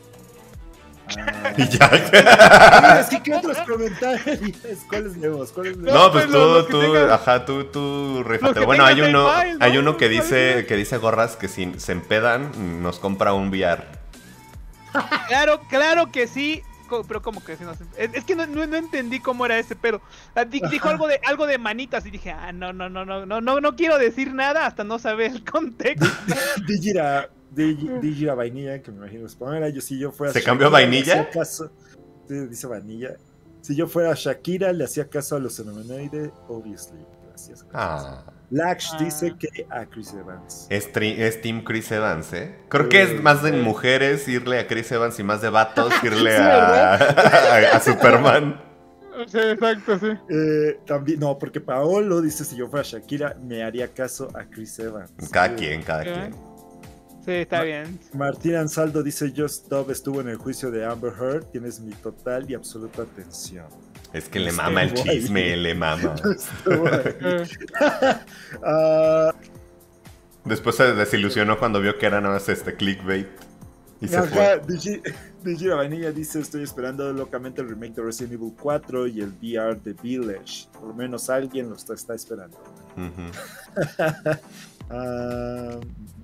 Ah. Y ya. Oye, es que, ¿qué otros comentarios? ¿Cuáles leemos? ¿Cuáles leemos? No, pues pues, lo- lo tú, que tú, tengas- ajá, tú, tú, rífate. que Bueno, hay tengas en uno, mind, ¿no? hay uno que ¿Cuál dice, es? que dice gorras que si se empedan, nos compra un V R. Claro, claro que sí. co- Pero como que sí, no sé. Es, es que no, no, no entendí cómo era ese pedo. Ah, di- Dijo algo de algo de manitas y dije, ah, no, no, no, no, no, no, no quiero decir nada hasta no saber el contexto. Digira, Digi- Digira Vainilla, que me imagino es Pamela. Yo, si yo fuera ¿Se cambió Shakira, le Vainilla? hacía caso- sí, dice Vainilla. Si yo fuera Shakira, le hacía caso a los Xenomenoide, obviously. Gracias. Ah. Laksh Ah. dice que a Chris Evans. Es, tri- es Team Chris Evans, ¿eh? Creo que es más de mujeres irle a Chris Evans y más de vatos irle Sí, a, a, a Superman. Sí, exacto, sí. Eh, también, no, porque Paolo dice: si yo fuera Shakira, me haría caso a Chris Evans. Cada Sí. quien, cada ¿Qué? quien. Sí, está bien. Martín Ansaldo dice: Just Dove estuvo en el juicio de Amber Heard. Tienes mi total y absoluta atención. Es que le Estuvo mama el ahí. chisme, le mama. Estuvo ahí. Eh, Ah, Después se desilusionó cuando vio que era nada más este clickbait. Y se ajá, fue. Digi- Digira Vainilla dice: estoy esperando locamente el remake de Resident Evil cuatro y el V R de Village. Por lo menos alguien lo está, está esperando. Ujú. Ah,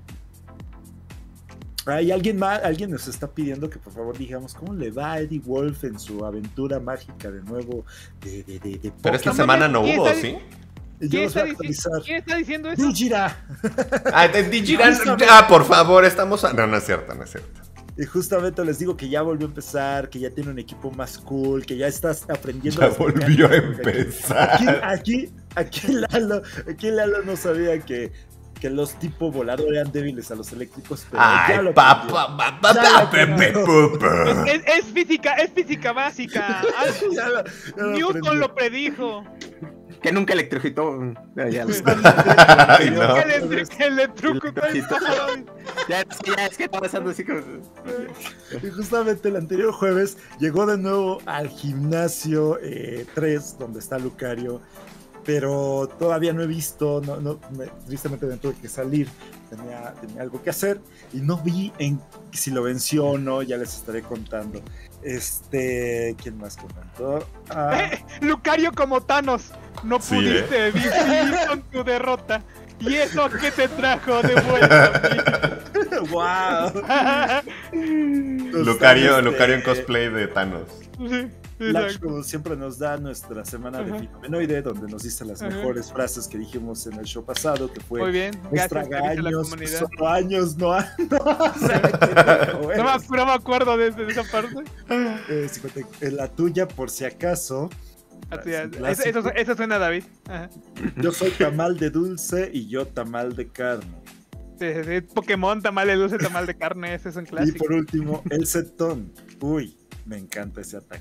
hay alguien más, alguien nos está pidiendo que por favor digamos cómo le va a Eddie Wolf en su aventura mágica de nuevo de, de, de, de Pero esta No semana mames, no ¿quién hubo, está- ¿sí? Y yo ¿Quién los voy está, a dici- actualizar. ¿Quién está diciendo eso? Digira. Ah, de Digiran. Ah, por favor, estamos. a- No, no es cierto, no es cierto. Y justamente les digo que ya volvió a empezar, que ya tiene un equipo más cool, que ya estás aprendiendo. Ya las volvió a mecánicas. empezar. Aquí, aquí, aquí Lalo, aquí Lalo no sabía que, que los tipo volador eran débiles a los eléctricos, pero ya Ay, lo papá, aprendió. papá, Ya papá, lo pepe, aprendió. pupa. Es, es física, es física básica. Al- Ya lo- ya lo Newton aprendió. lo predijo. Que nunca electrocitó. Ya, ya, Ay, no. Que le, que le truco con el ya, ya, es que está pasando así como. Y justamente el anterior jueves llegó de nuevo al gimnasio eh, tres, donde está Lucario, pero todavía no he visto, no, no, me- tristemente me tuve que salir, tenía, tenía algo que hacer y no vi en si lo venció o no, ya les estaré contando. Este, ¿quién más comentó? Ah, Lucario como Thanos. No Sí, pudiste vivir con tu derrota. ¿Y eso a qué te trajo de vuelta? ¡Wow! Lucario, Lucario en cosplay de Thanos. Sí, Lash, exacto. como siempre, nos da nuestra semana de Ajá. Fenomenoide, donde nos dice las Ajá. mejores frases que dijimos en el show pasado, que fue Muy bien, extra gracias servicio a la años, comunidad. solo años, no, a- no, o sea, qué loco No me, eres. no me acuerdo de, de esa parte. Eh, cincuenta, eh, la tuya, por si acaso. Así Es es. un Eso, clásico. eso, eso suena a David. Ajá. Yo soy tamal de dulce y yo tamal de carne. Sí, sí, sí. Pokémon, tamal de dulce, tamal de carne, ese es un Y clásico. por último, el setón. Uy, me encanta ese ataque.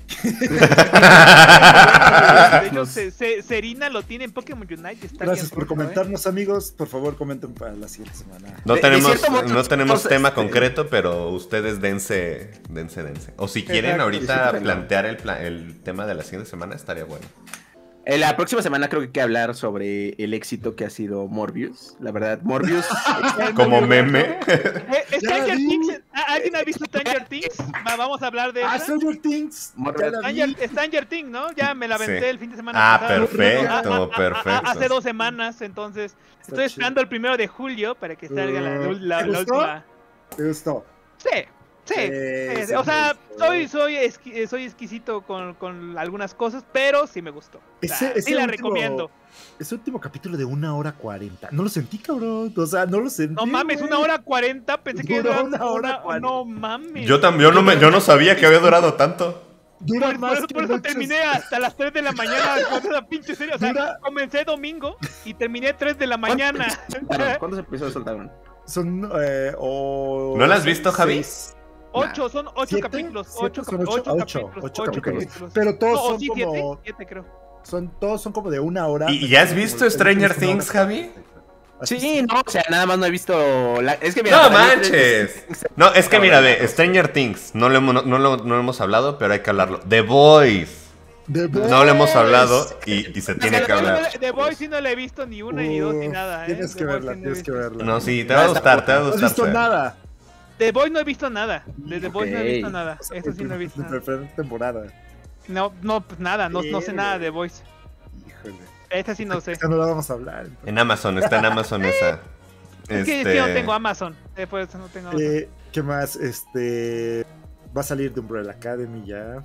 De hecho, se, se- Serena lo tiene en Pokémon Unite. Está Gracias bien por roto, ¿eh? comentarnos, amigos. Por favor, comenten para la siguiente semana. No De- de tenemos, cierto modo, no tenemos cosas, tema este- concreto, pero ustedes dense, dense, dense. O si quieren Exacto. ahorita Sí, sí, plantear el, pla- el tema de la siguiente semana, estaría bueno. Eh, La próxima semana creo que hay que hablar sobre el éxito que ha sido Morbius. La verdad, Morbius. Como meme. Eh, Stranger vi. Things. ¿ah, ¿Alguien ha visto Stranger Things? Va- vamos a hablar de Ah, esa. Stranger Things. Ya la vi. Stranger, Stranger Things, ¿no? Ya me la aventé Sí. el fin de semana. Ah, pasado. perfecto, Ah, ah, ah, perfecto. ah, hace dos semanas, entonces. Está Estoy chido. esperando el primero de julio para que salga la, Uh, la- ¿te la gustó? última. ¿Te gustó? Sí, sí. Sí, eh, sí o me sea, gustó. soy, soy, exqui- eh, soy exquisito con, con algunas cosas, pero sí me gustó. O sea, Ese- ese sí la último- recomiendo. Ese último capítulo de una hora cuarenta. No lo sentí, cabrón. O sea, no lo sentí. No mames, güey. una hora cuarenta. Pensé que Duró era una hora cuarenta. No mames. Yo también, yo no, me, yo no sabía que había durado tanto. Dura Por, más por eso, que por eso muchos- terminé hasta las tres de la mañana con esa pinche serie. O sea, Dura- comencé domingo y terminé tres de la mañana. ¿Cuántos episodios soltaron? Son. Eh, o- ¿No la has visto, Javi? seis, Ocho, son ocho ¿Siete? capítulos. ¿Siete? Ocho, Son cap- ocho, ocho ocho, capítulos. ocho Ocho capítulos. capítulos. Pero todos No, o son sí, como. siete, siete creo. Son, todos son como de una hora. ¿Y- y ya has Como visto el- Stranger una hora Things, Javi? Así Sí, no, o sea, nada más no he visto. La... Es que mira, No para mí- manches. No, es que mira, ve, Stranger Things, no lo, hemos, no, no lo- no lo hemos hablado, pero hay que hablarlo. The Boys, The Boys. no lo hemos hablado y, y se tiene que hablar. De Boy sí no la he visto ni una, ni dos, ni Uf, nada. ¿eh? Tienes The que Boys verla, sí no he tienes que visto. verla. No, sí, te va a gustar, te va a No has gustar. visto Fer. nada. The Boy no he visto nada. De The Boy no he visto Ok. nada. O sea, Eso sí no he visto. La primera temporada. No, no, pues nada, no, no sé nada de Boys. Híjole. Esta sí no sé. Esta no la vamos a hablar. entonces. En Amazon, está en Amazon esa. Es que Este, sí, no tengo Amazon. Después no tengo Amazon. Eh, ¿Qué más? Este. Va a salir de Umbrella Academy ya.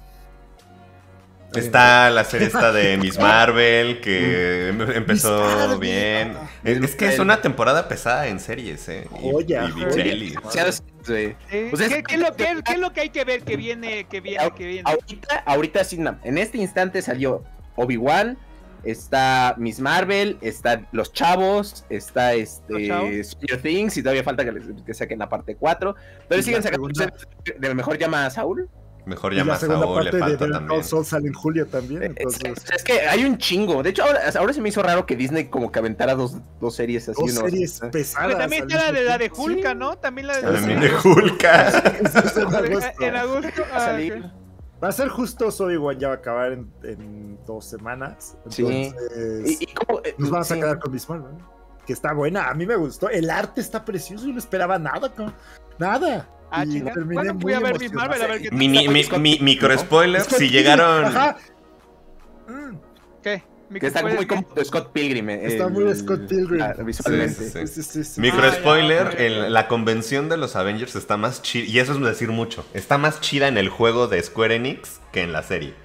Está la serie esta de Miss Marvel, que em- empezó Miss Marvel. bien. Ah, Es, es que es una temporada pesada en series, ¿eh? Y, Joya, y joya. Bicheli. Demasiadas, sí. Eh, pues es- ¿qué, qué es lo, qué- qué es lo que hay que ver que viene, que viene, que viene? Ahorita, ahorita sí, no. En este instante salió Obi-Wan, está Miss Marvel, están Los Chavos, está este ¿Los Chavos? Stranger Things y todavía falta que, les- que saquen la parte cuatro. Pero ¿Y siguen la sacando segunda? series de lo mejor llama a Saúl. Mejor Y la llama a segunda Saúl, le parte de falta Better también. Call Saul sale en julio también. Eh, Entonces, Es, es que hay un chingo. De hecho, ahora, ahora se me hizo raro que Disney como que aventara dos, dos series así. dos uno- series Pero pesadas. también al está la mismo de la de tiempo. Hulka, ¿no? También la de También de Hulka. Sí, es en agosto. En agosto. Va a ah, salir. ok. Va a ser justo Obi-Wan, ya va a acabar en, en dos semanas. Sí. Entonces, Y, y como, eh, nos vamos sí. a quedar con Miss Marvel, ¿no? Que está buena, a mí me gustó. El arte está precioso, yo no esperaba nada, cabrón. Nada. Ah, Y chinga. terminé Bueno, voy muy a ver Miss emocionado. Marvel a ver qué tal. Mini, mi, mi- micro spoiler, Scott si Pilgrim, llegaron... Ajá. Mm, ¿Qué? Mi Que está spoiler, muy ¿qué? como Scott Pilgrim. eh, Está el- muy Scott Pilgrim. ah, visualmente. Sí, sí, sí, sí, sí. Micro Ah, ya, spoiler, ok. el- la convención de los Avengers está más chida, y eso es decir mucho, está más chida en el juego de Square Enix que en la serie.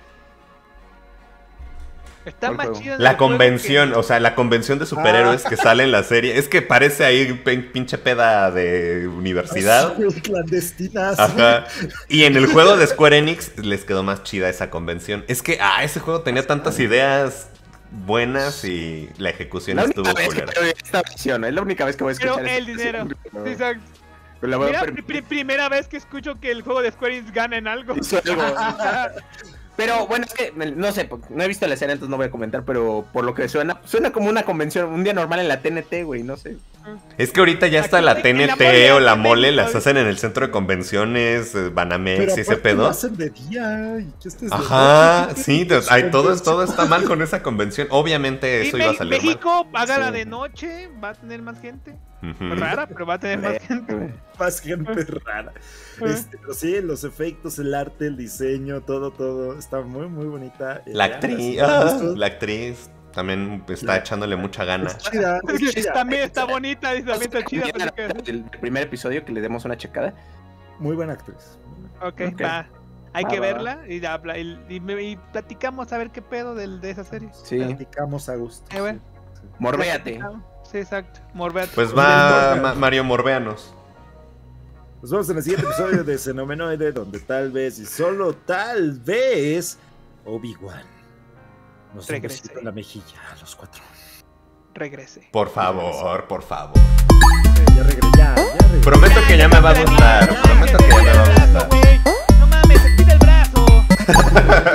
Está ¿Cuál más juego? chido en La el juego convención, que- o sea, la convención de superhéroes Ah. que sale en la serie, es que parece ahí pin- pinche peda de universidad. Súper clandestinas. Ajá. Y en el juego de Square Enix les quedó más chida esa convención. Es que, ah, ese juego tenía tantas ideas buenas y la ejecución La estuvo única vez que culera. veo esta versión, es la única vez que voy a Pero escuchar el esta dinero. versión, Sí, exacto. pero la voy a Mira, permitir. pri- primera vez que escucho que el juego de Square Enix gana en algo. Hizo algo. Pero bueno, es que no sé, no he visto la escena, entonces no voy a comentar, pero por lo que suena, suena como una convención, un día normal en la T N T, güey, no sé. Es que ahorita ya está Aquí la en T N la T mole o la también, mole, las ¿sabes? hacen en el centro de convenciones, eh, Banamex Pero y ese aparte lo pedo. hacen de día. ¿Y qué estés de Ajá, noche? sí, te- ay, todo, todo está mal con esa convención. Obviamente Y eso iba a Me- salir mal. México haga la Sí. de noche, va a tener más gente. Ujú. Rara, pero va a tener más gente. Más gente rara. Este, pero sí, los efectos, el arte, el diseño, todo, todo. Está muy, muy bonita. Eh, La veanla, actriz, si no la han ah, visto. la actriz también está La- echándole mucha gana. Es chida, es chida. También está bonita y también está chida. Mañana, pero que- el primer episodio que le demos una checada. Muy buena actriz. Ok, Ok. va. Hay Va, que va, va. verla y, habla- y, y me- y platicamos a ver qué pedo del- de esa serie. Sí, Platicamos a gusto. Eh, bueno. Sí, sí. morvéate. Sí, exacto. Morbeate. Pues Pues va bien, Ma- Mario Morbeanos. Nos vemos en el siguiente episodio de Xenomenoide, donde tal vez y solo tal vez Obi-Wan nos dé un Regrese. besito en la mejilla a los cuatro. Regrese. Por favor, por favor. Ya regresé, ya, ya regresé. Prometo que ya me va a gustar. Prometo que ya me va a gustar. No mames, se tira el brazo.